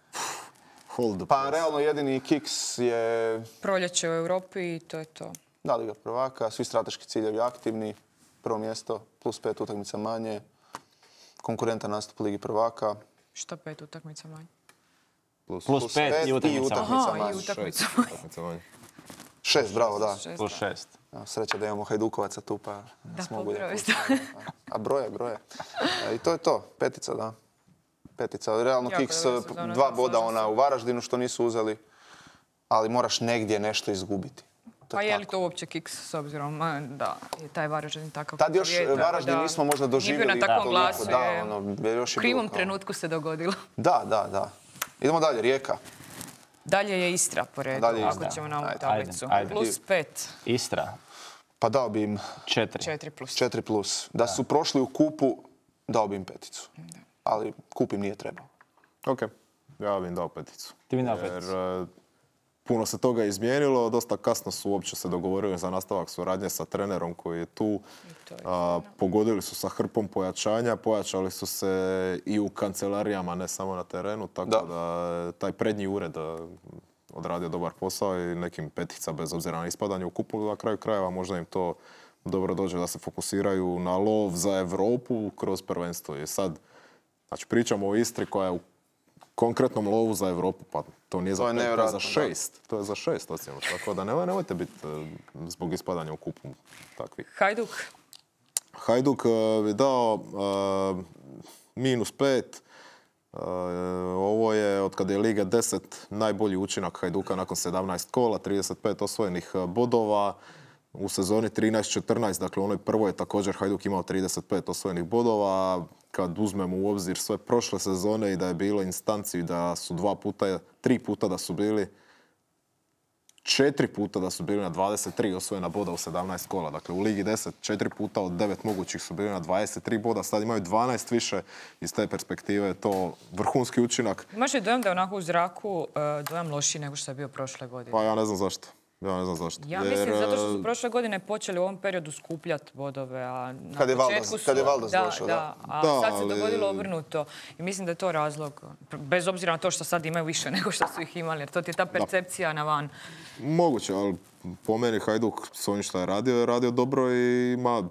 Hold the Pa press. realno jedini kiks je Proljeće u Europi i to je to. da Liga prvaka, svi strateški ciljevi aktivni, prvo mjesto, plus pet utakmica manje, konkurentan nastup u Ligi prvaka, Šta pet utakmica manje? Plus, Plus pet i utakmica. utakmica Aha, i manje. utakmica šest manje. utakmica manje. Šest, bravo, da. Šest, Plus da. šest. Evo, sreća da imamo Hajdukovaca tu, pa Da, smo mogu pobrojali da- ste. A broje, broje. E, I to je to, petica, da. Petica, realno Jako kiks, dobra sezona, dva da, boda slažem ona se. u Varaždinu što nisu uzeli, ali moraš negdje nešto izgubiti. To Pa je li tako. to uopće kiks s obzirom a, da je taj Varaždin takav Tad još kakav je, tako Varaždin da nismo možda nije bio doživjeli na takvom toliko, glasu, da, je ono, još je u krivom bilo kao- trenutku se dogodilo. Da, da, da. Idemo dalje, Rijeka. Dalje je Istra po redu, Dalje je ako Istra. ćemo na ovu Ajde, tablicu. ajde, ajde. Plus pet, Istra, Pa dao bi im četiri. četiri plus. četiri plus. Da su prošli u kupu, dao bi im peticu. Ali kup im nije trebao. Ok, ja bi im dao peticu. Ti bi dao Jer peticu. e, puno se toga izmijenilo, dosta kasno su uopće se dogovorili za nastavak suradnje sa trenerom koji je tu. to je A, pogodili su sa hrpom pojačanja, pojačali su se i u kancelarijama, ne samo na terenu, tako Da. da, je taj prednji ured e, odradio dobar posao i nekim petica bez obzira na ispadanje u kupu. Na kraju krajeva možda im to dobro dođe da se fokusiraju na lov za Europu kroz prvenstvo. I sad, znači pričamo o Istri koja je u konkretnom lovu za Europu, pa to nije za To je pet, to je nevjerojatno, za da. šest. To je za šest ocjenu. Tako da nemoj, nemojte biti e, zbog ispadanja u kupu takvi. Hajduk, Hajduk e, bi dao e, minus pet. Uh, ovo je, od kada je Liga deset, najbolji učinak Hajduka nakon sedamnaest kola, trideset pet osvojenih bodova. U sezoni trinaest četrnaest, dakle u onoj prvoj je također Hajduk imao trideset pet osvojenih bodova. Kad uzmemo u obzir sve prošle sezone i da je bilo instanciju da su dva puta, tri puta da su bili, četiri puta da su bili na dvadeset tri osvojena boda u sedamnaest kola. Dakle, u Ligi deset četiri puta od devet mogućih su bili na dvadeset tri boda, sad imaju dvanaest više. Iz te perspektive je to vrhunski učinak. Imaš li dojam da je onako u zraku dojam lošiji nego što je bio prošle godine? Pa ja ne znam zašto. Ja ne znam zašto. Ja Jer, mislim zato što su prošle godine počeli u ovom periodu skupljati bodove, a na Kad je početku Valdas- su... kad je Valdas da, došao, da. da. A Da, sad se ali- dogodilo obrnuto. I mislim da je to razlog. Bez obzira na to što sad imaju više nego što su ih imali. Jer to ti je ta percepcija na van. Moguće, ali po meni Hajduk s ovim što je radio, je radio dobro i ima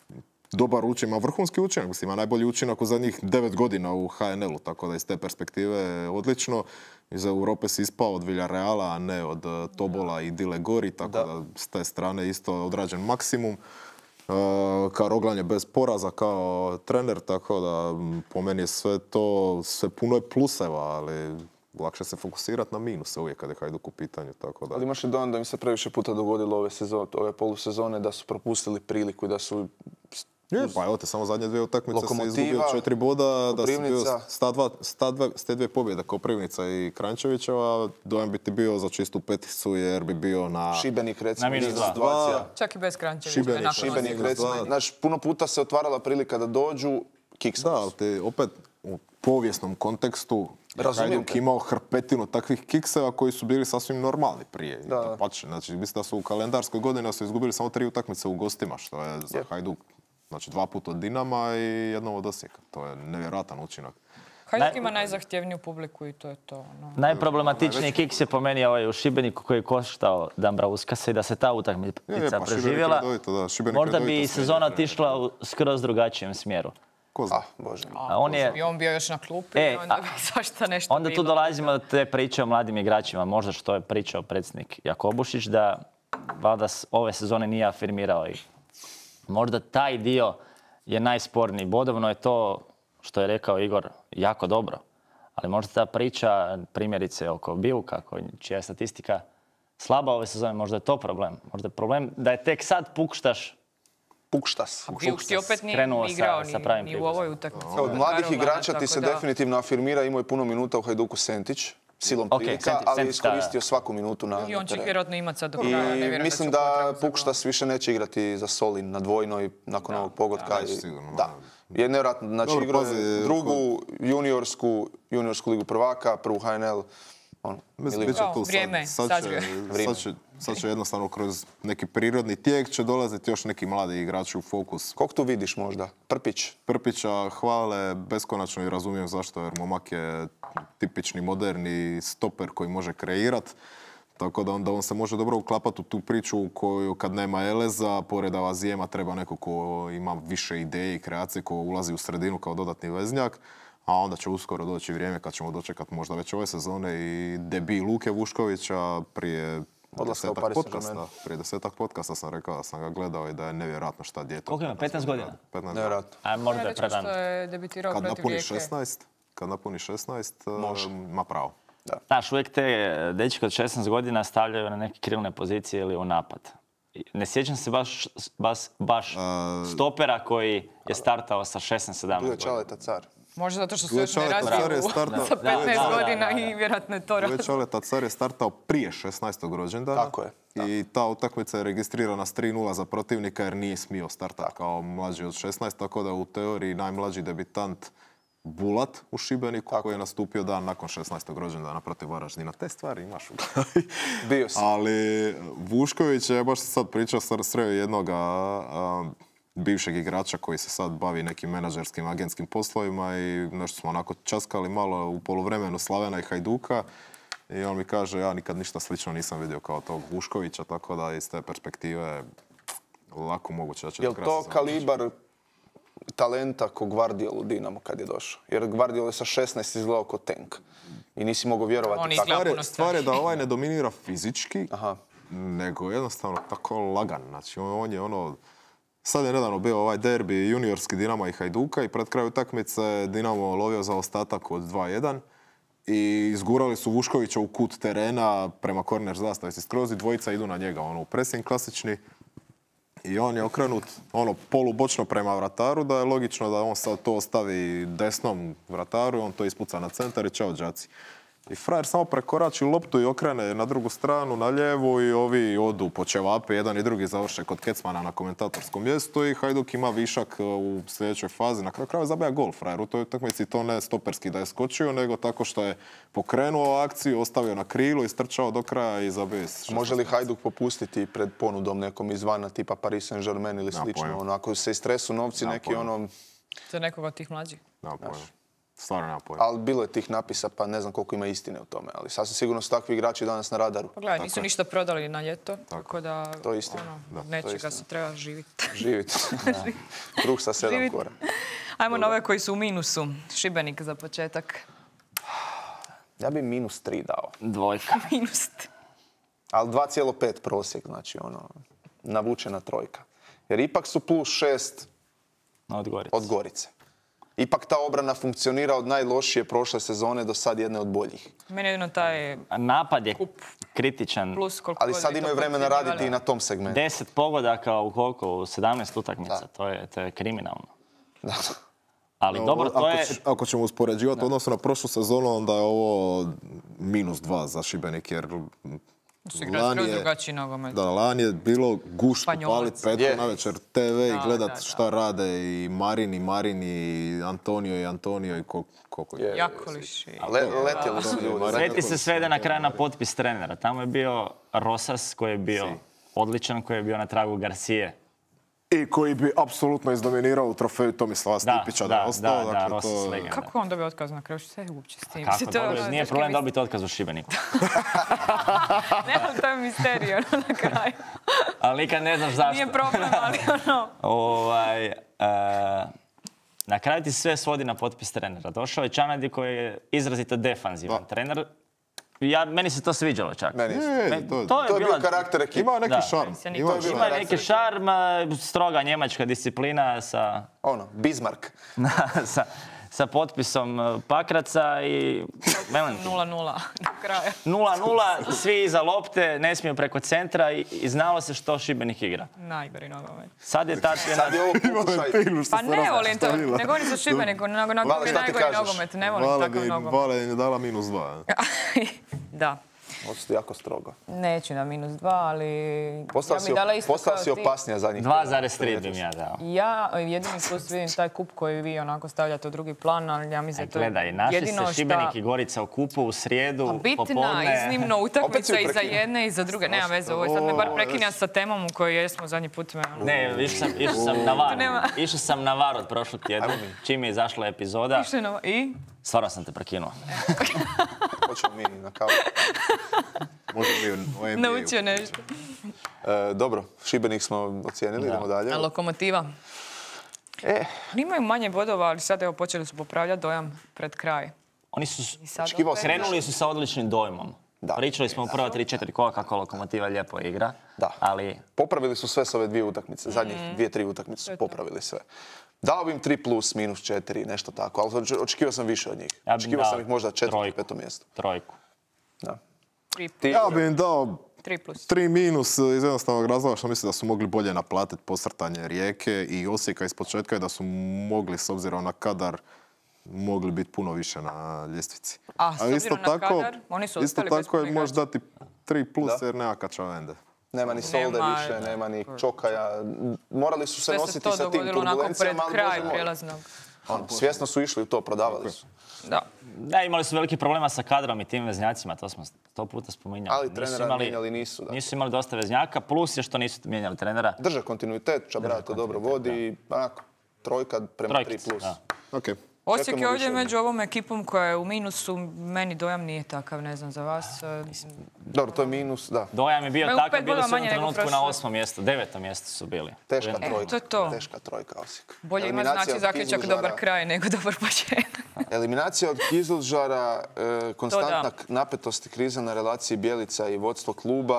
dobar učinak, ima vrhunski učinak. Mislim, ima najbolji učinak u zadnjih devet godina u H N L-u, tako da iz te perspektive je odlično. Iz Europe si ispao od Villareala, a ne od uh, Tobola i Dile Gori, tako da. da s te strane isto odrađen maksimum. Uh, kao Roglan je bez poraza, kao trener, tako da m, po meni je sve to, sve puno je pluseva, ali lakše se fokusirati na minuse uvijek kada je Hajduk u pitanju, tako da. Ali imaš li dojam da im se previše puta dogodilo ove, sezone, ove polusezone da su propustili priliku i da su... Je, pa evo te, samo zadnje dvije utakmice se Lokomotiva, izgubio četiri boda, da si bio Koprivnica. sta dva, sta dva, s te dvije pobjede Koprivnica i Kranjčevićeva, dojam bi ti bio za čistu peticu jer bi bio na... Šibenik, recimo, Na minus minus dva. situacija. Čak i bez Kranjčevića. Šibenik, nakon Šibenik, osvijeta. recimo. dva. Znaš, puno puta se otvarala prilika da dođu, kiksali Da, ali su. ti opet u povijesnom kontekstu Razumijem Hajduk te. imao hrpetinu takvih kikseva koji su bili sasvim normalni prije. Da. Dapače, znači, mislim da su u kalendarskoj godini su izgubili samo tri utakmice u gostima, što je za Je. Hajduk, znači dva puta od Dinama i jednom od Osijeka. To je nevjerojatan učinak. Hajduk Naj- ima najzahtjevniju publiku i to je to. No. Najproblematičniji kiks je po meni ovaj u Šibeniku koji je koštao Dambra Uskasa i da se ta Je, je, utakmica pa Šibenik preživjela, redovito, da, Šibenik možda redovito bi smjenjuje sezona trenera. otišla u skroz drugačijem smjeru. Ko zna? Ah, Bože. A on je, I on bio još na klupi E, i onda a- bi svašta nešto onda tu bilo. dolazimo do te priče o mladim igračima, možda što je pričao predsjednik Jakobušić, da valjda s- ove sezone nije afirmirao ih. Možda taj dio je najsporniji. Bodovno je to, što je rekao Igor, jako dobro. Ali možda ta priča, primjerice oko Biluka, koji- čija je statistika slaba ove sezone, možda je to problem. Možda je problem da je tek sad pukštaš. Pukštas. Bijuk ti opet nije krenuo sa- igrao sa ni, pravim ni u pripazom. ovoj utakmici. Od mladih Karovana, igrača ti tako se da- definitivno afirmira, imao je puno minuta u Hajduku Sentić, silom Ok, prilika, Sentić- ali je Sentić, da, da. iskoristio svaku minutu na I on će ih terenu. vjerojatno imati sad do I kraja. ne vjerujem mislim će da potrebno za Pukštas više neće igrati za Solin na dvojnoj nakon ovog pogotka. neće i- sigurno, Da. Je nevjerojatno. Znači, Dobro, igrao je pazi, drugu juniorsku, juniorsku ligu prvaka, prvu H N L. Ono, Mislim, milijun. bit će Kao, tu sad, vrijeme, sad, sad će, će. Vrijeme. sad, će, sad će jednostavno kroz neki prirodni tijek će dolaziti još neki mladi igrači u fokus. Kog tu vidiš možda? Prpić? Prpića hvale beskonačno i razumijem zašto, jer momak je tipični moderni stoper koji može kreirat. Tako da onda on se može dobro uklapati u tu priču u koju kad nema Eleza, pored Avazijema treba neko ko ima više ideje i kreacije, ko ulazi u sredinu kao dodatni veznjak. A onda će uskoro doći vrijeme kad ćemo dočekati možda već ove sezone i debi Luke Vuškovića prije Odlaska u desetak Paris podcasta. Saint-Germain. Prije desetak podcasta sam rekao da sam ga gledao i da je nevjerojatno šta djete. Koliko ima, petnaest godina? petnaest godina. Nevjerojatno. A možda je Dečko predan. što je debitirao Kad protiv napuni Rijeke. šesnaest, kad napuni šesnaest, Može. ima pravo. Znaš, uvijek te dečke od šesnaest godina stavljaju na neke krilne pozicije ili u napad. I ne sjećam se baš, baš, baš stopera koji je startao sa šesnaest Bio je sedamnaest godina. Čaleta car. Možda zato što se Bio je još ne Čaleta car je razviju startao- sa Da, petnaest da, da, godina da, da. i vjerojatno je to razlog. Već Aleta car je startao prije šesnaestog rođendana. Tako je, I ta utakmica je registrirana s tri nula za protivnika jer nije smio startati kao mlađi od šesnaest, tako da u teoriji najmlađi debitant Bulat u Šibeniku koji je nastupio dan nakon šesnaestog rođendana protiv Varaždina. Te stvari imaš u glavi. Bio si. Ali Vušković je, baš sam sad pričao, sr- sreo jednoga a, bivšeg igrača koji se sad bavi nekim menadžerskim, agentskim poslovima i nešto smo onako časkali malo u poluvremenu Slavena i Hajduka. I on mi kaže, ja nikad ništa slično nisam vidio kao tog Vuškovića, tako da iz te perspektive lako moguće da će Je do li kraja to sezone. kalibar talenta ko Gvardiol u Dinamo kad je došao? Jer Gvardiol je sa šesnaest izgledao kao tank. I nisi mogao vjerovati On tako. izgleda- Stvar je, puno stvar je da ovaj ne dominira fizički, Aha. nego jednostavno tako lagan. Znači, on, on je ono Sad je nedavno bio ovaj derbi juniorski Dinama i Hajduka i pred kraju utakmice Dinamo lovio za ostatak od dva jedan i izgurali su Vuškovića u kut terena prema korner zastavici skroz i dvojica idu na njega, ono, u pressing klasični. I on je okrenut ono, polubočno prema vrataru, da je logično da on sad to ostavi desnom vrataru, on to ispuca na centar i čao đaci. I frajer samo prekorači loptu i okrene na drugu stranu, na lijevu i ovi odu po ćevape, jedan i drugi završe kod Kecmana na komentatorskom mjestu i Hajduk ima višak u sljedećoj fazi. Na kraju krajeva zabija gol frajer. U toj utakmici to ne stoperski da je skočio, nego tako što je pokrenuo akciju, ostavio na krilu, istrčao do kraja i zabio. Može li Hajduk popustiti pred ponudom nekom izvana tipa Paris Saint-Germain ili slično? Ono, ako se istresu novci Na neki pojma. ono... Za nekoga od tih mlađih. Nema pojma. Stvarno nema pojma. Ali bilo je tih napisa, pa ne znam koliko ima istine u tome. Ali sasvim sigurno su takvi igrači danas na radaru. Pa gledaj, nisu ništa prodali na ljeto, tako da To je istina. ono, Da, to je nečega istina. se treba živjeti. Živjeti. Kruh sa sedam Živjeti. kora. Ajmo na ove koji su u minusu. Šibenik za početak. Ja bi minus tri dao. Dvojka. Minus. Ali dva zarez pet prosjek, znači ono, navučena trojka. Jer ipak su plus šest Od Gorice. od Gorice. Ipak ta obrana funkcionira od najlošije prošle sezone do sad jedne od boljih. Meni je jedno taj Napad je kritičan. plus koliko Ali god sad vi to imaju vremena podcjenjivali. raditi i na tom segmentu. Deset pogodaka u koliko? U sedamnaest utakmica. Da. To je, to je kriminalno. Da. Ali dobro, to ako, je... ć- ako ćemo uspoređivati odnosno na prošlu sezonu, onda je ovo minus dva za Šibenik, jer Su igrali lani skroz je, drugačiji nogomet. da, lani je bilo gušt Španjolac. palit petkom Je. na večer te ve i Da, gledat da, da. šta rade i Marin i Marin i Antonio i Antonio i ko- koliko je. Je. Jakoliš i... Le, letjeli su ljudi. Marin- Sve ti se svede na kraju na potpis trenera. Tamo je bio Rosas koji je bio odličan, koji je bio na tragu Garcije. I koji bi apsolutno izdominirao u trofeju Tomislava Da, Stipića da, je da, ostao. da, da, dakle, Rosas to- legenda. Kako on dobio otkaz na kraju? Šta je uopće s tim? Kako Mislim, to je dobro, ono, nije teški problem mis- dobiti otkaz u Šibeniku. Nemam, to je misterija ono, na kraju. Ali nikad ne znaš zašto. Nije problem, ali ono... Ovaj, e, na kraju ti sve svodi na potpis trenera. Došao je Čanadi koji je izrazito defanzivan trener. Ja, meni se to sviđalo čak. Meni isto. E, Me- to, to je To je bio bila- karakter ekipe. ima neki Da. šarm. Se Ima niko- neki Ima šarm. neki šarm, a, stroga njemačka disciplina sa, Ono, Bismarck. sa, sa potpisom e, Pakraca i velim ti, nula nula do kraja. nula nula, svi iza lopte, ne smiju preko centra i, i znalo se što Šibenik igra. Najgori nogomet. Sad je ta Sad je ovo pokušaj. Pa ne volim to, ne govorim za Šibeniku, nego na Vale, šta ti najgori kažeš? nogomet, ne volim Vale takav bi, nogomet. Vale im je dala minus dva. Da, Ovo su jako strogo. neću na minus dva, ali Postao ja si, bi dala isto postao kao si ti. opasnija zadnjih dva tjedana. zarez tri bi mi ja dao. Ja jedini plus vidim taj kup koji vi onako stavljate u drugi plan, ali ja mislim Aj, da to je gledaj, našli jedino se šta... Šibenik i Gorica u kupu u srijedu, Bitna, popodne. iznimno Opet utakmica si ju i za prekinuo. jedne i za druge. Nema veze, ovo je sad me bar O, prekinja sa temom u kojoj jesmo zadnji put. Me, ono, Ne, išao sam, išao sam na var. nema. Išao sam na var od prošlog tjedna, Ajmo mi. čim je izašla epizoda. Išli na- I? Stvarno sam te prekinuo. Hoćemo mi na kavu. Može mi u N B A-u. Naučio nešto. E, dobro, Šibenik smo ocijenili, idemo dalje. A Lokomotiva? E, Oni imaju manje bodova, ali sad evo počeli su popravljati dojam pred kraj. Oni su I sad Očekivao opet- sam krenuli su sa odličnim dojmom. Da. Pričali smo u prva tri četiri kola kako Lokomotiva lijepo igra. Da. Ali popravili su sve s ove dvije utakmice. Zadnjih Mhm. dvije, tri utakmice su popravili sve. Dao bi im tri plus, minus četiri, nešto tako. Ali oč- očekivao sam više od njih. Ja bi Očekivao dao sam ih možda četvrto, trojku. peto mjesto. trojku. Da. Tri, Ti, Ja bi im dao tri plus. tri minus iz jednostavnog razloga što mislim da su mogli bolje naplatiti posrtanje Rijeke i Osijeka iz početka i da su mogli, s obzirom na kadar, mogli biti puno više na ljestvici. A s obzirom na kadar, oni su isto ostali bez tako je punih možeš dati tri plus Da. jer nema Kačavende. nema ni Solde Nema- više, nema ni Čokaja. Morali su se Sve se nositi to sa tim dogodilo onako pred turbulencijama, ali kraj Bože moj. prijelaznog. Ono, svjesno su išli u to, prodavali su. Da. Da, imali su veliki problema sa kadrom i tim veznjacima, to smo sto puta spominjali. Ali Nisu trenera imali- mijenjali nisu, da. Nisu imali dosta veznjaka, plus je što nisu mijenjali trenera. Drže kontinuitet, Čabra to dobro vodi i onako, trojka prema tri Trojkica, plus. da. Ok. Osijek Čekamo je ovdje više. među ovom ekipom koja je u minusu, meni dojam nije takav, ne znam za vas. E, Dobro, to je minus, da. Dojam je bio Imaju takav, pet bili bodova su u manje jednom nego trenutku na prošle. osmom mjestu, devetom mjestu su bili. Teška E, trojka. to je to. Teška trojka Osijek. Bolje ima Eliminacija znači od zaključak Kizilžara- dobar kraj nego dobar početak. Eliminacija od Kizilžara, e, konstantna da. napetost i kriza na relaciji Bjelica i vodstvo kluba.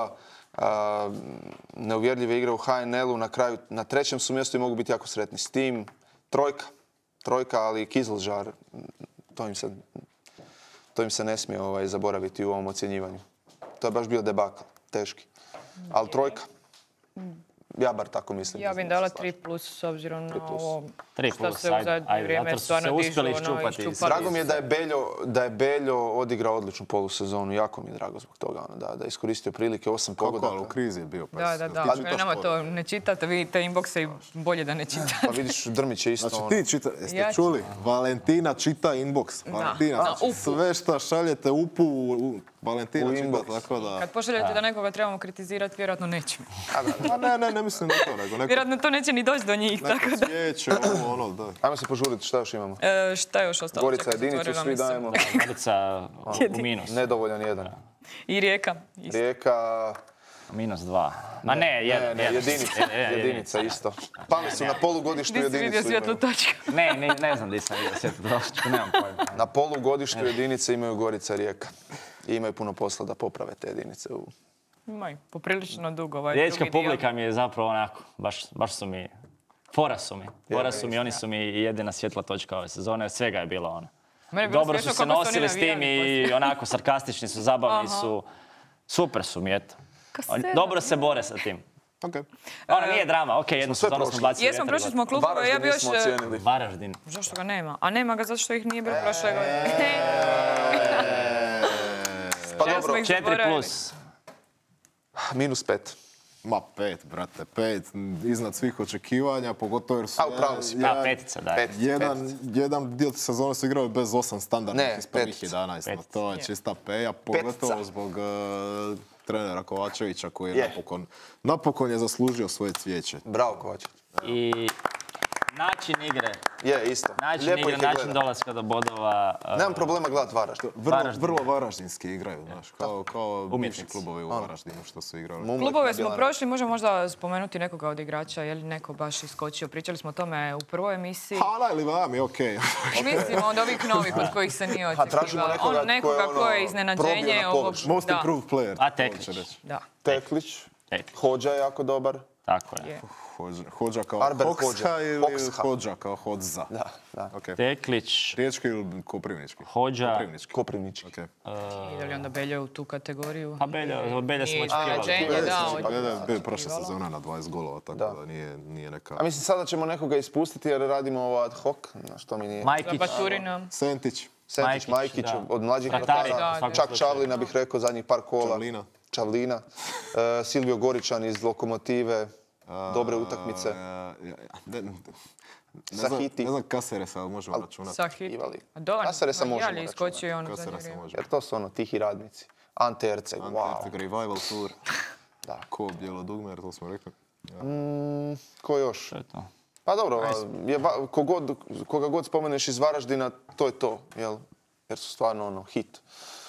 A, neuvjerljive igre u ha en el-u, na kraju na trećem su mjestu i mogu biti jako sretni. S tim trojka, trojka, ali Kizilžar, to im se, to im se ne smije ovaj, zaboraviti u ovom ocjenjivanju. To je baš bio debakl, teški. Ali trojka. Ja bar tako mislim. Ja bih dala tri plus s obzirom na ovo Tri što plus, se u ajde, zadnje ajde, vrijeme zato su stvarno se dižu, uspjeli ono, iščupati. iščupali Drago mi je se. da je Beljo, da je Beljo odigrao odličnu polusezonu. Jako mi je drago zbog toga. Ono, da, da je iskoristio prilike, osam Kako, pogodaka. ali u krizi je bio. Pa Da, da, da. ti čitaš Nama poruke. to ne čitate, vidite inboxe i bolje da ne čitate. Pa vidiš, Drmić je isto Znači ono. ti čita, jeste Ja ću- čuli? Valentina čita inbox. Valentina, Da, znači, upu. sve šta šaljete upu, u, Valentina U čita, inbox. tako da... Kad pošaljete da nekoga trebamo kritizirati, vjerojatno nećemo. Ma ne, ne, ne mislim na to, nego neko, Vjerojatno to neće ni doći do njih, neko tako da. cvijeće, ovo, ono, da. Ajmo se požuriti, šta još imamo? E, šta je još ostalo? Gorica Čekaj, jedinicu, zatvorila svi mi se. dajemo. Gorica u minus. Nedovoljan jedan. I Rijeka. isto. Rijeka... Minus dva. Ma ne, jedan. Ne, ne, jedan. jedinica, Je- je- jedinica isto. Pali su na polugodištu Di si vidio jedinicu svjetlu imaju. točku? Ne, ne, ne znam di sam vidio svjetlu točku, nemam pojma. Na polugodištu jedinice imaju Gorica i Rijeka. I imaju puno posla da poprave te jedinice. U... Maj, poprilično dugo ovaj Riječka drugi dio. publika mi je zapravo onako, baš, baš su mi, fora su mi. Fora su mi, oni su mi jedina svjetla točka ove sezone, svega je bilo ono. Mene je bilo Dobro su smiješno se kako su oni nosili s tim navijali i onako sarkastični su, zabavni Aha. su. Super su mi, eto. Kaseta. Dobro se bore sa tim. Okay. Ono nije drama, ok, jednu sve sezonu smo prošli. bacili Jesmo, vjetar. prošli smo klubove, ja Varaždin bi još... nismo e, ocijenili. Varaždin. Zašto ga nema? A nema ga zato što ih nije bilo prošle godine. Pa Čemu dobro, smo ih Četiri zaboravili? plus. minus pet. Ma pet, brate, pet, iznad svih očekivanja, pogotovo jer su... A, u pravu si. jedan- Da, petica, da. Pet. Jedan, jedan dio sezone su igrali bez osam standardnih Ne, iz prvih petica. jedanaest. No, Petica. to je čista peja, pogotovo zbog uh, trenera Kovačevića koji je Je. napokon, napokon je zaslužio svoje cvijeće. Bravo, Kovač. I način igre, Je, isto. način Lijepo igre, ih je način gledat. dolaska do bodova. uh, Nemam problema gledat Varaždin. Vrlo, Varaždin. vrlo varaždinski igraju, znaš, kao, kao bivši Umjetnici. klubovi u Varaždinu što su igrali. Mumlik Klubove na smo Bjelanu. prošli, možemo možda spomenuti nekoga od igrača, je li neko baš iskočio. Pričali smo o tome u prvoj emisiji. Hala ili vami, okej. Mislim od ovih novih od kojih se nije A tražimo očekivalo. nekoga Ono, nekoga ko je, ono, koje je probio iznenađenje. na ovo- površinu. Most da, improved player. A to Teklić. će reći. da. Teklić. Teklić. Hođa je jako dobar. Tako je. Je. Hođa, hođa kao Arber Hoxha Hođa. ili Hoxha. Hođa kao Hodza? Da, da. Okay. Teklić, Riječki ili Koprivnički? Hođa, Koprivnički. Koprivnički. Okay. Ide li onda Beljo u tu kategoriju? pa Belja, Belja smo Nije očekivali. iznenađenje, da. Pa od- je da je bio prošle sezone na dvadeset golova, tako da, nije, nije neka... A mislim, sada ćemo nekoga ispustiti jer radimo ovo ad hoc, na što mi nije. Za Majkić, Baturina. Sentić, Sentić, Majkić, Majkić, da. od mlađih Vratari, vratara, u svakom čak slučaju. Čavlina bih rekao, zadnjih par kola. Čavlina. Čavlina. E, Silvio Goričan iz Lokomotive, dobre utakmice. A, ja, ja, ne, ne, ne Sahiti. znam, ne znam Kaseresa, ali možemo računati. Sahit. Ivali. A dobar, Kasaresa ma, možemo Jali računati. iskočio i ono zadnje Kaseresa vrijeme. može. Jer to su ono tihi radnici. Ante Erceg, Ante wow. Erceg, Revival Tour. Da. Ko bijelo dugme, jer to smo rekli. Mm, ko još? to je to. Pa dobro, je, va- kogod, koga god spomeneš iz Varaždina, to je to, jel? Jer su stvarno ono, hit.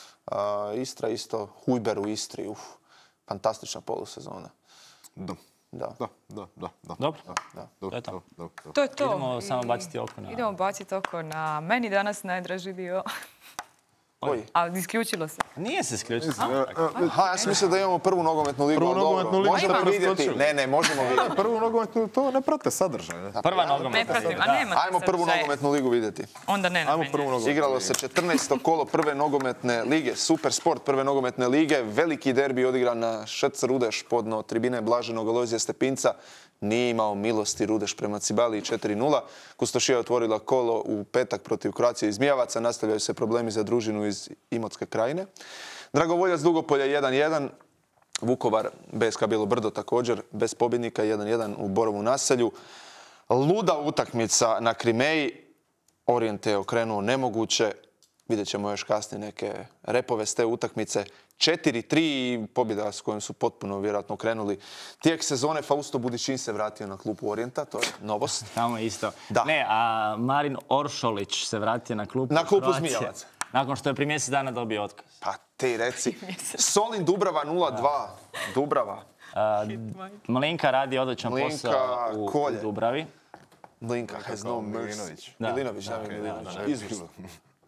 A, Istra isto, Hujber u Istri, uf, fantastična polusezona. Da. Da. Da, da, da, da. Dobro. Da, To je to. da, da, da. To je to. Idemo I- samo baciti oko na... Idemo baciti oko na meni danas najdraži dio. Koji? Ali isključilo se. Nije se isključio. Aha, ja sam mislio da imamo prvu nogometnu ligu, Prvu ali dobro. nogometnu ligu Možemo ste vidjeti. preskočili. Ne, ne, možemo vidjeti. Prvu nogometnu, to ne prate sadržaj. Ne? Prva Ne nogometna pratim, liga, a da. nema. Ajmo prvu sadržaja. nogometnu ligu vidjeti. Onda ne na Ajmo meni. prvu nogometnu Igralo ligu. se četrnaesto kolo prve nogometne lige, Super Sport prve nogometne lige, veliki derbi odigran na Š C Rudeš podno tribine Blaženog Alojzija Stepinca. Nije imao milosti Rudeš prema Cibaliji četiri nula. Kustošija je otvorila kolo u petak protiv Croacije iz Mijavaca. Nastavljaju se problemi za družinu iz Imotske krajine. Dragovoljac Dugopolja jedan jedan. Vukovar B S K Bijelo Brdo također bez pobjednika jedan jedan u Borovu naselju. Luda utakmica na Krimeji. Orijent je okrenuo nemoguće. Vidjet ćemo još kasnije neke repove s te utakmice. četiri tri i pobjeda s kojom su potpuno vjerojatno krenuli. Tijek sezone Fausto Budičin se vratio na klub Orijenta, to je novost. Tamo isto. Da. Ne, a Marin Oršolić se vratio na klub Na klubu Croacije. Zmijavaca. Nakon što je prije mjesec dana dobio otkaz. Pa ti reci. Solin Dubrava nula dva. Dubrava. A, Mlinka radi odličan Mlinka, posao u, u Kolje. Dubravi. Mlinka has no mercy. Milinović. Da. Milinović, da, Milinović. da, da. Izvrsno.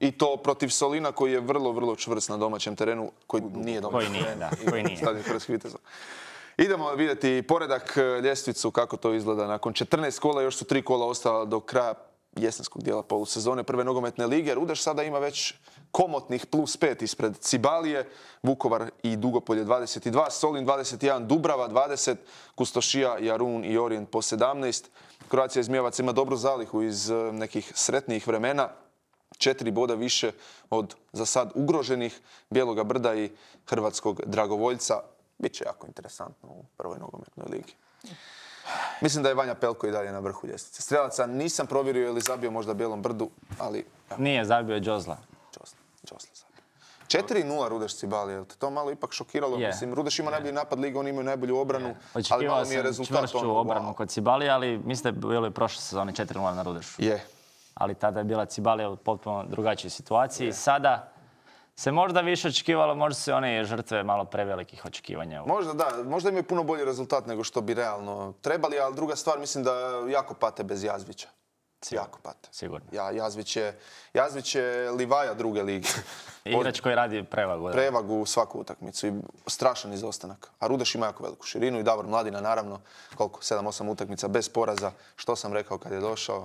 I to protiv Solina koji je vrlo, vrlo čvrst na domaćem terenu, koji nije domaći Koji nije, teren. da, koji nije. Stadion Hrvatskih Viteza. Idemo vidjeti poredak, ljestvicu, kako to izgleda. Nakon četrnaest kola još su tri kola ostala do kraja jesenskog dijela polusezone Prve nogometne lige. Rudeš sada ima već komotnih plus pet ispred Cibalije, Vukovar i Dugopolje dvadeset dva, Solin dvadeset jedan, Dubrava dvadeset, Kustošija, Jarun i Orijent po sedamnaest. Croatia Zmijevac ima dobru zalihu iz nekih sretnijih vremena. Četiri boda više od za sad ugroženih Bijeloga Brda i Hrvatskog Dragovoljca. Biće jako interesantno u Prvoj nogometnoj ligi. Mislim da je Vanja Pelko i dalje na vrhu ljestvice. Strelaca nisam provjerio je li zabio možda Bijelom Brdu, ali... Nije, zabio je Džozla. Džosla, Džosla zabio. četiri nula Rudeš Cibalije, je te to malo ipak šokiralo? Je. Mislim, Rudeš ima najbolji napad lige, oni imaju najbolju obranu, ali Očekivao malo mi je sam rezultat čvršću ono, obranu wow. kod Cibalije, ali mislim da je bilo i prošle sezone četiri nula na Rudešu. Je. Ali tada je bila Cibalija u potpuno drugačijoj situaciji. Sada se možda više očekivalo, možda su one žrtve malo prevelikih očekivanja. Možda da, možda imaju puno bolji rezultat nego što bi realno trebali, ali druga stvar, mislim da jako pate bez Jazvića. Sigurno. Jako pate. Sigurno. Ja, Jazvić je, Jazvić je Livaja druge lige. Igrač koji radi prevagu. Da. Prevagu u svaku utakmicu i strašan izostanak. A Rudeš ima jako veliku širinu i Davor Mladina, naravno, koliko, sedam osam utakmica bez poraza. Što sam rekao kad je došao?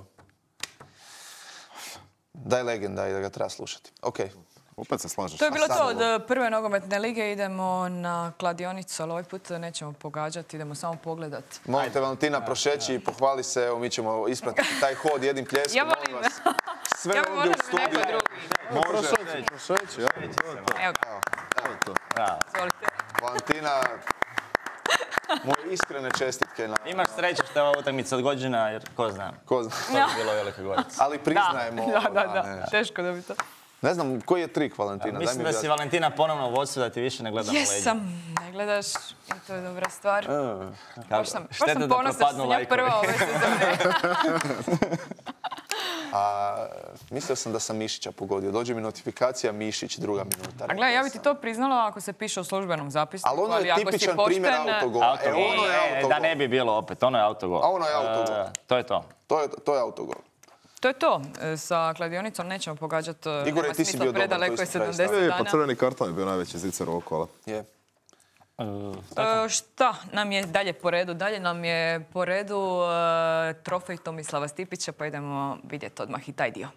Da je legenda i da ga treba slušati. Okej. Opet se slažeš. To je bilo sad to ovo. od Prve nogometne lige. Idemo na kladionicu, ali ovaj put nećemo pogađati, idemo samo pogledati. Molim te, Valentina, prošeći i pohvali se. Evo, mi ćemo ispratiti taj hod jednim pljeskom. Ja molim volim. vas. Sve Ja bi ovdje voljela u da me neko studiju. drugi. Može. Prošeći, ja. Evo ga, Bravo. izvolite. Valentina, moje iskrene čestitke na... Imaš sreće što je ova utakmica odgođena, jer ko zna, Ko zna. to bi bilo Velika Gorica. Ali priznajemo... Da, da, da, da. ne. Teško da bi to. Ne znam, koji je trik, Valentina? Daj Mislim mi da si objasni. Valentina ponovno u vodstvu, da ti više ne gledamo leđa. Jesam, ne gledaš i to je dobra stvar. Baš sam, baš Šteta sam da ponosna što propadnu sam ja lajkovi. prva ove sezone. A, mislio sam da sam Mišića pogodio. Dođe mi notifikacija Mišić, druga minuta. A gledaj, ja bi ti to priznala ako se piše u službenom zapisniku. Ali ono je ako si tipičan pošten, primjer autogola. E, Autogol. ono je E, autogol. Da ne bi bilo opet, ono je autogol. A ono je autogol. E, to je to. To je, to je autogol. To je to. E, Sa kladionicom nećemo pogađati. Igore, ti si bio dobar, predaleko to je isto treba sedamdeset E, dana. pa crveni karton je bio najveći zicer ovog kola. Je. E, šta nam je dalje po redu? Dalje nam je po redu e, trofej Tomislava Stipića, pa idemo vidjeti odmah i taj dio.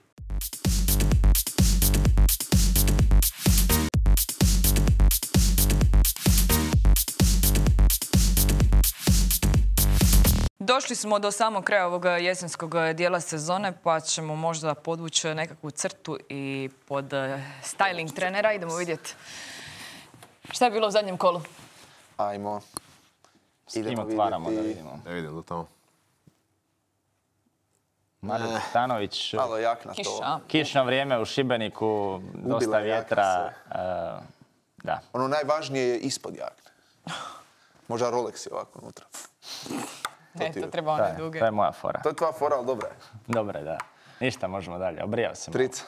Došli smo do samog kraja ovog jesenskog dijela sezone, pa ćemo možda podvući nekakvu crtu i pod e, styling trenera. Idemo vidjeti šta je bilo u zadnjem kolu. Ajmo. S kim otvaramo da vidjeti. vidimo. Ne vidim do tamo. Mario Tanović, Malo jak na to. Kiša. kišno vrijeme u Šibeniku, dosta Ubila je vjetra. jaka e, da. Ono najvažnije je ispod jakne. Možda Rolex je ovako unutra. Ne, ti to je. treba To one je, duge. to je moja fora. To je tvoja fora, ali dobra je. Dobro je, da. Ništa, možemo dalje. Obrijao se malo. Trica.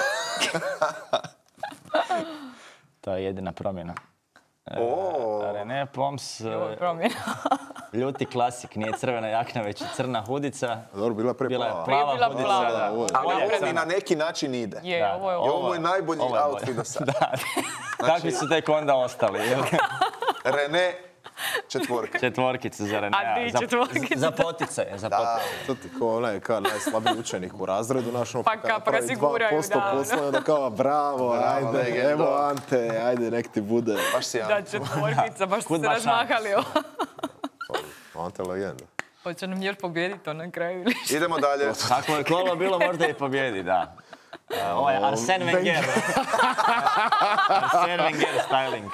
To je jedina promjena. E, O. René Poms, e, Ovo je promjena. ljuti klasik, nije crvena jakna, već je crna hudica. Dobro, bila je pre Bila je plava. plava Bila hudica, plava. da. Ovo je- Ali Bolje ovo mi crna. na neki način ide. Je, Da. ovo je I ovo. ovo je najbolji ovo je bolje. outfit do sad. Da. Takvi su tek onda ostali. jel? René, četvorka. Četvorkice za Renea. A ti Za- četvorkice. Za poticaje, za Da. poticaje. To ti kao onaj ka najslabiji učenik u razredu našom. Pa ka- pa ga siguraju, dva posto da, ono. posla, onda kao bravo, Bravo, ajde, legendo. evo Ante, ajde, nek ti bude. Baš si ja. Da, četvorkica, baš ste Kud se baš razmahali. Ante je legenda. Hoće nam još pobijediti to na kraju ili što? Idemo dalje. Kako je kolo bilo, možda i pobjedi, da. E, Ovo je Arsene Wenger. Arsene Wenger styling.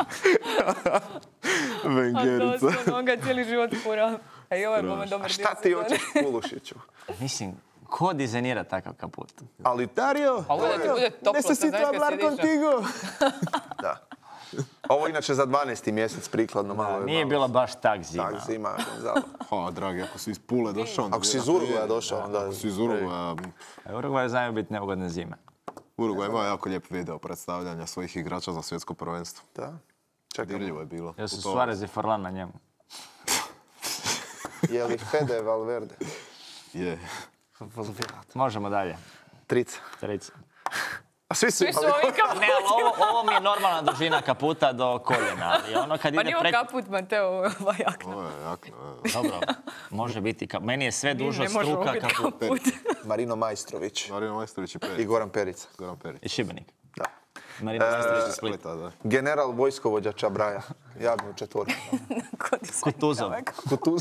Vengerica. Doslovno, on ga cijeli život fura. A i ovo je bome A dobar dio šta ti sezone. hoćeš Kulušiću? Mislim, ko dizajnira takav kaput? Ali Dario, Pa ovo da ti bude toplo, sad znaš kad hablar sjediš na- contigo. da. Ovo inače za dvanesti mjesec prikladno malo je Nije malo. bila baš tak zima. Tak, zima, Gonzalo. Ha, dragi, ako si iz Pule došao, onda... Ako si iz Uruguaja došao, onda... Ako si iz Uruguaja, Urugvaj znaju biti neugodne zime. Uruguay ima jako lijep video predstavljanja svojih igrača za svjetsko prvenstvo. Da. Čekaj, Dirljivo je bilo. Jer su Putovali. Suarez i Forlan na njemu. je li Fede Valverde? Je. Možemo dalje. Trica. Trica. A svi su Svi su imali. ovi kaputi. Ne, ali ovo, ovo mi je normalna dužina kaputa do koljena. Ali ono kad Pa ide nije on preko... kaput, Mateo, ovo je ova jakna. Ovo je jakno. evo. Dobro, može biti kaput. Meni je sve duže Ne od može struka biti kaput. kaput. Marino Majstrović Marino Majstorić i i Perica. Goran Perica. Goran Perica. I Šibenik. Da. Marino Majstorić iz Splita. Splita, da. General vojskovođa Čabraja. Ja bi u četvorku. Kutuzov. Kutuz.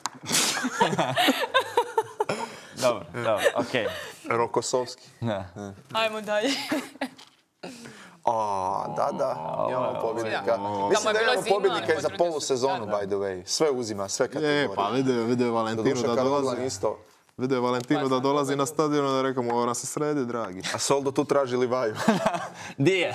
Dobro, dobro, okej. Rokosovski. Da. Ajmo dalje. A, da, da, imamo pobjednika. Tamo Mislim je da bilo imamo zima, pobjednika ali i za potrudio se. polusezonu, Da, da. by the way. Sve uzima, sve Je, kategorije. pa vidio, vidio je Valentinu Doduše, da Karoglan dolazi. isto. Vidio je Valentinu da dolazi na stadion, da rekao mu, ovo nam se sredi, dragi. A Soldo tu traži Livaju. Di je?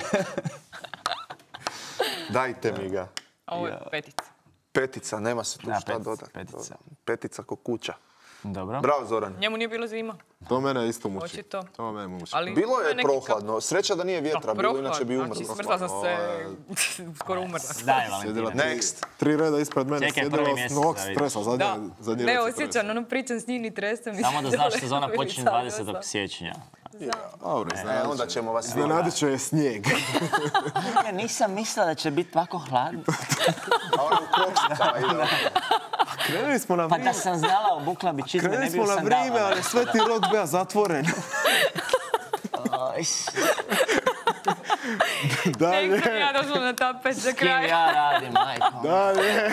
Dajte mi ga. Ovo je petica. Petica, nema se tu Da, šta petica, dodati. petica. Petica ko kuća. Dobro. Bravo, Zoran. Njemu nije bilo zima. To mene isto muči. Očito. To mene muči. Ali Bilo ima je neki prohladno. Sreća da nije vjetra, kap- bilo inače bi prohladno, umrlo. Znači, smrzla sam se, skoro umrla. Daj, Sjedila Valentina. tri, Next. tri reda ispred mene, Čekaj, sjedila prvi s mjesec novog da vidim. stresa, zadnji, Da, zadnji ne red se osjećam, ono pričam s njim i tresem. mi Samo da se znaš dole sezona počinje ulica, dvadesetog odnosno. siječnja. Dobro, E, onda ćemo vas vidjeti. iznenadit će je snijeg. Ja nisam mislila da će biti tako hladno. A on je u kroksicama ide. Krenuli smo na Pa vrijeme, da sam znala, obukla bi čizme, ne krenuli bi smo na sam vrijeme, ali sve ti rod bija zatvoren. Dalje, Tek sam ja došla na tapet za S kim kraj. ja radim, majko? dalje.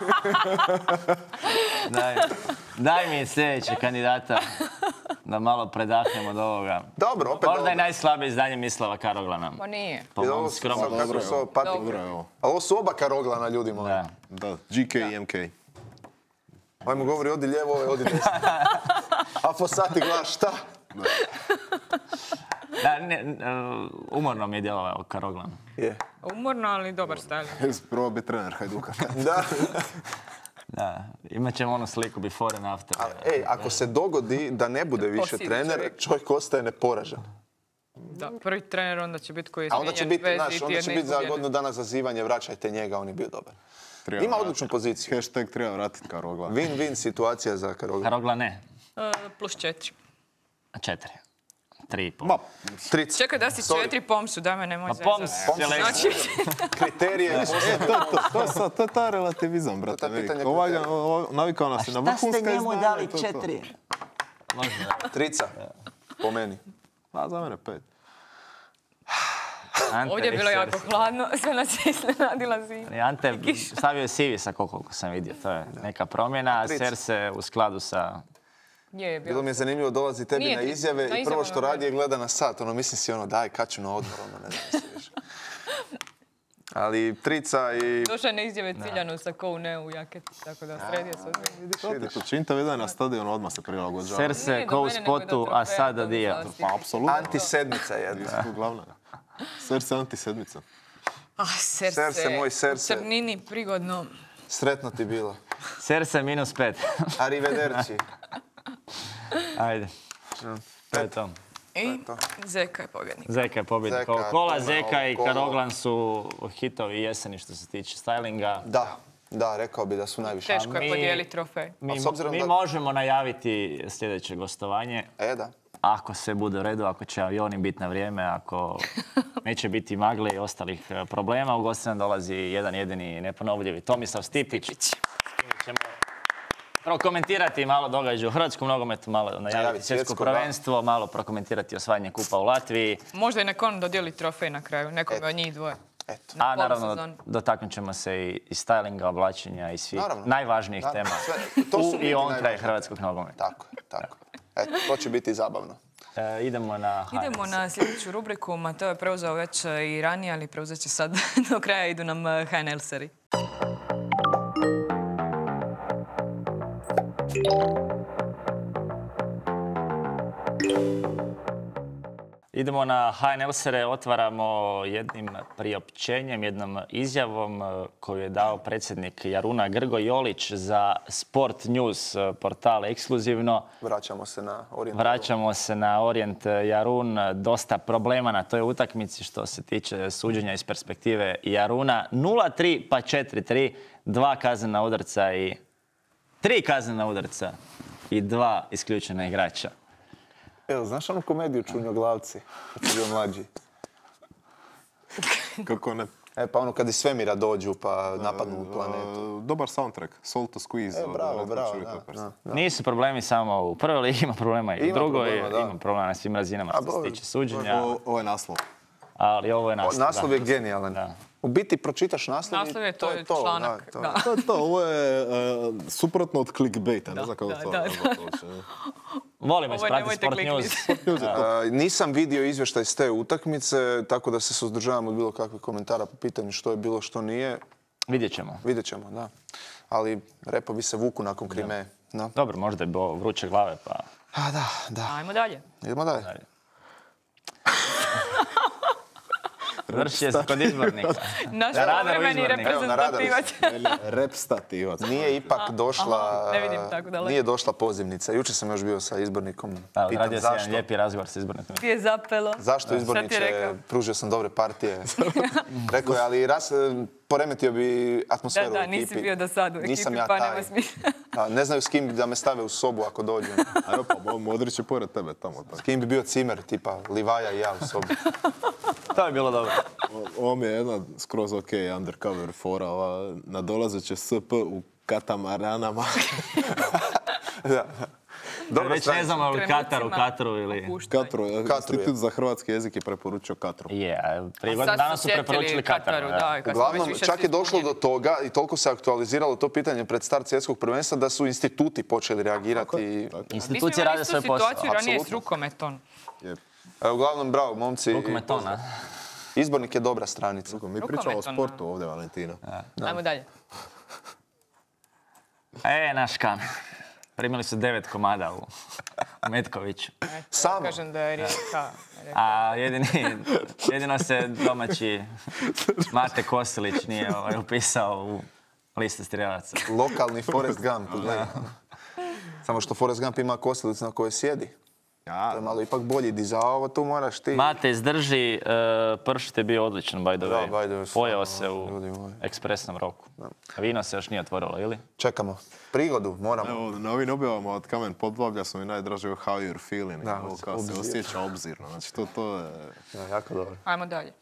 Daj, daj mi sljedeće kandidata da malo predahnemo od ovoga. Dobro, opet Možda je dobro. najslabije izdanje Mislava Karoglana. Ma nije. Po I ovo mom su, skromnom. sad kako su ovo patike. Dobro, evo. A ovo su oba Karoglana, ljudi moji. Da. Da, G K i M K. Ovaj mu govori odi lijevo, ovaj odi desno. A Fossati gleda šta? Da, ne, ne, umorno mi je djelovao Karoglan. Je. Umorno, ali dobar stajl. Prvo bi trener Hajduka. Da. Da, imat ćemo onu sliku before and after. A, ej, ako se dogodi da ne bude više Posidi trener, čovjek. čovjek ostaje neporažen. Da, prvi trener onda će biti koji je A onda će smijenjen biti, bez znaš, iti onda će jedne biti za izgubljene. godinu dana zazivanje, vraćajte njega, on je bio dobar. Treba Ima vratit. odličnu poziciju. Hashtag treba vratiti Karogla. Win-win situacija za Karoglan. Karoglan ne, E, plus četiri. četiri. Tri i pol. Ma, Tric. Čekaj da si Sorry. četiri pomsu, da me nemoj Pa zezati. Poms, Poms- selekcija. Znači, Kriterije. e, to, to, to, je sad- to je ta relativizam, brate. To je pitanje Velik. Ovaj, kriterija. ovaj, navikao nas je na Šta vrhunska ste njemu izdanja dali i to je to. četiri? Može. Trica. Po meni. Pa za mene pet. Ante ovdje je bilo Risser. jako hladno, sve nas je iznenadila zima. I Ante stavio je Sivisa koliko sam vidio, to je neka promjena, a Tric. Serse u skladu sa... Je, je bilo. Bilo mi je zanimljivo, dolazi tebi Nije na ti- izjave na i prvo izjavama što radi je gleda na sat. Ono, mislim si ono, daj, kad ću na odmor, ono, ne znam se više. Ali Trica i... Došla je na izjave ciljano sa ko ne u jaketi, tako da sredio se odmah. To ti to čim te vide na stadionu, odmah se prilagođava. Serse Nije do ko u mene, nego do spotu, a trofeja, sada to dija. mi Pa, apsolutno. Antisedmica jedna. Ti si tu glavna. Serse antisedmica. Ah, serse, Serse, moj serse. u crnini, prigodno. Sretno ti bilo. Serse minus pet. Arrivederci. Ajde. To je to. I Zeka je pobjednik. Zeka je pobjednik Zeka, ovog kola. tome, Zeka ovo i kolo. Karoglan su hitovi jeseni što se tiče stylinga. Da, da, rekao bi da su najviše. Teško mi- je podijeliti trofej. Mi, A s obzirom mi da- možemo najaviti sljedeće gostovanje. E, da. Ako sve bude u redu, ako će avioni biti na vrijeme, ako neće biti magle i ostalih e, problema, u goste nam dolazi jedan jedini neponovljivi Tomislav Stipić. S kim ćemo prokomentirati malo događaje u hrvatskom nogometu, malo najaviti Najaviti svjetsko svjetsko, da. prvenstvo, malo prokomentirati osvajanje kupa u Latviji. Možda i nek on dodijeli trofej na kraju, nekome od njih dvoje. Eto. Na A naravno, polusezoni. dotaknut ćemo se i, i stylinga, oblačenja i svih Naravno. najvažnijih Naravno, tema sve- to su u biti i on kraj najvažnije hrvatskog nogometa. Tako je, tako je. Eto, to će biti zabavno. E, idemo na H N S. Idemo na sljedeću rubriku. Mateo je preuzeo već i ranije, ali preuzet će sad do kraja. Idu nam H N L seri. Idemo na H N L sere, otvaramo jednim priopćenjem, jednom izjavom e, koju je dao predsjednik Jaruna Grgo Jolić za Sport News, e, portal ekskluzivno. Vraćamo se na Orient. Vraćamo se na Orient Jarun, dosta problema na toj utakmici što se tiče suđenja iz perspektive Jaruna. nula tri pa četiri tri, dva kaznena udarca i tri kaznena udarca i dva isključena igrača. Evo, znaš onu komediju Čunjoglavci? Kad si bio mlađi. Kako ne? E, pa ono kad iz svemira dođu pa napadnu planetu. Uh, dobar soundtrack, Soul to Squeeze. E, od bravo, Red Hot bravo, Chili da, Peppers. da, da. Nisu problemi samo u prvoj ligi, ima problema i u Ima drugoj. problema, da. Ima problema na svim razinama A, što se bo- tiče suđenja. O- Ovo je naslov. Ali ovo je naslov. Naslov da. je genijalan. Da. U biti pročitaš naslov i Naslov je, to je to, članak. da, to je. Da. To je to, ovo je uh, suprotno od clickbaita, ne znam kako da, to da, nazvati uopće. Volimo Ovo ispratiti nemojte Sport klikniti. News. A, nisam vidio izvještaj s te utakmice, tako da se suzdržavam od bilo kakvih komentara po pitanju što je bilo, što nije. Vidjet ćemo. Vidjet ćemo, da. Ali repovi se vuku nakon krime. Da. Dobro, možda je bilo vruće glave, pa... A, da, da. Ajmo dalje. Idemo dalje. Vrši se kod izbornika. Naš Na radaru povremeni izbornik. Evo, na radaru reprezentativac. Repstativac. Nije ipak došla... ne vidim tako daleko. Nije došla pozivnica. Jučer sam još bio sa izbornikom. Da, Pitam odradio si jedan zašto. lijepi razgovor s izbornikom. Ti je zapelo. Zašto Šta ti je izborniče? rekao? Pružio sam dobre partije. Rekao je, ali ras, poremetio bi Da, atmosferu u da, ekipi. nisi bio do sad u ekipi, Nisam ja pa taj. nema smisla. Da, ne znaju s kim da me stave u sobu ako dođem. Ajmo pa, Mo- Modrić je pored tebe tamo. S kim bi bio cimer, tipa Livaja i ja u sobi. To je bilo dobro. O- Ovo mi je jedna skroz ok undercover fora, ova nadolazeće S P u katamaranama. Da. Dobra Već ne stranica. znamo li Katar u Trenucima Katru ili... opuštanja. Katru, Katru je. Institut za hrvatski jezik je preporučio Katru. Je, a prije A godinu sad dana su su sjetili preporučili Kataru. da. da, kad smo Uglavnom, već više čak svi je došlo do zbunjeni. toga i toliko se aktualiziralo to pitanje pred start svjetskog prvenstva da su instituti počeli reagirati. i- Tako. Mi smo Institucije imali rade istu svoj posao. situaciju ranije s apsolutno. rukometom. Je. E, Uglavnom, bravo, momci. Rukometon, a? Izbornik je dobra stranica. Mi pričamo o Rukometom, sportu ovdje, Valentina. Ajmo dalje. E, naš kan. Primili su devet komada u Metkoviću. Eto, Samo? ja kažem da je Rijeka. A jedini, jedino se domaći Mate Kosilić nije ovaj, upisao u liste strijelaca. Lokalni Forrest Gump. gledaj. Samo što Forrest Gump ima kosilicu na kojoj sjedi. To je Ja, malo ipak bolji dizao, ovo tu moraš ti. Mate izdrži, uh, pršut je bio odličan, by the Da, way. by the way, Pojeo stvarno, se u ljudi moji. ekspresnom roku. A vino se još nije otvorilo, ili? Čekamo. Prigodu, moramo. evo, na ovim objavama od Kamen Podblavlja su mi najdraže how you're feeling. Da, Ovo kao se obzir. osjeća obzirno. Znači, to, to je... Ja, jako dobro. Ajmo dalje.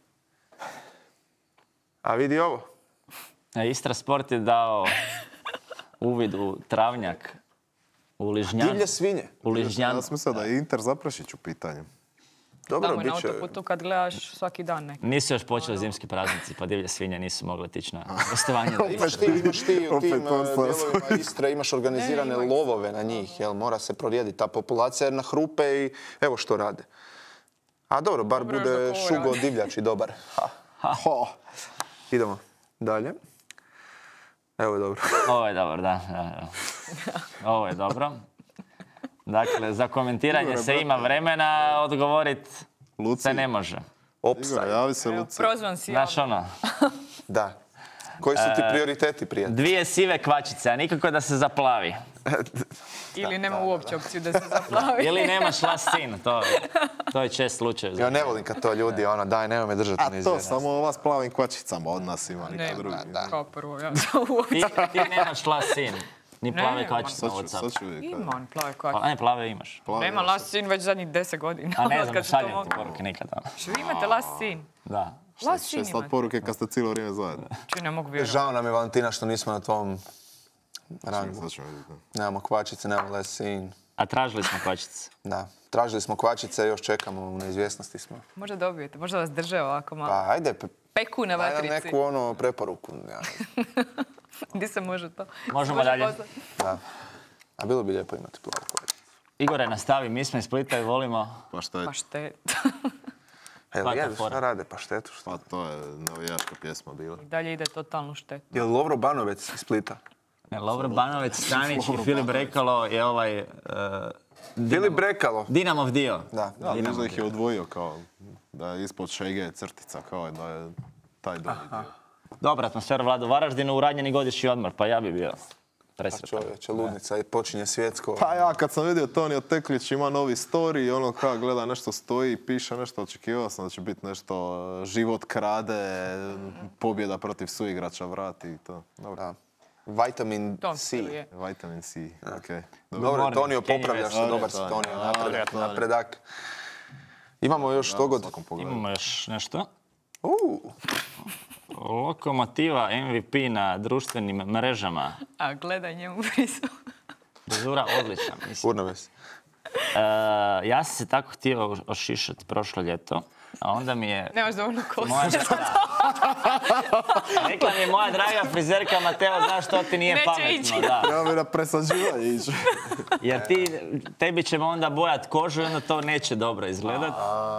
A vidi ovo. E, Istra Sport je dao uvid u travnjak u Ližnjan. Divlje svinje. U Ližnjanu. Ja sam mislio da je Inter Zaprašić u pitanju. Dobro, Tamo na bit će... autoputu kad gledaš svaki dan neki. Nisu još počeli zimski praznici, pa divlje svinje nisu mogle tići na gostovanje. Imaš ti, imaš ti u Opet tim on eh, sa- dijelovima Istre, imaš organizirane Ne, ima ih. lovove na njih, jel? Mora se prorijediti ta populacija jer na hrupe i evo što rade. A dobro, bar Dobro, još bude dok ovo šugo radi. divljači dobar. Ha. Ho. Idemo dalje. Evo je dobro. Ovo je dobro, da, da, da. Ovo je dobro. Dakle, za komentiranje se ima vremena, odgovorit Luci, se ne može. Igor, Opsaj. javi se Evo, Luci. prozvan si ja. Znaš ono, Da. Koji su ti prioriteti, prijatelj? dvije sive kvačice, a nikako da se zaplavi. Ili nema uopće opciju da se zaplavi. Ili nemaš lasin, to, to je čest slučaj. Ja ne volim kad to ljudi, ono, daj, nemoj me držati A to neizvjesno. samo ova s plavim kvačicama od nas ima, Ne, niko drugi. kao prvo, ja to uopće. Ti, ti nemaš lasin, ni Ne, plave ma, kvačice Sad na ću, WhatsApp. sad ću vidjeti. Ima on plave A kvačice. ne, plave imaš. Plavi Nema sam. last sin već zadnjih deset godina. A ne od znam, kad se to šaljem ti moglo. poruke nikad. ono. Što vi imate last sin? Da. Last sin Šest sat imate. poruke kad ste cijelo vrijeme zajedno. Ču ne mogu vjerovati. Žao nam je, Valentina, što nismo na tom rangu. Sad ćemo vidjeti. Nemamo kvačice, nemamo lesin. A tražili smo kvačice. Da. Tražili smo kvačice, još čekamo, u neizvjesnosti smo. Možda dobijete, možda vas drže ovako malo. Pa ajde, pe- Peku na daj nam vatrici. neku ono preporuku. Ja, ne znam. Gdje se može to? Možemo Može dalje. poslati. da. A bilo bi lijepo imati plavu kvačicu. Igore, nastavi, mi smo iz Splita i volimo... Pa šta je? Pa štet. E, Svaka jedu, fora. šta rade, pa štetu što? Pa to je navijačka pjesma bila. I dalje ide totalnu štetu. Je li Lovro Banovec iz Splita? Ne, Lovro Banović, Stanić i Filip Brekalo je ovaj... Uh, Filip Brekalo. Dinamov dio. Da. Da, možda ih je odvojio kao da je ispod šege crtica, kao da je taj donji dio. Dobra atmosfera vlada u Varaždinu, u ranjeni godišnji odmor, pa ja bi bio Pa presretan. čovječe, ludnica i počinje svjetsko. Pa ja kad sam vidio Tonio Teklić ima novi story i ono kao gleda nešto stoji, piše nešto, očekivao sam da će biti nešto uh, život krade, pobjeda protiv suigrača vrati i to. Dobro. Da. Vitamin Tom C. stilu je. Vitamin C, okej. Dobro, morning. Tonio, Can you popravljaš se, rest? dobar si Tonio, Tonio, Tonio. napredak, Tonio. napredak. Imamo još što god. Svakom pogledu. Imamo još nešto. Uh, Lokomotiva M V P na društvenim mrežama. A gledaj njemu prisu. Frizura odlična, mislim. Urnaves. E, ja sam se tako htio ošišati prošlo ljeto, a onda mi je... Nemaš dovoljno Moja, kose. rekla mi je moja draga frizerka, Mateo, znaš što ti nije Neće pametno. ići. Da. Treba mi na presađivanje ići. Jer ti, tebi ćemo onda bojat kožu i onda to neće dobro izgledat.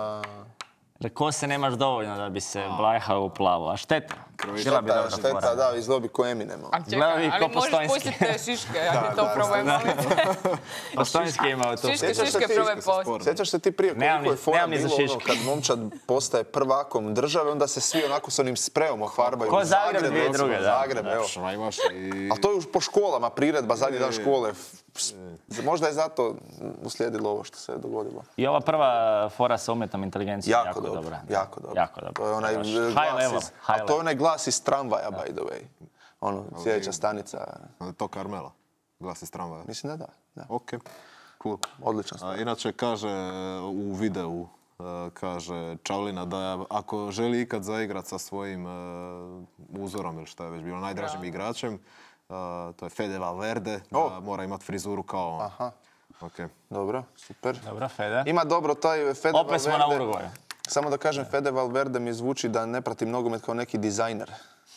Jer kose nemaš dovoljno da bi se blajhao u plavu, a šteta. Bila bi Šteta, dobra šteta, fora. da, izglobi ko Eminem. A Gledaj čekaj, ko ali možeš Postojnski. pustiti te šiške, ja ti to probujem. Postojnski je imao to. Šiške, Sjećaš se šiške ti- prve post. Sjećaš se ti prije Nemam koliko je ni- fora nemam ni za bilo ono šiške. kad momčad postaje prvakom države, onda se svi onako s onim sprejom ofarbaju. Ko Zagreb dvije recimo, druge, da. Zagreb, evo. Šma, imaš i... A to je už po školama priredba, zadnji dan škole. Možda je zato uslijedilo ovo što se je dogodilo. I ova prva fora sa umjetnom inteligencijom Jako, jako, dobro, dobra. jako dobro. Jako dobro. To je onaj Baš glas high level, iz, high a to je level. onaj glas iz tramvaja, by the way. Ono, sljedeća stanica. To Karmela. Glas iz tramvaja. Mislim da da. da. Ok, cool. Odlična A, stvar. inače kaže u videu, e, kaže Čavlina da ako želi ikad zaigrat sa svojim e, uzorom ili šta je već bilo najdražim igračem, e, to je Fede Valverde, da O. mora imati frizuru kao on. Aha, Ok. dobro, super. Dobro, Fede. Ima dobro taj Fede Opet smo na Valverde. Uruguaju. Samo da kažem, Fede Valverde mi zvuči da ne pratim nogomet kao neki dizajner.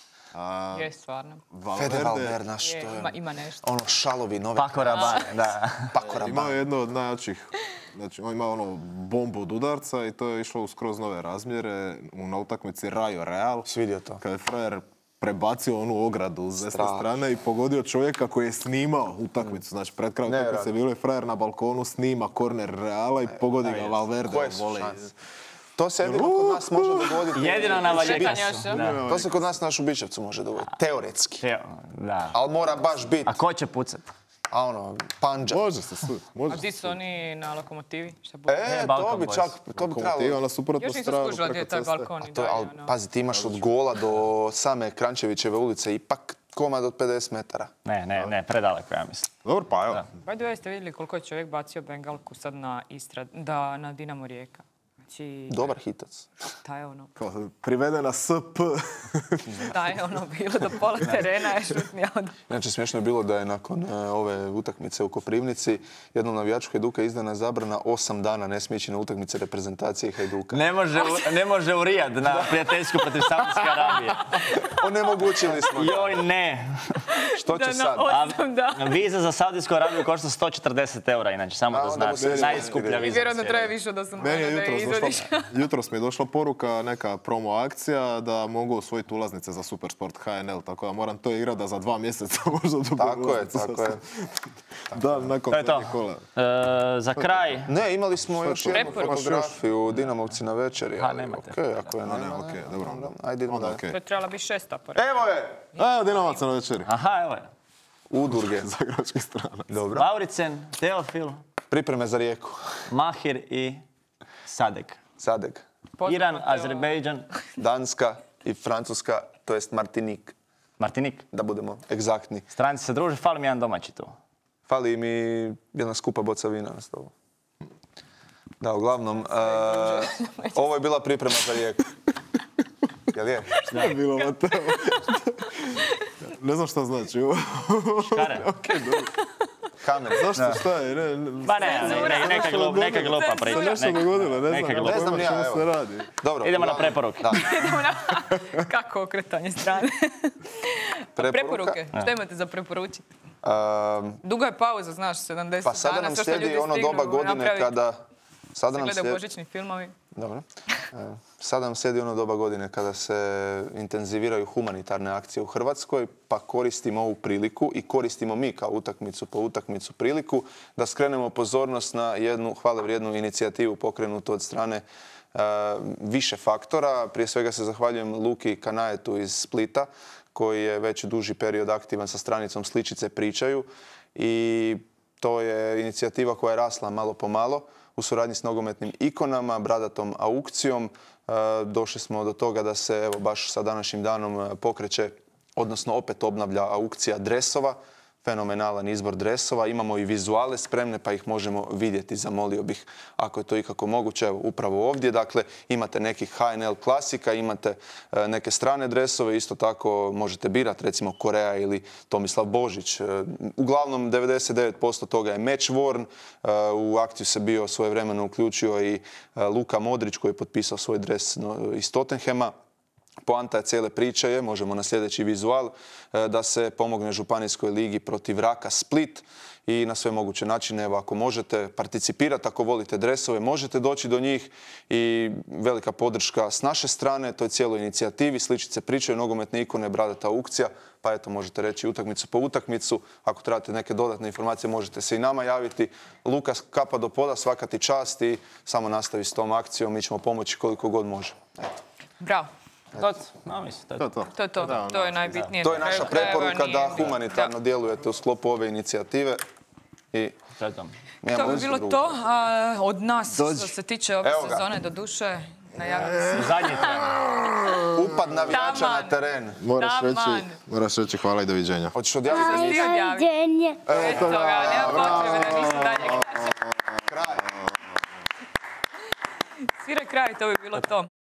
A, Je, stvarno. Fede Valverde Valverde, znaš Je, što je? ima, ima nešto. Ono šalovi, nove Paco Rabanne, da. Paco imao je Rabanne. jedno od najjačih, znači on ima ono bombu od udarca i to je išlo u skroz nove razmjere u na utakmici Rayo Real. Svidio to. Kada je frajer prebacio onu ogradu s desne Strašno. strane i pogodio čovjeka koji je snimao utakmicu. Znači, pred krajem Nevjerojatno. utakmice bilo je frajer na balkonu, snima korner Reala i pogodi ga Valverde. Koje su voli. šanse? To se jedino kod nas može dogoditi. Jedino na Čekanje još, Valjekasu. ja? Da. To se kod nas naš u Biševcu može dogoditi. Teoretski. Evo, da. Ali mora baš biti. A ko će pucat? A ono, panđa. Može se sud, može A se ti sud. su oni na lokomotivi? Šta bude? E, to Balkan bi Boys. čak, to bi Lokomotiva trebalo. na suprotnu Još nisam stranu skužila gdje je preko taj ceste. balkon i To je, dalje, ali, ono. pazi, ti imaš od gola do same Krančevićeve ulice ipak komad od pedeset metara. Ne, ne, ne, predaleko ja mislim. Dobro, pa evo. By the way, ste vidjeli koliko je čovjek bacio bengalku sad na Istra, da, na Dinamo Rijeka. Znači, Dobar hitac. taj je ono, Kao, privedena S P. taj je ono bilo do pola terena je šutnija od... Znači, smiješno je bilo da je nakon e, ove utakmice u Koprivnici jednom navijaču Hajduka izdana zabrana osam dana ne smije ići na utakmice reprezentacije Hajduka. Ne može, u, ne može u Rijad na prijateljsku protiv Saudijske Arabije. Onemogućili smo ga. Joj, ne. Što će Da, sad? na A osam, da. viza za Saudijsku Arabiju košta sto četrdeset eura, inače, samo A, da onda mu znate. se Najskuplja viza. Vjerojatno na traje svijetu. više od osam Meni dana je da je jutros izvadiš. došla, jutros mi je došla poruka, neka promo akcija da mogu osvojiti ulaznice za Supersport H N L, tako da moram to igrati da za dva mjeseca možda dobijem Tako je, ulaznicu. tako je. Dan nakon To je to. zadnjeg kola. E, za kraj, Ne, imali smo još jednu Preporuka. fotografiju Dinamovci na večeri. Ha, ali nemate. okej, ako je A ne, nema, okej, nema, dobro. onda Ajde, idemo Onda dalje. okej. To je trebala biti šesta pa. Evo je! Evo Dinamaca na večeri. aha, evo je. Udurge. Zagrebačkih strana. Dobro. Mauricen, Teofil, Pripreme za Rijeku. Mahir i Sadek. Sadek. Iran, Poznamo te, Azerbejdžan, Danska i Francuska, to jest Martinik, Martinik. da budemo egzaktni. Stranci se druže, fali mi jedan domaći tu. Fali mi jedna skupa boca vina na stolu. Da, uglavnom, uh, ovo je bila priprema za Rijeku. Jel je? Šta je bilo, Mateo? Ne znam šta znači ovo. Škare. Kamen. Zašto, šta je? Ne, ne, Ba ne, ne, ne, neka, glup, neka glupa Cenzura. priča. se nešto neka- dogodilo, ne neka znam. glupa. Ne znam ni ja, o čemu evo. se radi. Dobro, Idemo na uglavnom, preporuke. Da. Idemo na... Kako okretanje strane. Preporuka? Preporuke. Šta imate za preporučiti? Um, Duga je pauza, znaš, sedamdeset pa sada dana, nam sve što slijedi ljudi ono stignu doba godine napraviti. kada... Sada Se nam gledaju slijedi... božićni filmovi. Dobro. E, Sada nam slijedi ono doba godine kada se intenziviraju humanitarne akcije u Hrvatskoj, pa koristimo ovu priliku i koristimo mi kao utakmicu po utakmicu priliku da skrenemo pozornost na jednu hvalevrijednu inicijativu pokrenutu od strane e, više faktora. Prije svega se zahvaljujem Luki Kanajetu iz Splita koji je već duži period aktivan sa stranicom Sličice pričaju i to je inicijativa koja je rasla malo po malo u suradnji s nogometnim ikonama, bradatom aukcijom. E, došli smo do toga da se evo baš sa današnjim danom e, pokreće odnosno opet obnavlja aukcija dresova. Fenomenalan izbor dresova. Imamo i vizuale spremne pa ih možemo vidjeti. Zamolio bih ako je to ikako moguće. Evo, upravo ovdje. Dakle, imate nekih H and L klasika, imate e, neke strane dresove. Isto tako možete birati recimo Korea ili Tomislav Božić. E, uglavnom devedeset devet posto toga je match worn. E, u akciju se bio svojevremeno uključio i e, Luka Modrić koji je potpisao svoj dres no, iz Tottenhema. Poanta je cijele priče je, možemo na sljedeći vizual, da se pomogne Županijskoj ligi protiv Raka Split i na sve moguće načine. Evo, ako možete participirati, ako volite dresove, možete doći do njih i velika podrška s naše strane, to je cijeloj inicijativi. Sličice pričaju, nogometne ikone, bradata aukcija, pa eto, možete reći utakmicu po utakmicu. Ako trebate neke dodatne informacije, možete se i nama javiti. Lukas, kapa do poda, svaka ti čast i samo nastavi s tom akcijom. Mi ćemo pomoći koliko god može. Eto. Bravo. To, no, mislim, to je to. To, to. To je to, Da, to je najbitnije. To je Na naša kraju krajeva preporuka nije da bilo- humanitarno Da. djelujete u sklopu ove inicijative. I To je to. nemamo To bi ništa bilo drugo. to. A, od nas, Dođi. što se tiče ove Evo ga. sezone, do duše, najavili smo. Zadnji trener. Upad navijača na Taman. teren. Moraš reći, Taman. moraš reći hvala i doviđenja. Hoćeš odjaviti Ti emisiju? odjavi. Eto ga, nema potrebe da ništa dalje kaže. Kraj. Sviraj kraj, to bi bilo to.